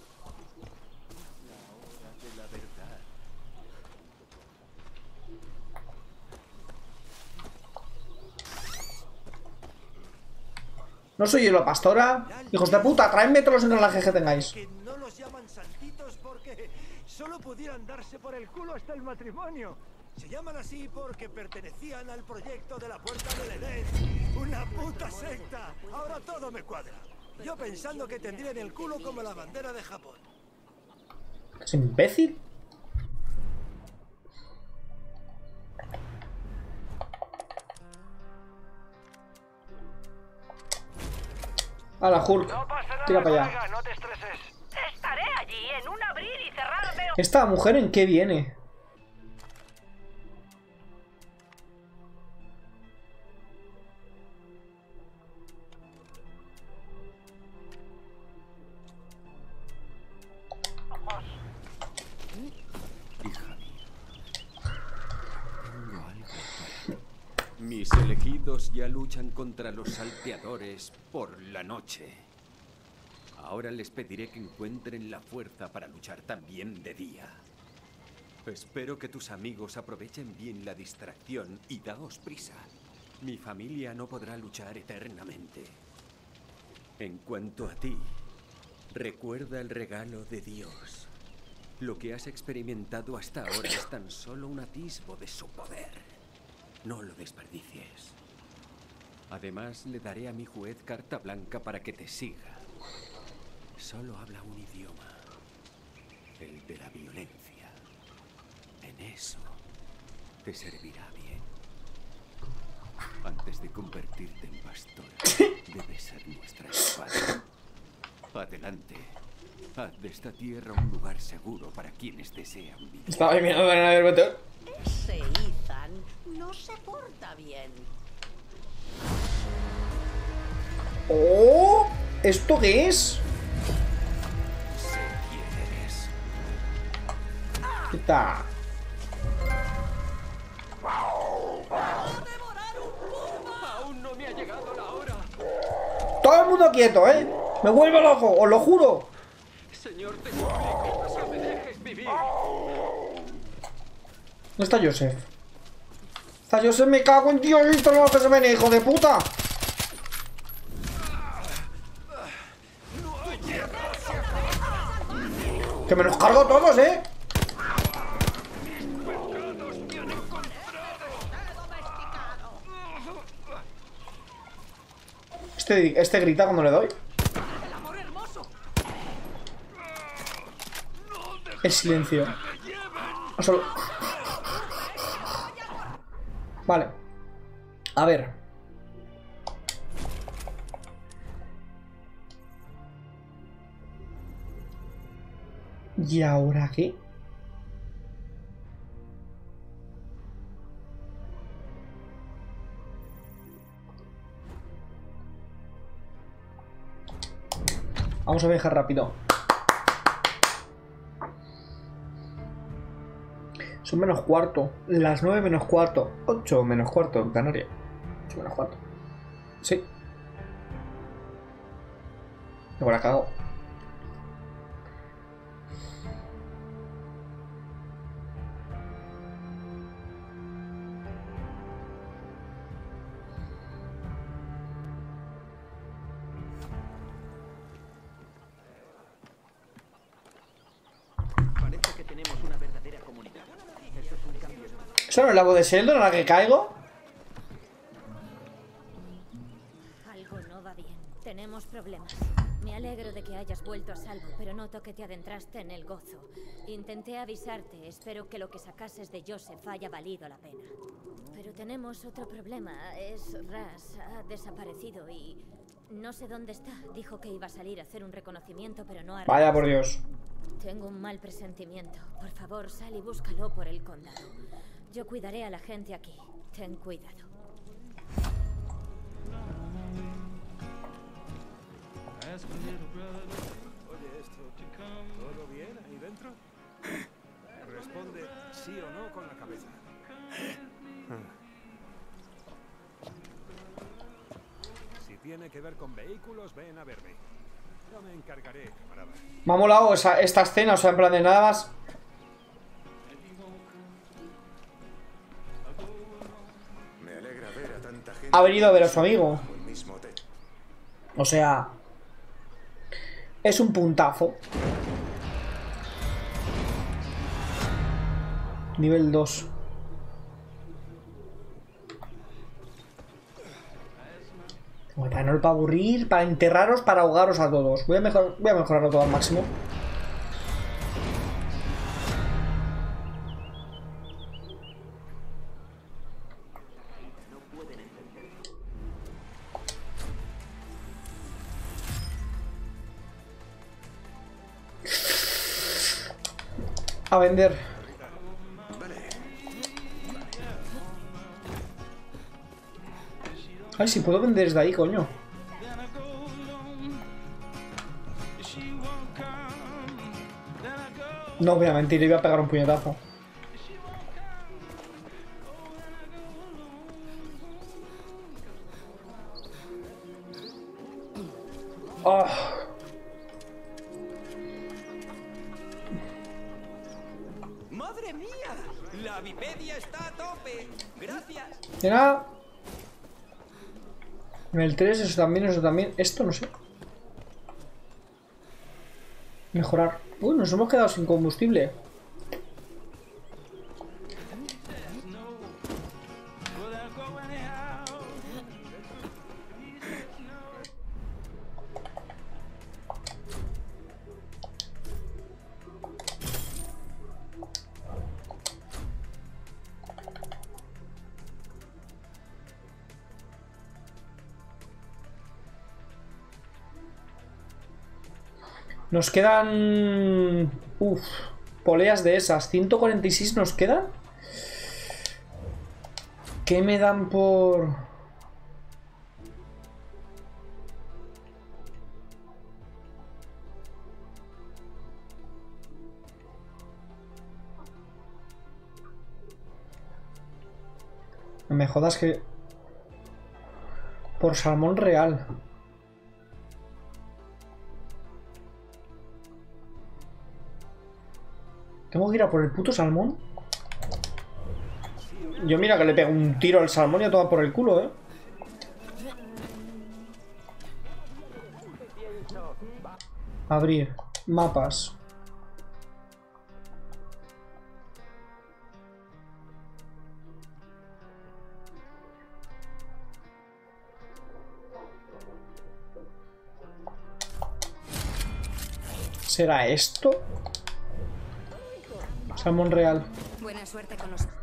No soy yo la pastora. Hijos de puta, traedme todos los engranajes que tengáis. Que no los llaman santitos porque solo pudieran darse por el culo hasta el matrimonio. Se llaman así porque pertenecían al proyecto de la Puerta del Edén. ¡Una puta secta! Ahora todo me cuadra. Yo pensando que tendrían el culo como la bandera de Japón. ¿Es imbécil? A la Hulk. No pasa nada, Tira para allá. colega, no te estreses. Estaré allí en un abrir y cerrar de... ¿Esta mujer en qué viene? Mis elegidos ya luchan contra los salteadores por la noche. Ahora les pediré que encuentren la fuerza para luchar también de día. Espero que tus amigos aprovechen bien la distracción y daos prisa. Mi familia no podrá luchar eternamente. En cuanto a ti, recuerda el regalo de Dios. Lo que has experimentado hasta ahora es tan solo un atisbo de su poder. No lo desperdicies. Además, le daré a mi juez carta blanca para que te siga. Solo habla un idioma. El de la violencia. En eso te servirá bien. Antes de convertirte en pastora, debes ser nuestra espada. Adelante. Haz de esta tierra un lugar seguro para quienes desean vivir. Estaba mirando en el botón. Ese Ethan no se porta bien. ¡Oh! ¿Esto qué es? Sé quién eres. Quita. Aún no me ha llegado la hora. Todo el mundo quieto, ¿eh? Me vuelvo loco, os lo juro. Señor, te suplico que me dejes vivir. ¿Dónde está Joseph? Está Joseph, me cago en Dios, y todo lo que se viene, hijo de puta. Que me los cargo todos, ¿eh? Este, este grita cuando le doy. El silencio. Solo... Vale. A ver. ¿Y ahora qué? Vamos a viajar rápido. Son menos cuarto. Las nueve menos cuarto. Ocho menos cuarto en Canarias. Ocho menos cuarto. Sí. Luego la cago. ¿Eso no es la voz de Sheldon a la que caigo? Algo no va bien. Tenemos problemas. Me alegro de que hayas vuelto a salvo, pero noto que te adentraste en el gozo. Intenté avisarte. Espero que lo que sacases de Joseph haya valido la pena. Pero tenemos otro problema. Es Ras. Ha desaparecido y... no sé dónde está. Dijo que iba a salir a hacer un reconocimiento, pero no ha... Vaya por Dios. Tengo un mal presentimiento. Por favor, sal y búscalo por el condado. Yo cuidaré a la gente aquí. Ten cuidado. Oye, esto... ¿Todo bien ahí dentro? Responde sí o no con la cabeza. Si tiene que ver con vehículos, ven a verme. Yo me encargaré, camarada. Me ha molado esa, esta escena, o sea, en plan de nada más. Me alegra ver a tanta gente. Ha venido a ver a su amigo. O sea, es un puntazo. Nivel dos. Bueno, para no para aburrir, para enterraros, para ahogaros a todos. Voy a, mejor, voy a mejorarlo todo al máximo. A vender. Ay, si puedo vender desde ahí, coño. No voy a mentir, le voy a pegar un puñetazo. Oh. ¡Madre mía! La Wikipedia está a tope. Gracias. De nada. En el tres, eso también, eso también. Esto no sé. Mejorar. Uy, nos hemos quedado sin combustible. Nos quedan... Uf, poleas de esas. ciento cuarenta y seis nos quedan. ¿Qué me dan por...? No me jodas que... Por salmón real. ¿Tengo que ir a por el puto salmón? Yo mira que le pego un tiro al salmón y a tomar por el culo, ¿eh? Abrir. Mapas. ¿Será esto? Salmón real. Buena suerte con los...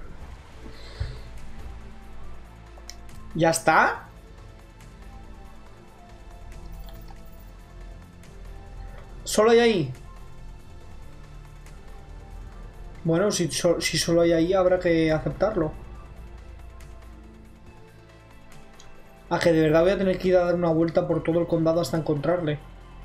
¿Ya está? ¿Solo hay ahí? Bueno, si, so, si solo hay ahí, habrá que aceptarlo. Ah, que de verdad voy a tener que ir a dar una vuelta por todo el condado hasta encontrarle.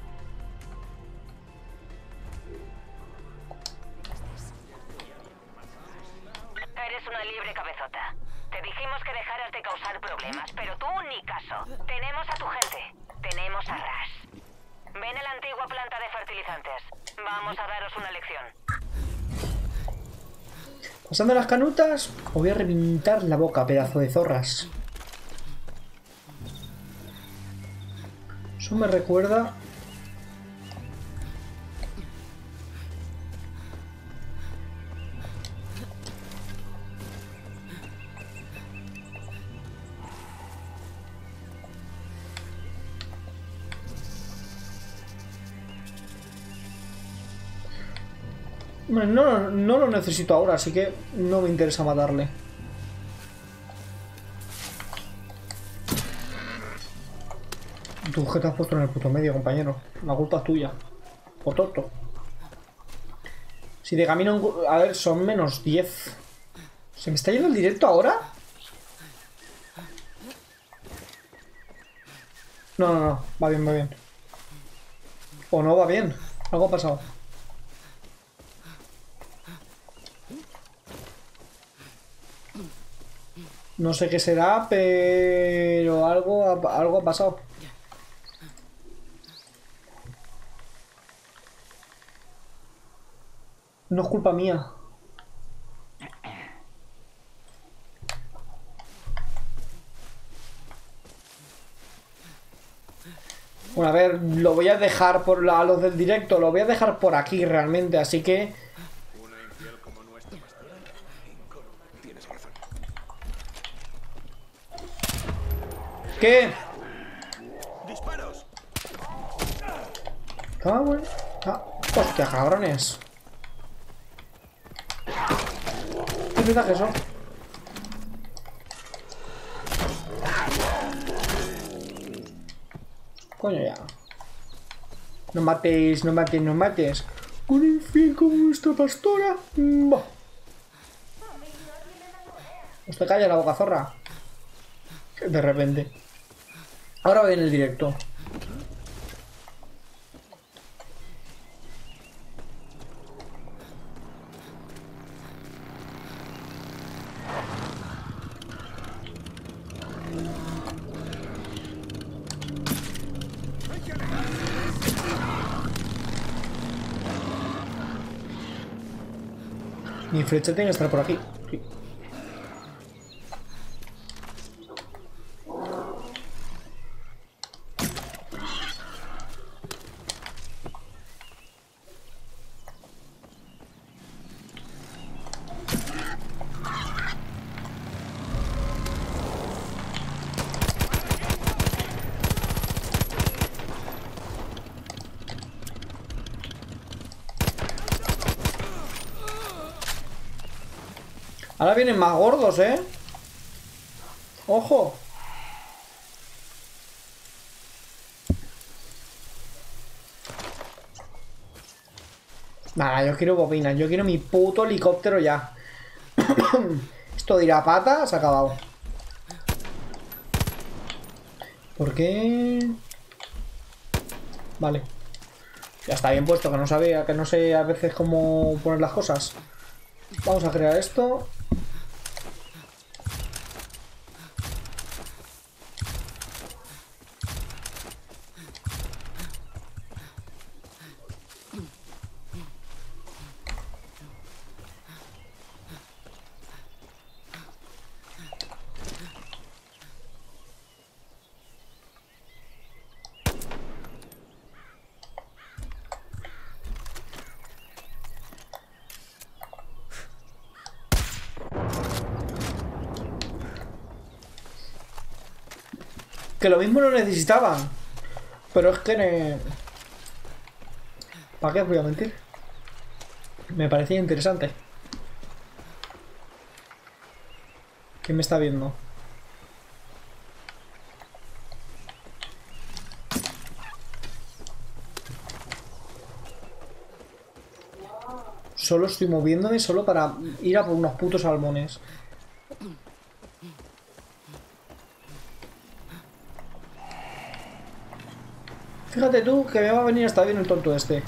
Eres una libre cabezota. Te dijimos que dejaras de causar problemas, pero tú ni caso. Tenemos a tu gente. Tenemos a Rush. Ven a la antigua planta de fertilizantes. Vamos a daros una lección. Pasando las canutas, os voy a reventar la boca, pedazo de zorras. Eso me recuerda... No, no lo necesito ahora, así que no me interesa matarle. Tú que te has puesto en el puto medio, compañero. La culpa es tuya. Por tonto. Si de camino... A ver, son menos diez. ¿Se me está yendo el directo ahora? No, no, no. Va bien, va bien. O no va bien. Algo ha pasado. No sé qué será, pero algo ha, algo ha pasado. No es culpa mía. Bueno, a ver, lo voy a dejar por la, a los del directo, lo voy a dejar por aquí realmente, así que... ¿Qué? ¡Disparos! Ah, bueno. Ah, hostia, cabrones. ¿Qué mensaje eso? Coño ya. No matéis, no mates, no mates. Un infiel como nuestra pastora. Bah. Usted calla la boca, zorra. De repente. Ahora voy en el directo. Mi flecha tiene que estar por aquí. Sí. Ahora vienen más gordos, ¿eh? ¡Ojo! Nada, yo quiero bobinas. Yo quiero mi puto helicóptero ya. Esto de ir a pata se ha acabado. ¿Por qué? Vale. Ya está bien puesto, que no sabía, que no sé a veces cómo poner las cosas. Vamos a crear esto. Que lo mismo lo necesitaban. Pero es que... Ne... ¿Para qué os voy a mentir? Me parecía interesante. ¿Quién me está viendo? Solo estoy moviéndome solo para ir a por unos putos salmones. Fíjate tú que me va a venir hasta bien el tonto este.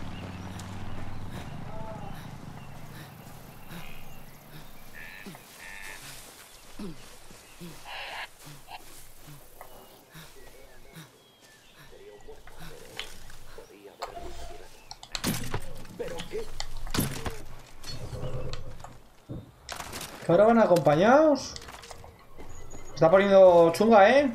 Que ahora van acompañados. Se está poniendo chunga, ¿eh?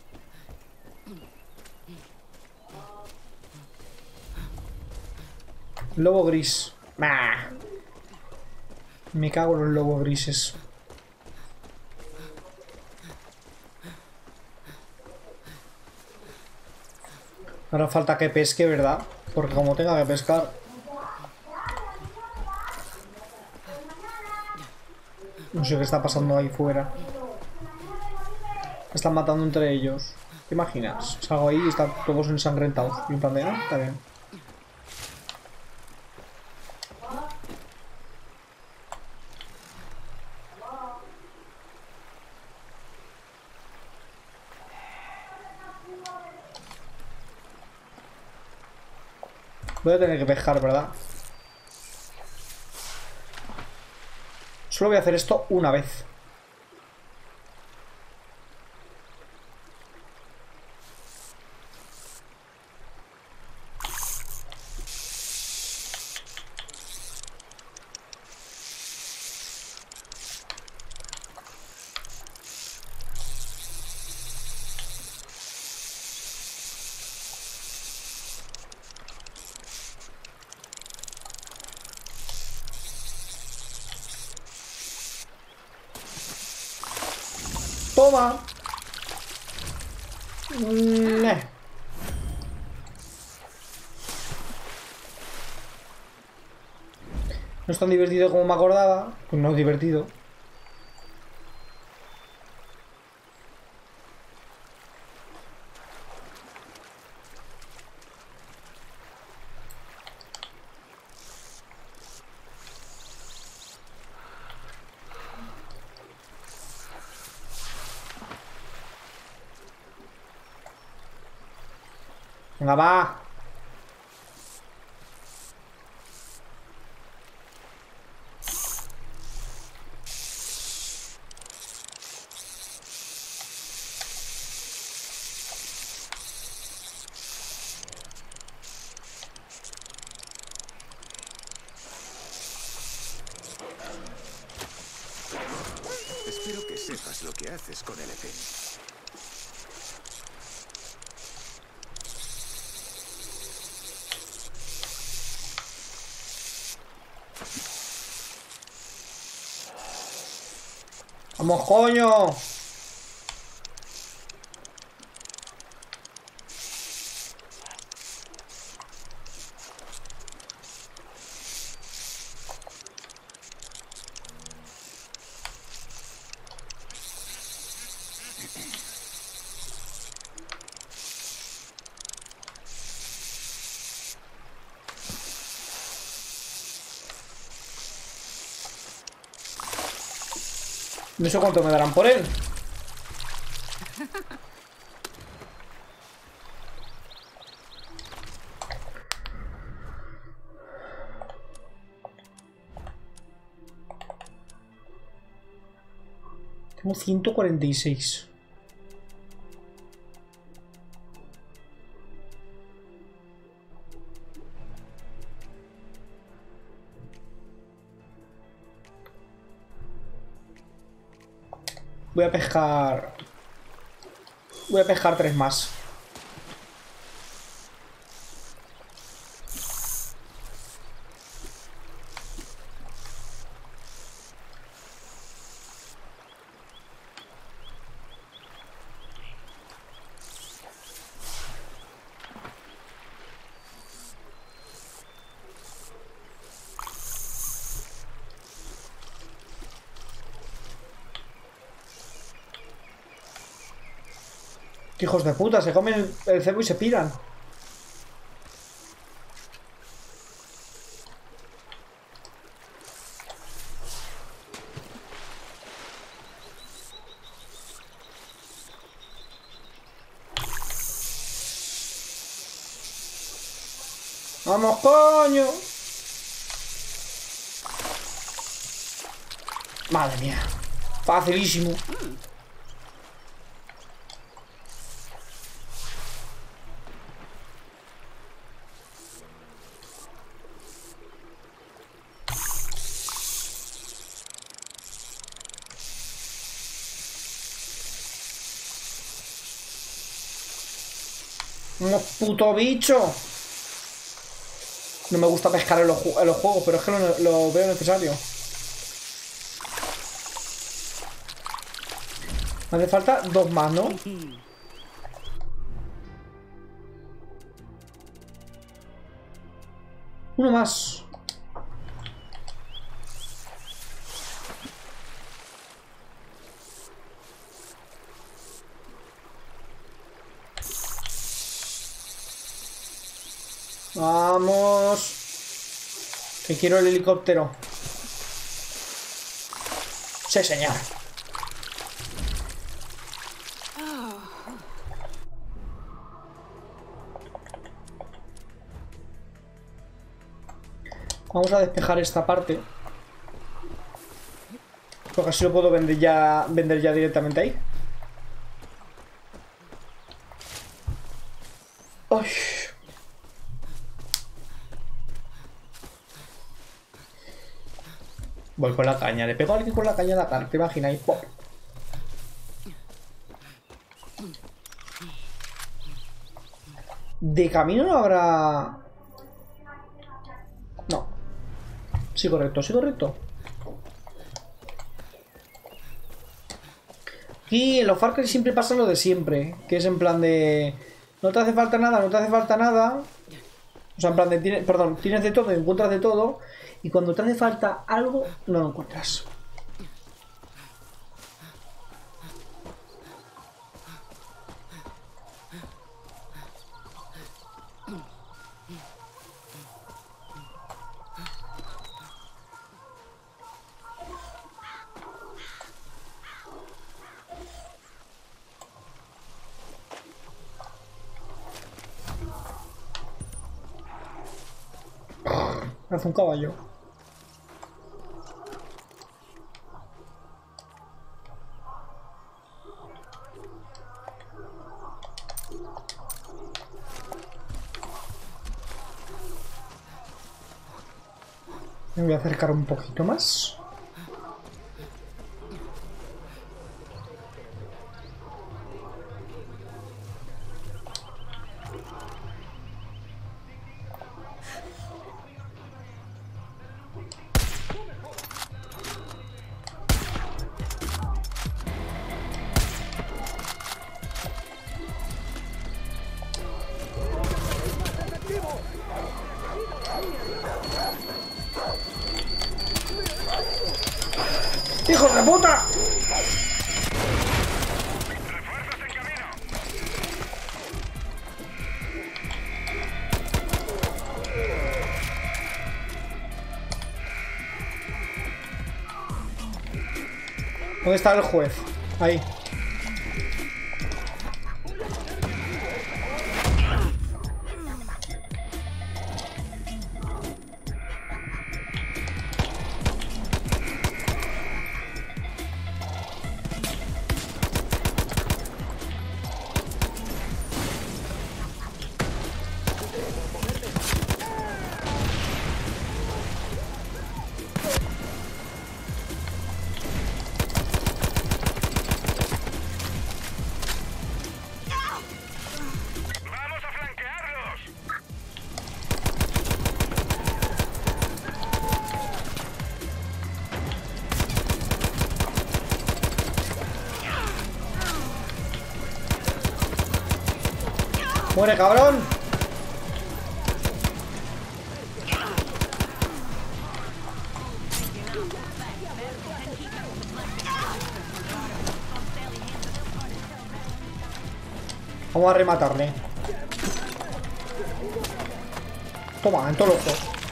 Lobo gris. Bah. Me cago en los lobos grises. Ahora falta que pesque, ¿verdad? Porque como tenga que pescar... No sé qué está pasando ahí fuera. Están matando entre ellos. ¿Te imaginas? Salgo ahí y están todos ensangrentados. Y un plan de... Ah, está bien. Voy a tener que pescar, ¿verdad? Solo voy a hacer esto una vez. Toma. Mm, eh. No es tan divertido como me acordaba. Pues no es divertido. Venga, va. Espero que sepas lo que haces con el Eken. ¡Vamos, coño! No sé cuánto me darán por él. Tengo ciento cuarenta y seis. Voy a pescar... Voy a pescar tres más. ¡Qué hijos de puta! Se comen el, el cebo y se piran. ¡Vamos, coño! Madre mía. Facilísimo. ¡Unos puto bicho! No me gusta pescar en los, en los juegos, pero es que lo, lo veo necesario. Me hace falta dos más, ¿no? Uno más. Vamos. Que quiero el helicóptero. Sí, señor. Vamos a despejar esta parte. Porque así lo puedo vender ya, vender ya directamente ahí. Uy. Voy con la caña, le pego a alguien con la caña a la cara, ¿te imagináis? ¡Pop! De camino no habrá... No. Sí, correcto, sí, correcto. Aquí en los Far Cry siempre pasa lo de siempre, que es en plan de... No te hace falta nada, no te hace falta nada. O sea, en plan de... Tienes, perdón, tienes de todo y encuentras de todo. Y cuando te hace falta algo, no lo encuentras. Hace un caballo. Me voy a acercar un poquito más. ¡Hijo de puta! ¿Dónde está el juez? Ahí. ¡Muere, cabrón! Vamos a rematarle. Toma, en todo el ojo.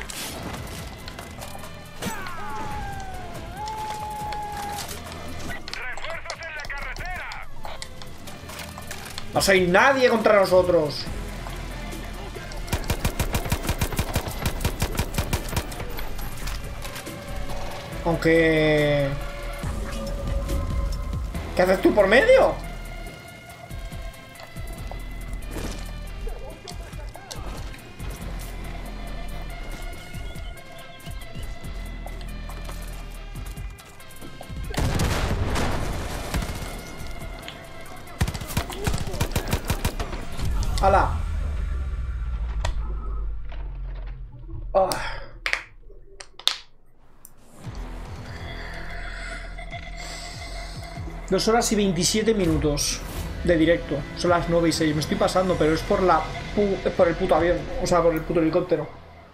No soy nadie contra nosotros. Aunque... ¿Qué haces tú por medio? ¡Hala! Oh. Dos horas y veintisiete minutos de directo. Son las nueve y seis. Me estoy pasando, pero es por la pu por el puto avión. O sea, por el puto helicóptero.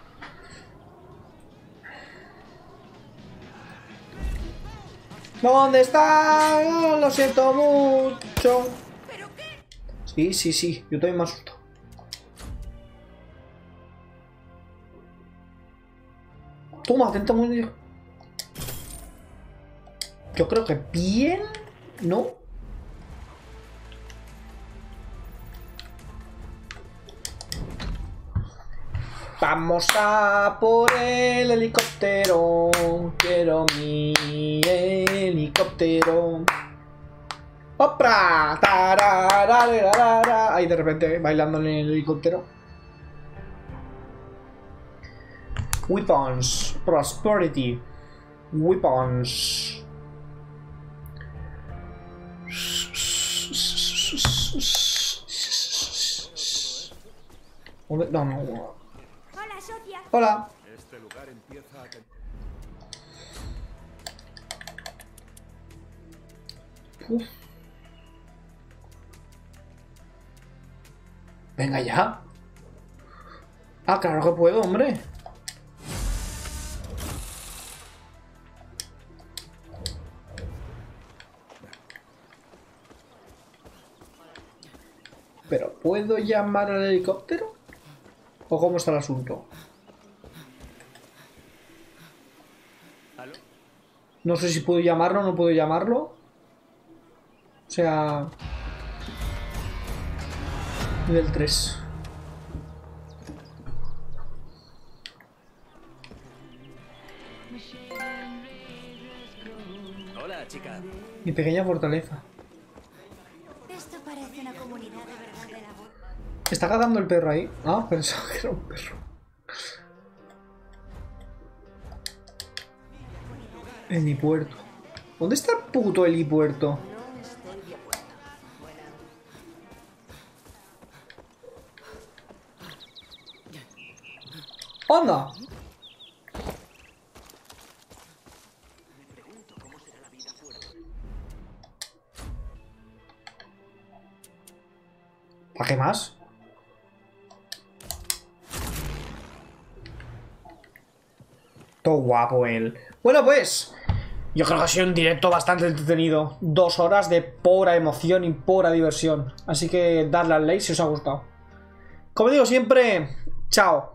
¿Dónde está? Oh, lo siento mucho. Sí, sí, sí. Yo también me asusto. Toma, atenta muy bien. Yo creo que bien, ¿no? Vamos a por el helicóptero. Quiero mi helicóptero. ¡Opra! ¡Tararararara! Ahí de repente bailando en el helicóptero. Weapons. Prosperity. Weapons. No, no, no. Hola, Sofía. Hola. Este lugar empieza a... Uf. Venga ya. Ah, claro que puedo, hombre. Pero ¿puedo llamar al helicóptero? ¿O cómo está el asunto? No sé si puedo llamarlo o no puedo llamarlo. O sea... Nivel tres. Hola, chica. Mi pequeña fortaleza. Esto parece una comunidad de verdad de la voz. ¿Está cazando el perro ahí? Ah, pensaba que era un perro. Helipuerto. ¿Dónde está el puto helipuerto? ¡Anda! ¿Para qué más? Todo guapo él. Bueno, pues... Yo creo que ha sido un directo bastante entretenido. Dos horas de pura emoción y pura diversión. Así que darle al like si os ha gustado. Como digo siempre, chao.